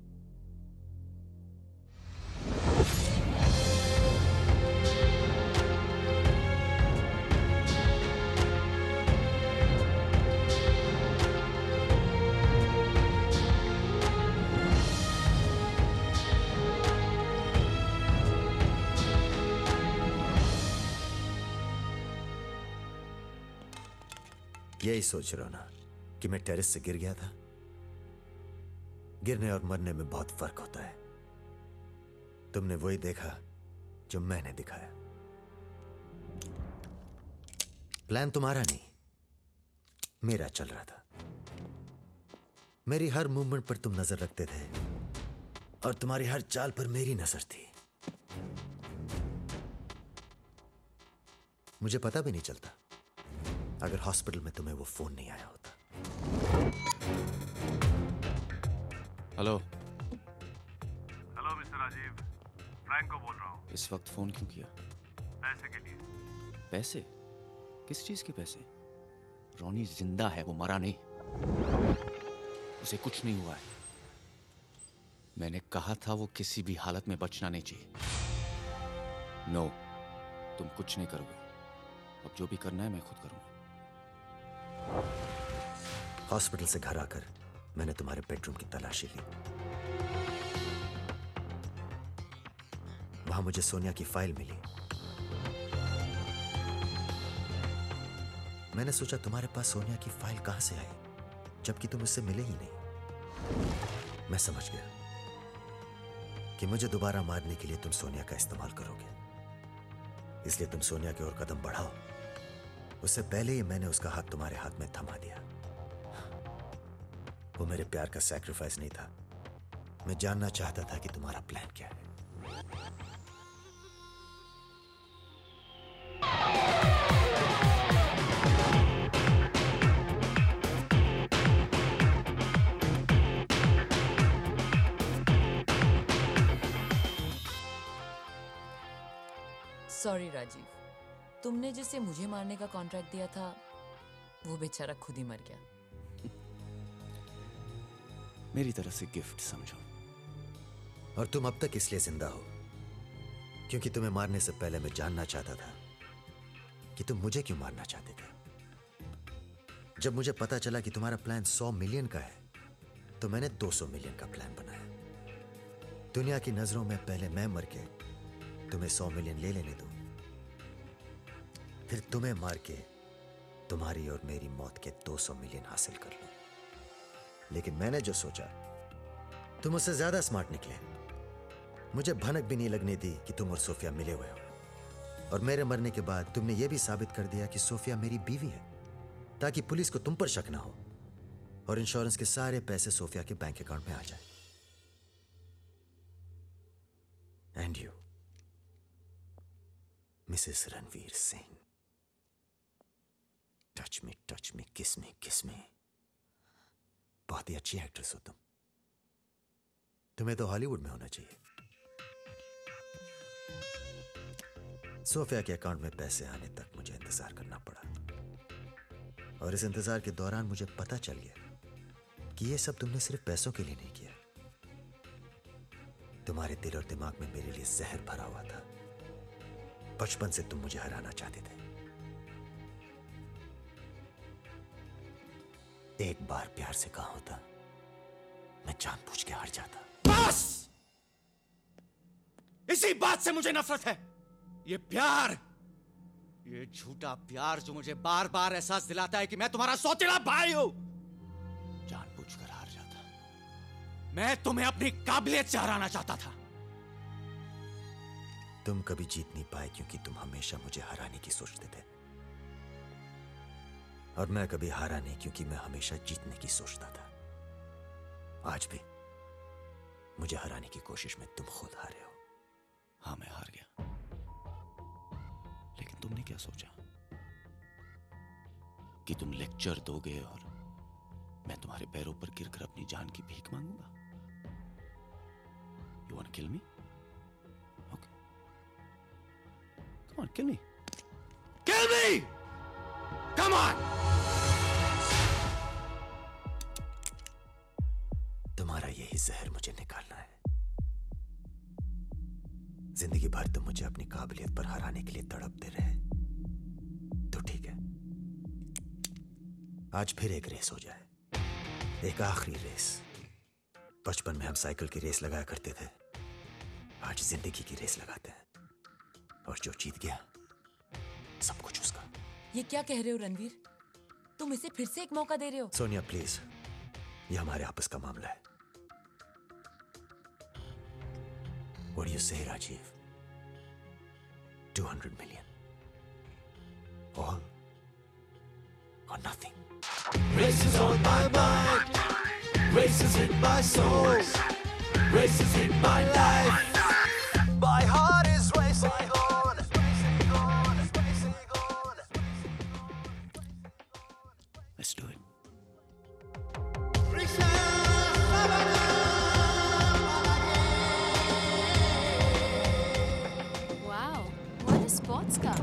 यही सोच रहा हो ना कि मैं टेरेस से गिर गया था? गिरने और मरने में बहुत फर्क होता है। तुमने वही देखा जो मैंने दिखाया। प्लान तुम्हारा नहीं, मेरा चल रहा था। मेरी हर मूवमेंट पर तुम नजर रखते थे और तुम्हारी हर चाल पर मेरी नजर थी। मुझे पता भी नहीं चलता अगर हॉस्पिटल में तुम्हें वो फोन नहीं आया होता। Hello hello mister Rajiv, Franco बोल रहा हूँ। इस वक्त फोन क्यों किया? पैसे के लिए। पैसे? किस चीज के पैसे? रॉनी जिंदा है, वो मरा नहीं। उसे कुछ नहीं हुआ है। मैंने कहा था वो किसी भी हालत में बचना नहीं चाहिए। नो, तुम कुछ नहीं करोगे। अब जो भी करना है मैं खुद करूंगा। हॉस्पिटल से घर आकर मैंने तुम्हारे बेडरूम की तलाशी ली। वहां मुझे सोनिया की फाइल मिली। मैंने सोचा तुम्हारे पास सोनिया की फाइल कहां से आई, जबकि तुम उससे मिले ही नहीं। मैं समझ गया कि मुझे दोबारा मारने के लिए तुम सोनिया का इस्तेमाल करोगे, इसलिए तुम सोनिया की ओर कदम बढ़ाओ उससे पहले ही मैंने उसका हाथ तुम्हारे हाथ में थमा दिया। वो मेरे प्यार का सैक्रिफाइस नहीं था। मैं जानना चाहता था कि तुम्हारा प्लान क्या है। सॉरी राजीव, तुमने जिसे मुझे मारने का कॉन्ट्रैक्ट दिया था वो बेचारा खुद ही मर गया। मेरी तरफ से गिफ्ट समझो। और तुम अब तक इसलिए जिंदा हो क्योंकि तुम्हें मारने से पहले मैं जानना चाहता था कि तुम मुझे क्यों मारना चाहते थे। जब मुझे पता चला कि तुम्हारा प्लान 100 मिलियन का है तो मैंने 200 मिलियन का प्लान बनाया। दुनिया की नजरों में पहले मैं मर के तुम्हें 100 मिलियन ले लेने दूं, फिर तुम्हें मार के तुम्हारी और मेरी मौत के 200 मिलियन हासिल कर लूं। लेकिन मैंने जो सोचा, तुम उससे ज्यादा स्मार्ट निकले। मुझे भनक भी नहीं लगने दी कि तुम और सोफिया मिले हुए हो, और मेरे मरने के बाद तुमने यह भी साबित कर दिया कि सोफिया मेरी बीवी है, ताकि पुलिस को तुम पर शक ना हो और इंश्योरेंस के सारे पैसे सोफिया के बैंक अकाउंट में आ जाए। And you Mrs Ranveer Singh, touch me, kiss me. बहुत ही अच्छी एक्ट्रेस हो तुम। तुम्हें तो हॉलीवुड में होना चाहिए। सोफिया के अकाउंट में पैसे आने तक मुझे इंतजार करना पड़ा, और इस इंतजार के दौरान मुझे पता चल गया कि यह सब तुमने सिर्फ पैसों के लिए नहीं किया। तुम्हारे दिल और दिमाग में मेरे लिए जहर भरा हुआ था। बचपन से तुम मुझे हराना चाहते थे। एक बार प्यार से कहा होता, मैं जानबूझ के हार जाता। बस! इसी बात से मुझे नफरत है। ये प्यार, ये झूठा प्यार जो मुझे बार बार एहसास दिलाता है कि मैं तुम्हारा सौतेला भाई हूं, जानबूझकर हार जाता। मैं तुम्हें अपनी काबिलियत से हराना चाहता था। तुम कभी जीत नहीं पाए क्योंकि तुम हमेशा मुझे हराने की सोचते थे, और मैं कभी हारा नहीं क्योंकि मैं हमेशा जीतने की सोचता था। आज भी मुझे हराने की कोशिश में तुम खुद हारे हो। हाँ, मैं हार गया, लेकिन तुमने क्या सोचा कि तुम लेक्चर दोगे और मैं तुम्हारे पैरों पर गिरकर अपनी जान की भीख मांगूंगा? You want to kill me? Okay. Come on, kill me. Kill me! Come on! तुम्हारा यही जहर मुझे निकालना है। जिंदगी भर तुम मुझे अपनी काबिलियत पर हराने के लिए तड़पते रहे, तो ठीक है, आज फिर एक रेस हो जाए, एक आखिरी रेस। बचपन में हम साइकिल की रेस लगाया करते थे, आज जिंदगी की रेस लगाते हैं, और जो जीत गया सब कुछ उसका। ये क्या कह रहे हो रणवीर? तुम इसे फिर से एक मौका दे रहे हो? सोनिया प्लीज, ये हमारे आपस का मामला है। What do you say, Rajiv? 200 million. All or nothing. Races on my mind, races in my soul, races in my life. My heart is racing on, racing on, racing on. Let's do it. Wow, what a sports car.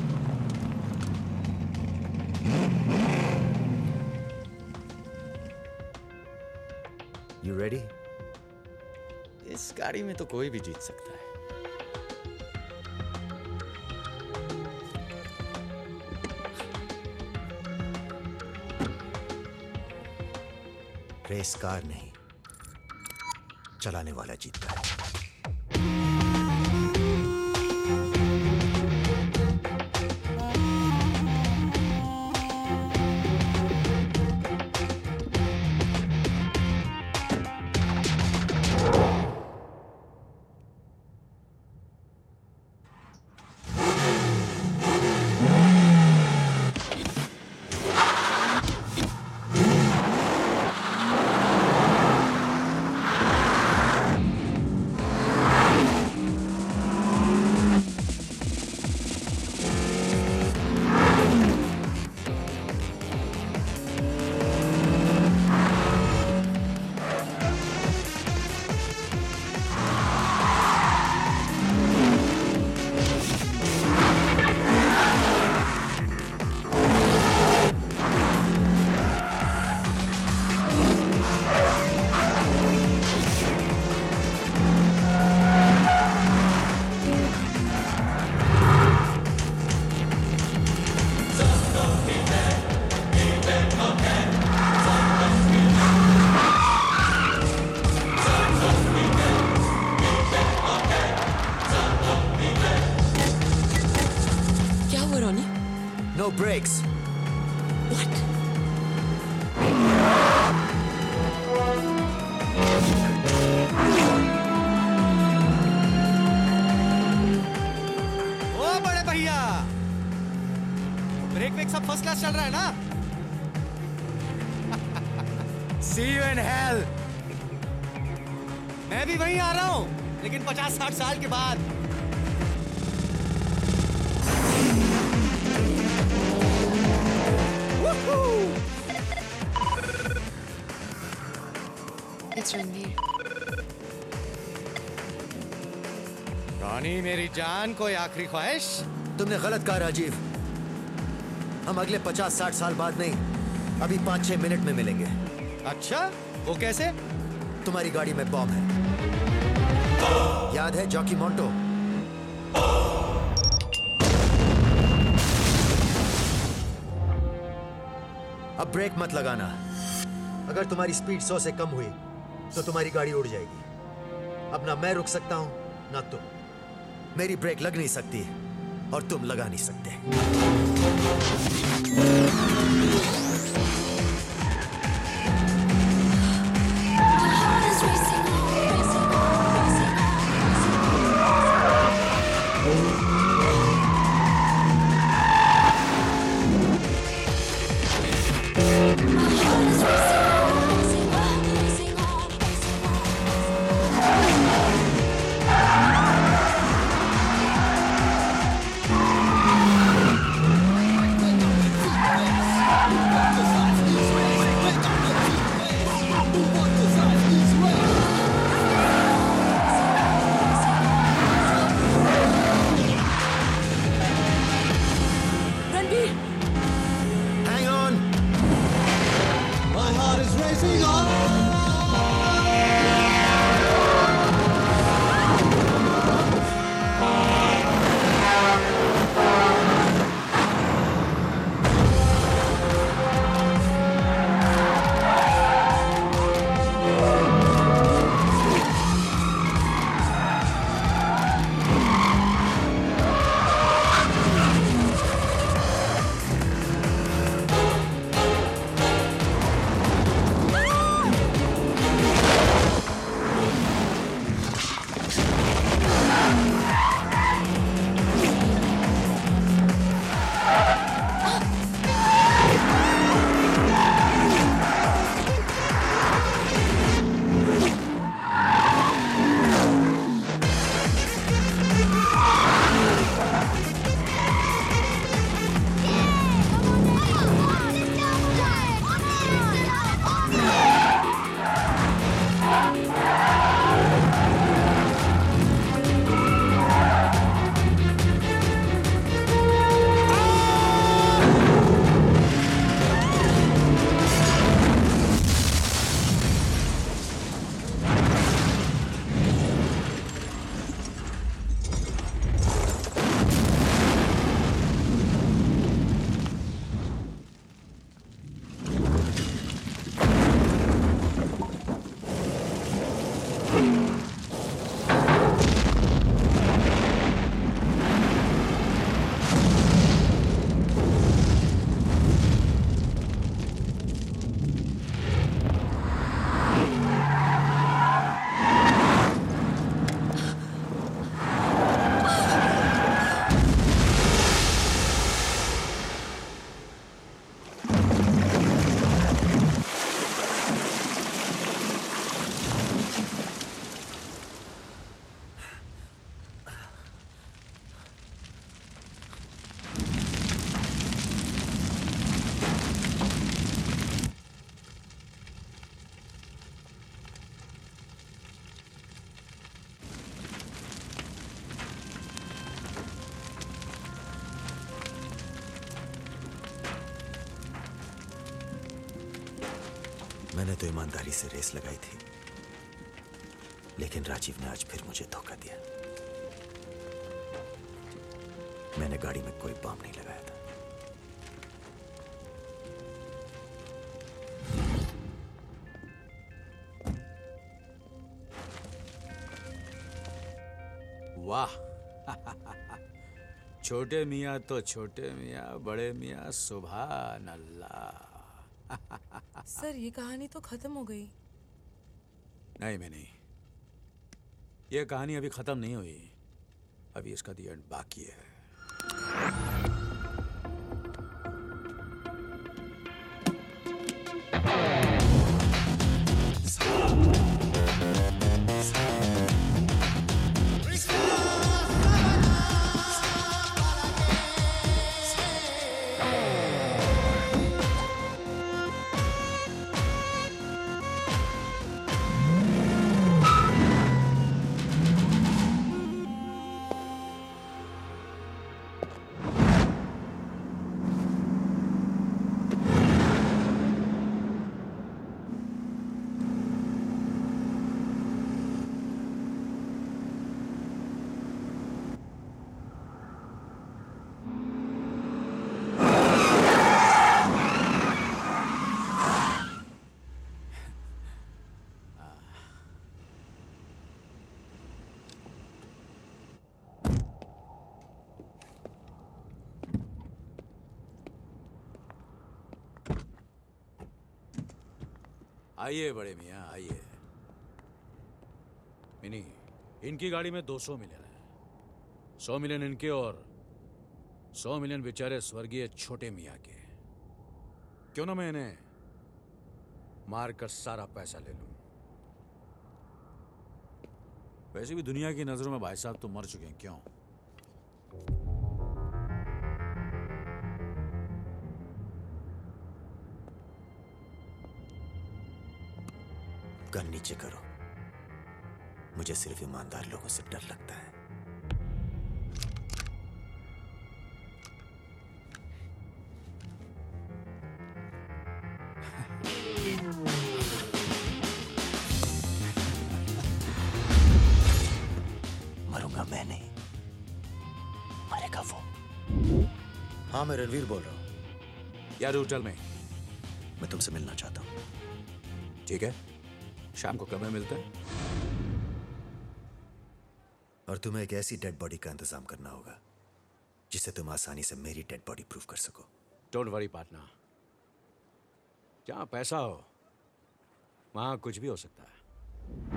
You ready? इस गाड़ी में तो कोई भी जीत सकता है। Race car नहीं, चलाने वाला जीतता है। brakes. What? ओ बड़े भैया, ब्रेक वेक सब फर्स्ट क्लास चल रहा है ना? See you in hell. मैं भी वहीं आ रहा हूं, लेकिन 50-60 साल के बाद। It's रणवीर। रानी मेरी जान, कोई आखिरी ख्वाहिश? तुमने गलत कहा राजीव। हम अगले 50-60 साल बाद नहीं, अभी 5-6 मिनट में मिलेंगे। अच्छा, वो कैसे? तुम्हारी गाड़ी में बॉम्ब है, याद है जॉकी मॉन्टो? अब ब्रेक मत लगाना। अगर तुम्हारी स्पीड 100 से कम हुई तो तुम्हारी गाड़ी उड़ जाएगी। अब ना मैं रुक सकता हूं ना तुम। मेरी ब्रेक लग नहीं सकती और तुम लगा नहीं सकते। मैंने तो ईमानदारी से रेस लगाई थी, लेकिन राजीव ने आज फिर मुझे धोखा दिया। मैंने गाड़ी में कोई बम नहीं लगाया था। वाह छोटे मियाँ तो छोटे मियाँ, बड़े मियाँ सुभान अल्लाह। सर ये कहानी तो खत्म हो गई। नहीं मैं नहीं, ये कहानी अभी खत्म नहीं हुई, अभी इसका दी एंड बाकी है। आइए बड़े मियाँ आइए। मिनी, इनकी गाड़ी में 200 मिलियन है, 100 मिलियन इनके और 100 मिलियन बेचारे स्वर्गीय छोटे मियाँ के। क्यों ना मैं इन्हें मारकर सारा पैसा ले लूं। वैसे भी दुनिया की नजरों में भाई साहब तो मर चुके हैं, क्यों? गन नीचे करो, मुझे सिर्फ ईमानदार लोगों से डर लगता है। मरूंगा मैं नहीं, मरेगा वो। हाँ मैं रणवीर बोल रहा हूँ। यार होटल में मैं तुमसे मिलना चाहता हूँ। ठीक है, शाम को क्लब में मिलते हैं। और तुम्हें एक ऐसी डेड बॉडी का इंतजाम करना होगा जिससे तुम आसानी से मेरी डेड बॉडी प्रूव कर सको। डोंट वरी पार्टनर, जहां पैसा हो वहां कुछ भी हो सकता है।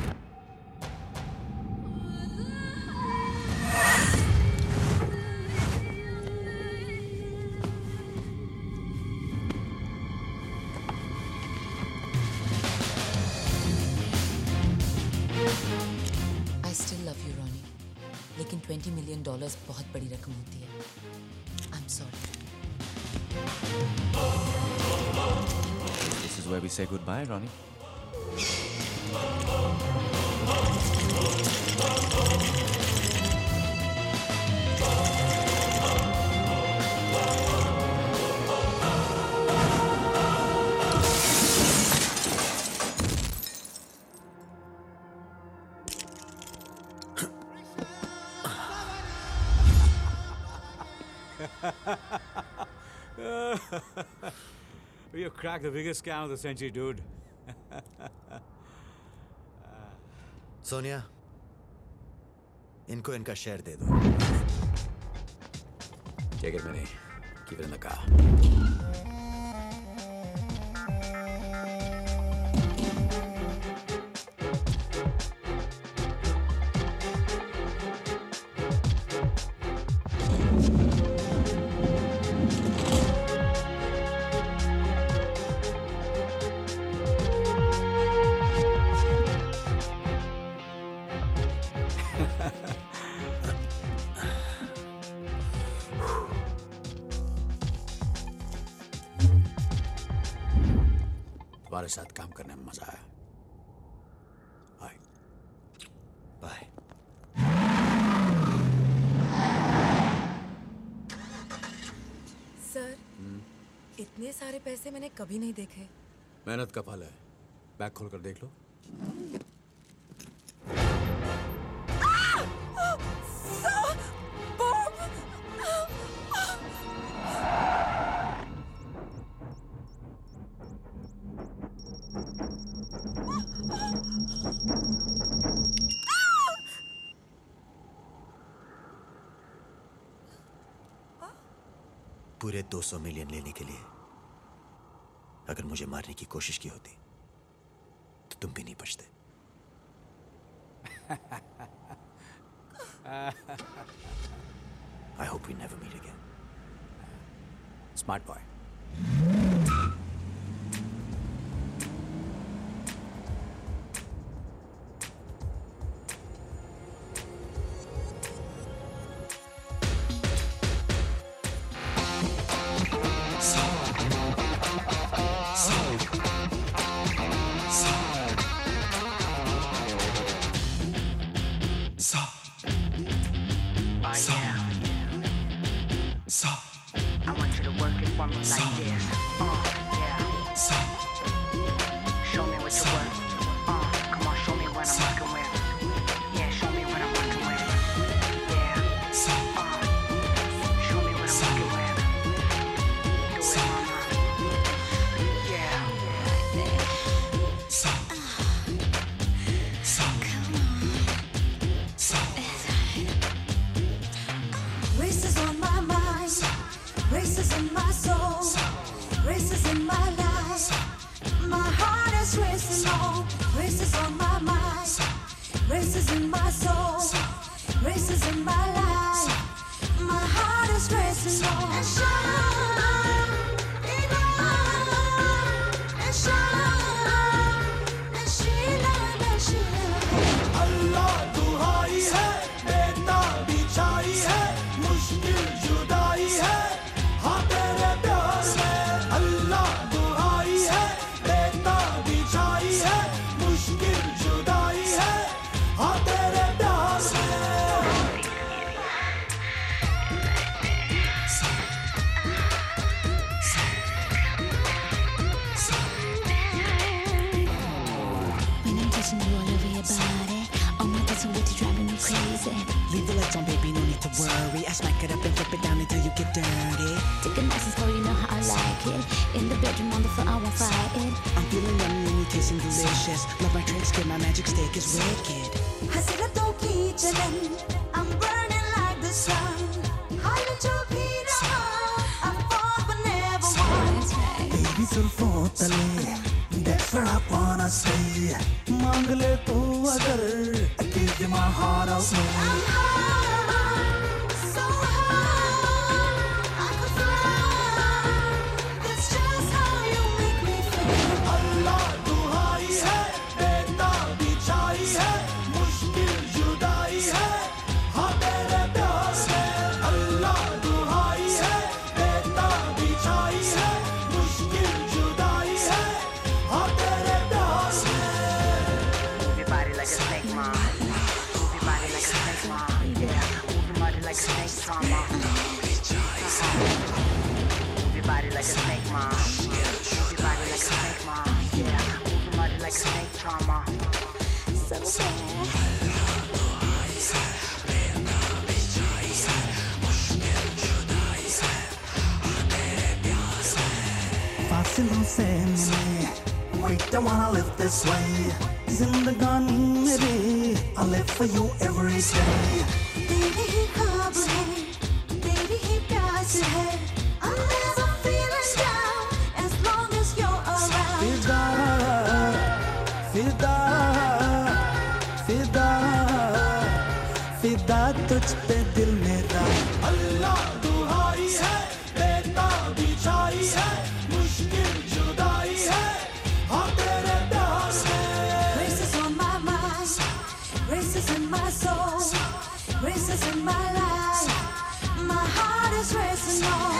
I still love you, Ronnie. लेकिन $20 million बहुत बड़ी रकम होती है। I'm sorry. This is where we say goodbye, Ronnie. You cracked the biggest scam of the century, dude. Sonia, इनको इनका शेयर दे दो। Take it, Minnie. Keep it in the car. तुम्हारे साथ काम करने में मजा आया। Bye bye. सर, इतने सारे पैसे मैंने कभी नहीं देखे। मेहनत का फल है, बैग खोल कर देख लो। पूरे 200 मिलियन लेने के लिए अगर मुझे मारने की कोशिश की होती तो तुम भी नहीं बचते। I hope we never meet again. Smart boy. I want you to work it for me like this. Yeah. Show me what you work. Come on, show me what I'm working with. Yeah, show me what I'm working with. Yeah. Show me what I'm working with. Do it, mama. Yeah. Races on my mind, races in my soul, races in my life. My heart is racing on, races on my mind, races in my soul, races in my life. My heart is racing on. And shine, and shine, and shine, and shine. अल्लाह दुहाई है, बेटा बिछाई है, मुश्किल जुदाई है, हाँ तेरे प्यार में। अल्लाह दुहाई है, बेटा बिछाई है, मुश्किल जुदाई है, हाँ तेरे प्यार में। When I'm touching you all over your body, all my thoughts are with you driving me crazy. Leave the lights on, baby, no need to worry. I smack it up and flip it down until you get dirty. Take a nice and slow, you know how I like it. In the bedroom, on the floor, I won't fight it. I'm feeling yummy and you tasting delicious. Love my tricks, get my magic stick is wicked. हसरतों की जलन, I'm burning like the sun. हाल जो भी रहा, I fought but never won. तेरी जुल्फों तले, that's where I wanna stay. मांग ले तू अगर, I give you my heart away. I'm high, so high, I could fly. That's just how you make me feel. अल्लाह दुहाई है, बेटा बिछाई है, मुश्किल जुदाई है, हाँ तेरे प्यार में। अल्लाह दुहाई है, बेटा बिछाई है, मुश्किल जुदाई है, हाँ तेरे प्यार में। Move your body like a snake, mom. Move your body like a snake, mom. Yeah. Move your body like a snake, mama. Move your body like a snake, mom. Move your body like a snake, mom. Yeah. Move your body like a snake, mama. So bad. फासिलों से मिले, wait, I wanna live this way. जिंदगानी मेरी, I live for you every day. तेरे ही ख्वाब है, तेरी ही प्यास है. I'm never feeling down as long as you're around. फिदा, फिदा, फिदा, फिदा तुझ पे दिल मेरा। अल्लाह दुहाई है, बेटा बिछाई है, मुश्किल जुदाई है, हाँ तेरे प्यार में। Races on my mind, races in my soul, races in my life. My heart is racing on.